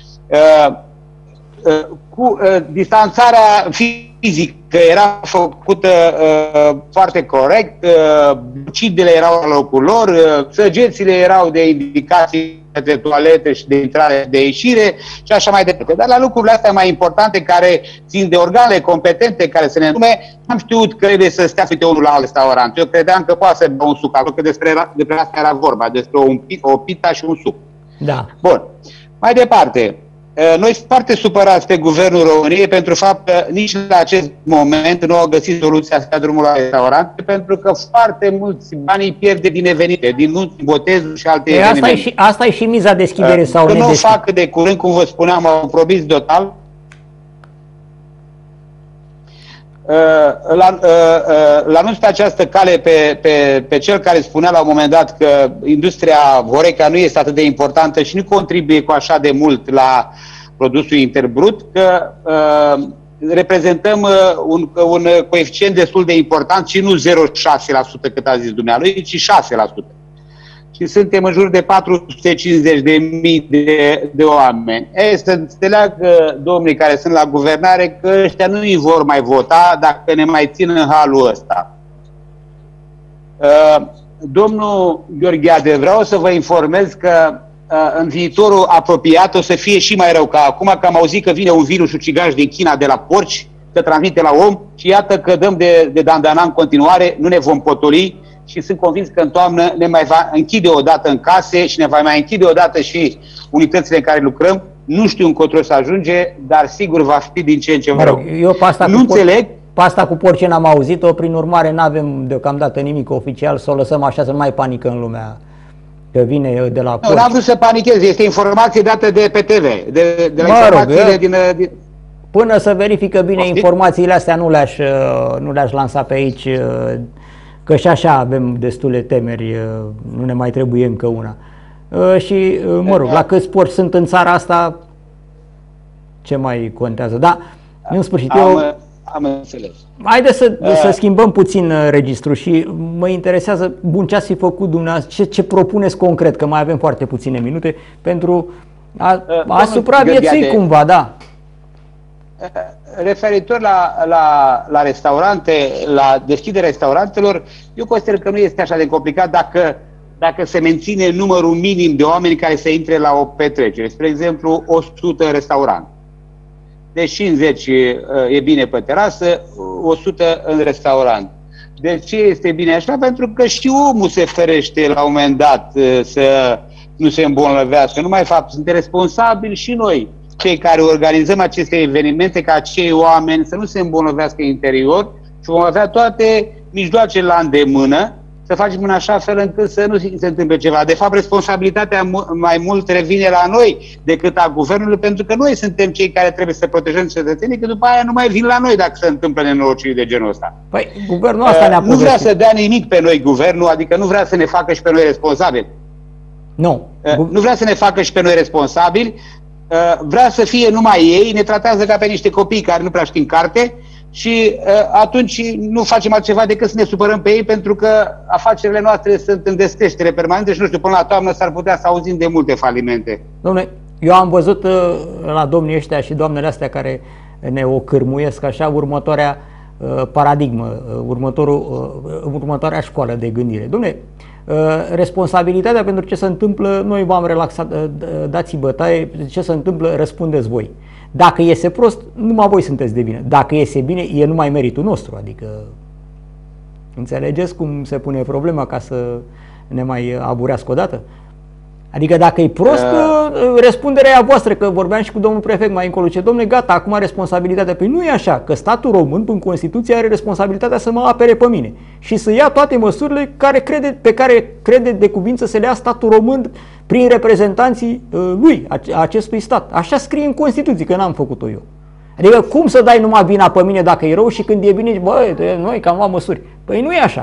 K: Cu distanțarea fizică era făcută foarte corect, bucidele erau la locul lor, săgețile erau de indicații de toalete și de intrare de ieșire și așa mai departe. Dar la lucrurile astea mai importante care țin de organele competente care să ne îndume, am știut că trebuie să stea câte unul la alt restaurant. Eu credeam că poate să bea un suc, că despre asta era vorba, despre o pita și un suc.
A: Da.
K: Bun. Mai departe, noi suntem foarte supărați pe Guvernul României pentru fapt că nici la acest moment nu au găsit soluția să dea drumul la restaurant, pentru că foarte mulți bani pierde din evenimente, din nunți, botezuri și alte evenimente.
A: Asta e și miza deschidere sau
K: nedeschidere. Că nu o fac de curând, cum vă spuneam, au promis total. L-anunț pe această cale pe cel care spunea la un moment dat că industria Horeca nu este atât de importantă și nu contribuie cu așa de mult la produsul interbrut, că reprezentăm un coeficient destul de important și nu 0,6% cât a zis dumnealui, ci 6%. Și suntem în jur de 450.000 de oameni. Să înțeleagă domnii care sunt la guvernare că ăștia nu îi vor mai vota dacă ne mai țin în halul ăsta. Domnul Gheorghiade, vreau să vă informez că în viitorul apropiat o să fie și mai rău ca acum, că am auzit că vine un virus ucigaș din China de la porci, să transmite la om și iată că dăm de dandana în continuare, nu ne vom potoli și sunt convins că în toamnă ne mai va închide odată în case și ne va mai închide odată și unitățile în care lucrăm. Nu știu încotro să ajunge, dar sigur va fi din ce în ce mai rău.
A: Eu pe asta
K: nu înțeleg.
A: Pe asta cu porci n-am auzit-o, prin urmare nu avem deocamdată nimic oficial, să o lăsăm așa să nu mai panică în lumea că vine de la porci.
K: Nu am vrut să panichez, este informație dată de pe TV, de la informațiile din...
A: Până să verifică bine informațiile astea nu le-aș lansa pe aici, că și așa avem destule temeri, nu ne mai trebuie încă una. Și, mă rog, la câți porci sunt în țara asta, ce mai contează? Da, în sfârșit,
K: am înțeles.
A: Haideți să schimbăm puțin registrul și mă interesează, bun, ce ați fi făcut dumneavoastră, ce propuneți concret, că mai avem foarte puține minute, pentru a supraviețui cumva, da.
K: Referitor la restaurante, la deschiderea restaurantelor, eu consider că nu este așa de complicat dacă se menține numărul minim de oameni care să intre la o petrecere. Spre exemplu, 100 în restaurant. Deci 50 e bine pe terasă, 100 în restaurant. De ce este bine așa? Pentru că și omul se ferește la un moment dat să nu se îmbolnăvească. Numai fapt, suntem responsabili și noi, cei care organizăm aceste evenimente, ca acei oameni să nu se îmbolnăvească în interior și vom avea toate mijloacele la îndemână să facem în așa fel încât să nu se întâmple ceva. De fapt, responsabilitatea mai mult revine la noi decât a guvernului, pentru că noi suntem cei care trebuie să protejăm cetățenii, că după aia nu mai vin la noi dacă se întâmplă nenorociri de genul ăsta.
A: Păi, guvernul asta ne-a
K: nu vrea să dea nimic pe noi guvernul, adică nu vrea să ne facă și pe noi responsabili.
A: Nu.
K: Nu vrea să ne facă și pe noi responsabili, vrea să fie numai ei, ne tratează ca pe niște copii care nu prea știm carte și atunci nu facem altceva decât să ne supărăm pe ei, pentru că afacerile noastre sunt în descreștere permanentă și nu știu, până la toamnă s-ar putea să auzim de multe falimente.
A: Dom'le, eu am văzut la domnii ăștia și doamnele astea care ne ocârmuiesc așa următoarea paradigmă, următoarea școală de gândire. Dom'le, responsabilitatea pentru ce se întâmplă, noi v-am relaxat, dați bătaie, ce se întâmplă, răspundeți voi. Dacă iese prost, numai voi sunteți de vină. Dacă iese bine, e numai meritul nostru. Adică, înțelegeți cum se pune problema ca să ne mai aburească odată? Adică dacă e prost, răspunderea e a voastră, că vorbeam și cu domnul prefect mai încolo, ce domnule, gata, acum responsabilitatea. Păi nu e așa, că statul român, în Constituție, are responsabilitatea să mă apere pe mine și să ia toate măsurile pe care crede de cuvință să le ia statul român prin reprezentanții lui, acestui stat. Așa scrie în Constituție, că n-am făcut-o eu. Adică cum să dai numai vina pe mine dacă e rău și când e bine, băi, noi că am luat măsuri. Păi nu e așa.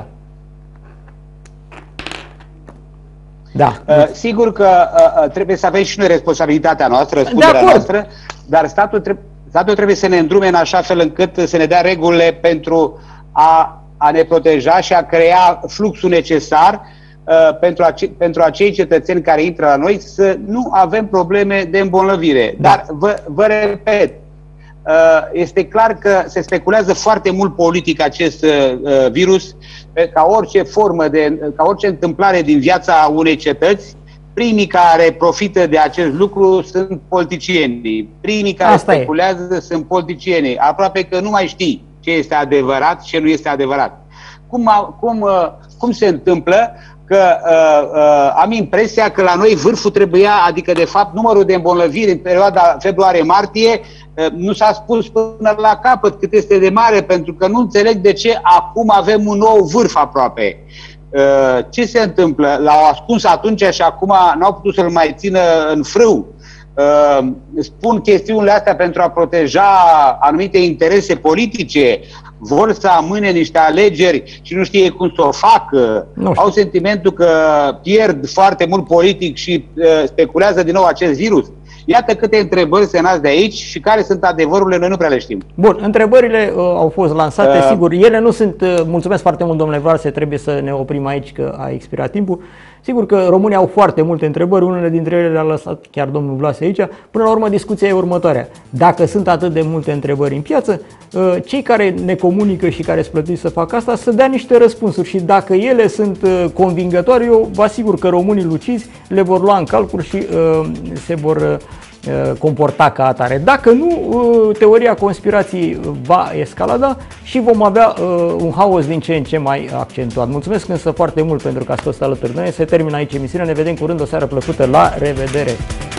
A: Da.
K: Sigur că trebuie să avem și noi responsabilitatea noastră, răspunderea noastră, dar statul trebuie să ne îndrume în așa fel încât să ne dea regulile pentru a ne proteja și a crea fluxul necesar pentru acei cetățeni care intră la noi să nu avem probleme de îmbolnăvire. Da. Dar vă repet, este clar că se speculează foarte mult politic acest virus, ca orice formă ca orice întâmplare din viața unei cetăți. Primii care profită de acest lucru sunt politicienii. Primii care speculează sunt politicienii. Aproape că nu mai știi ce este adevărat și ce nu este adevărat. Cum se întâmplă că am impresia că la noi vârful trebuia, adică de fapt numărul de îmbolnăviri în perioada februarie-martie nu s-a spus până la capăt cât este de mare, pentru că nu înțeleg de ce acum avem un nou vârf aproape. Ce se întâmplă? L-au ascuns atunci și acum n-au putut să-l mai țină în frâu. Spun chestiunile astea pentru a proteja anumite interese politice, vor să amâne niște alegeri și nu știe cum să o facă, au sentimentul că pierd foarte mult politic și speculează din nou acest virus. Iată câte întrebări se nasc de aici și care sunt adevărurile, noi nu prea le știm.
A: Bun, întrebările au fost lansate, sigur, ele nu sunt, mulțumesc foarte mult domnule Vlase, trebuie să ne oprim aici că a expirat timpul. Sigur că românii au foarte multe întrebări, unele dintre ele le-a lăsat chiar domnul Vlase aici. Până la urmă, discuția e următoarea. Dacă sunt atât de multe întrebări în piață, cei care ne comunică și care sunt plătiți să facă asta, să dea niște răspunsuri și dacă ele sunt convingătoare, eu vă asigur că românii lucizi le vor lua în calcul și se vor comporta ca atare. Dacă nu, teoria conspirației va escalada și vom avea un haos din ce în ce mai accentuat. Mulțumesc însă foarte mult pentru că ați fost alături de noi. Se termină aici emisiunea. Ne vedem curând. O seară plăcută. La revedere!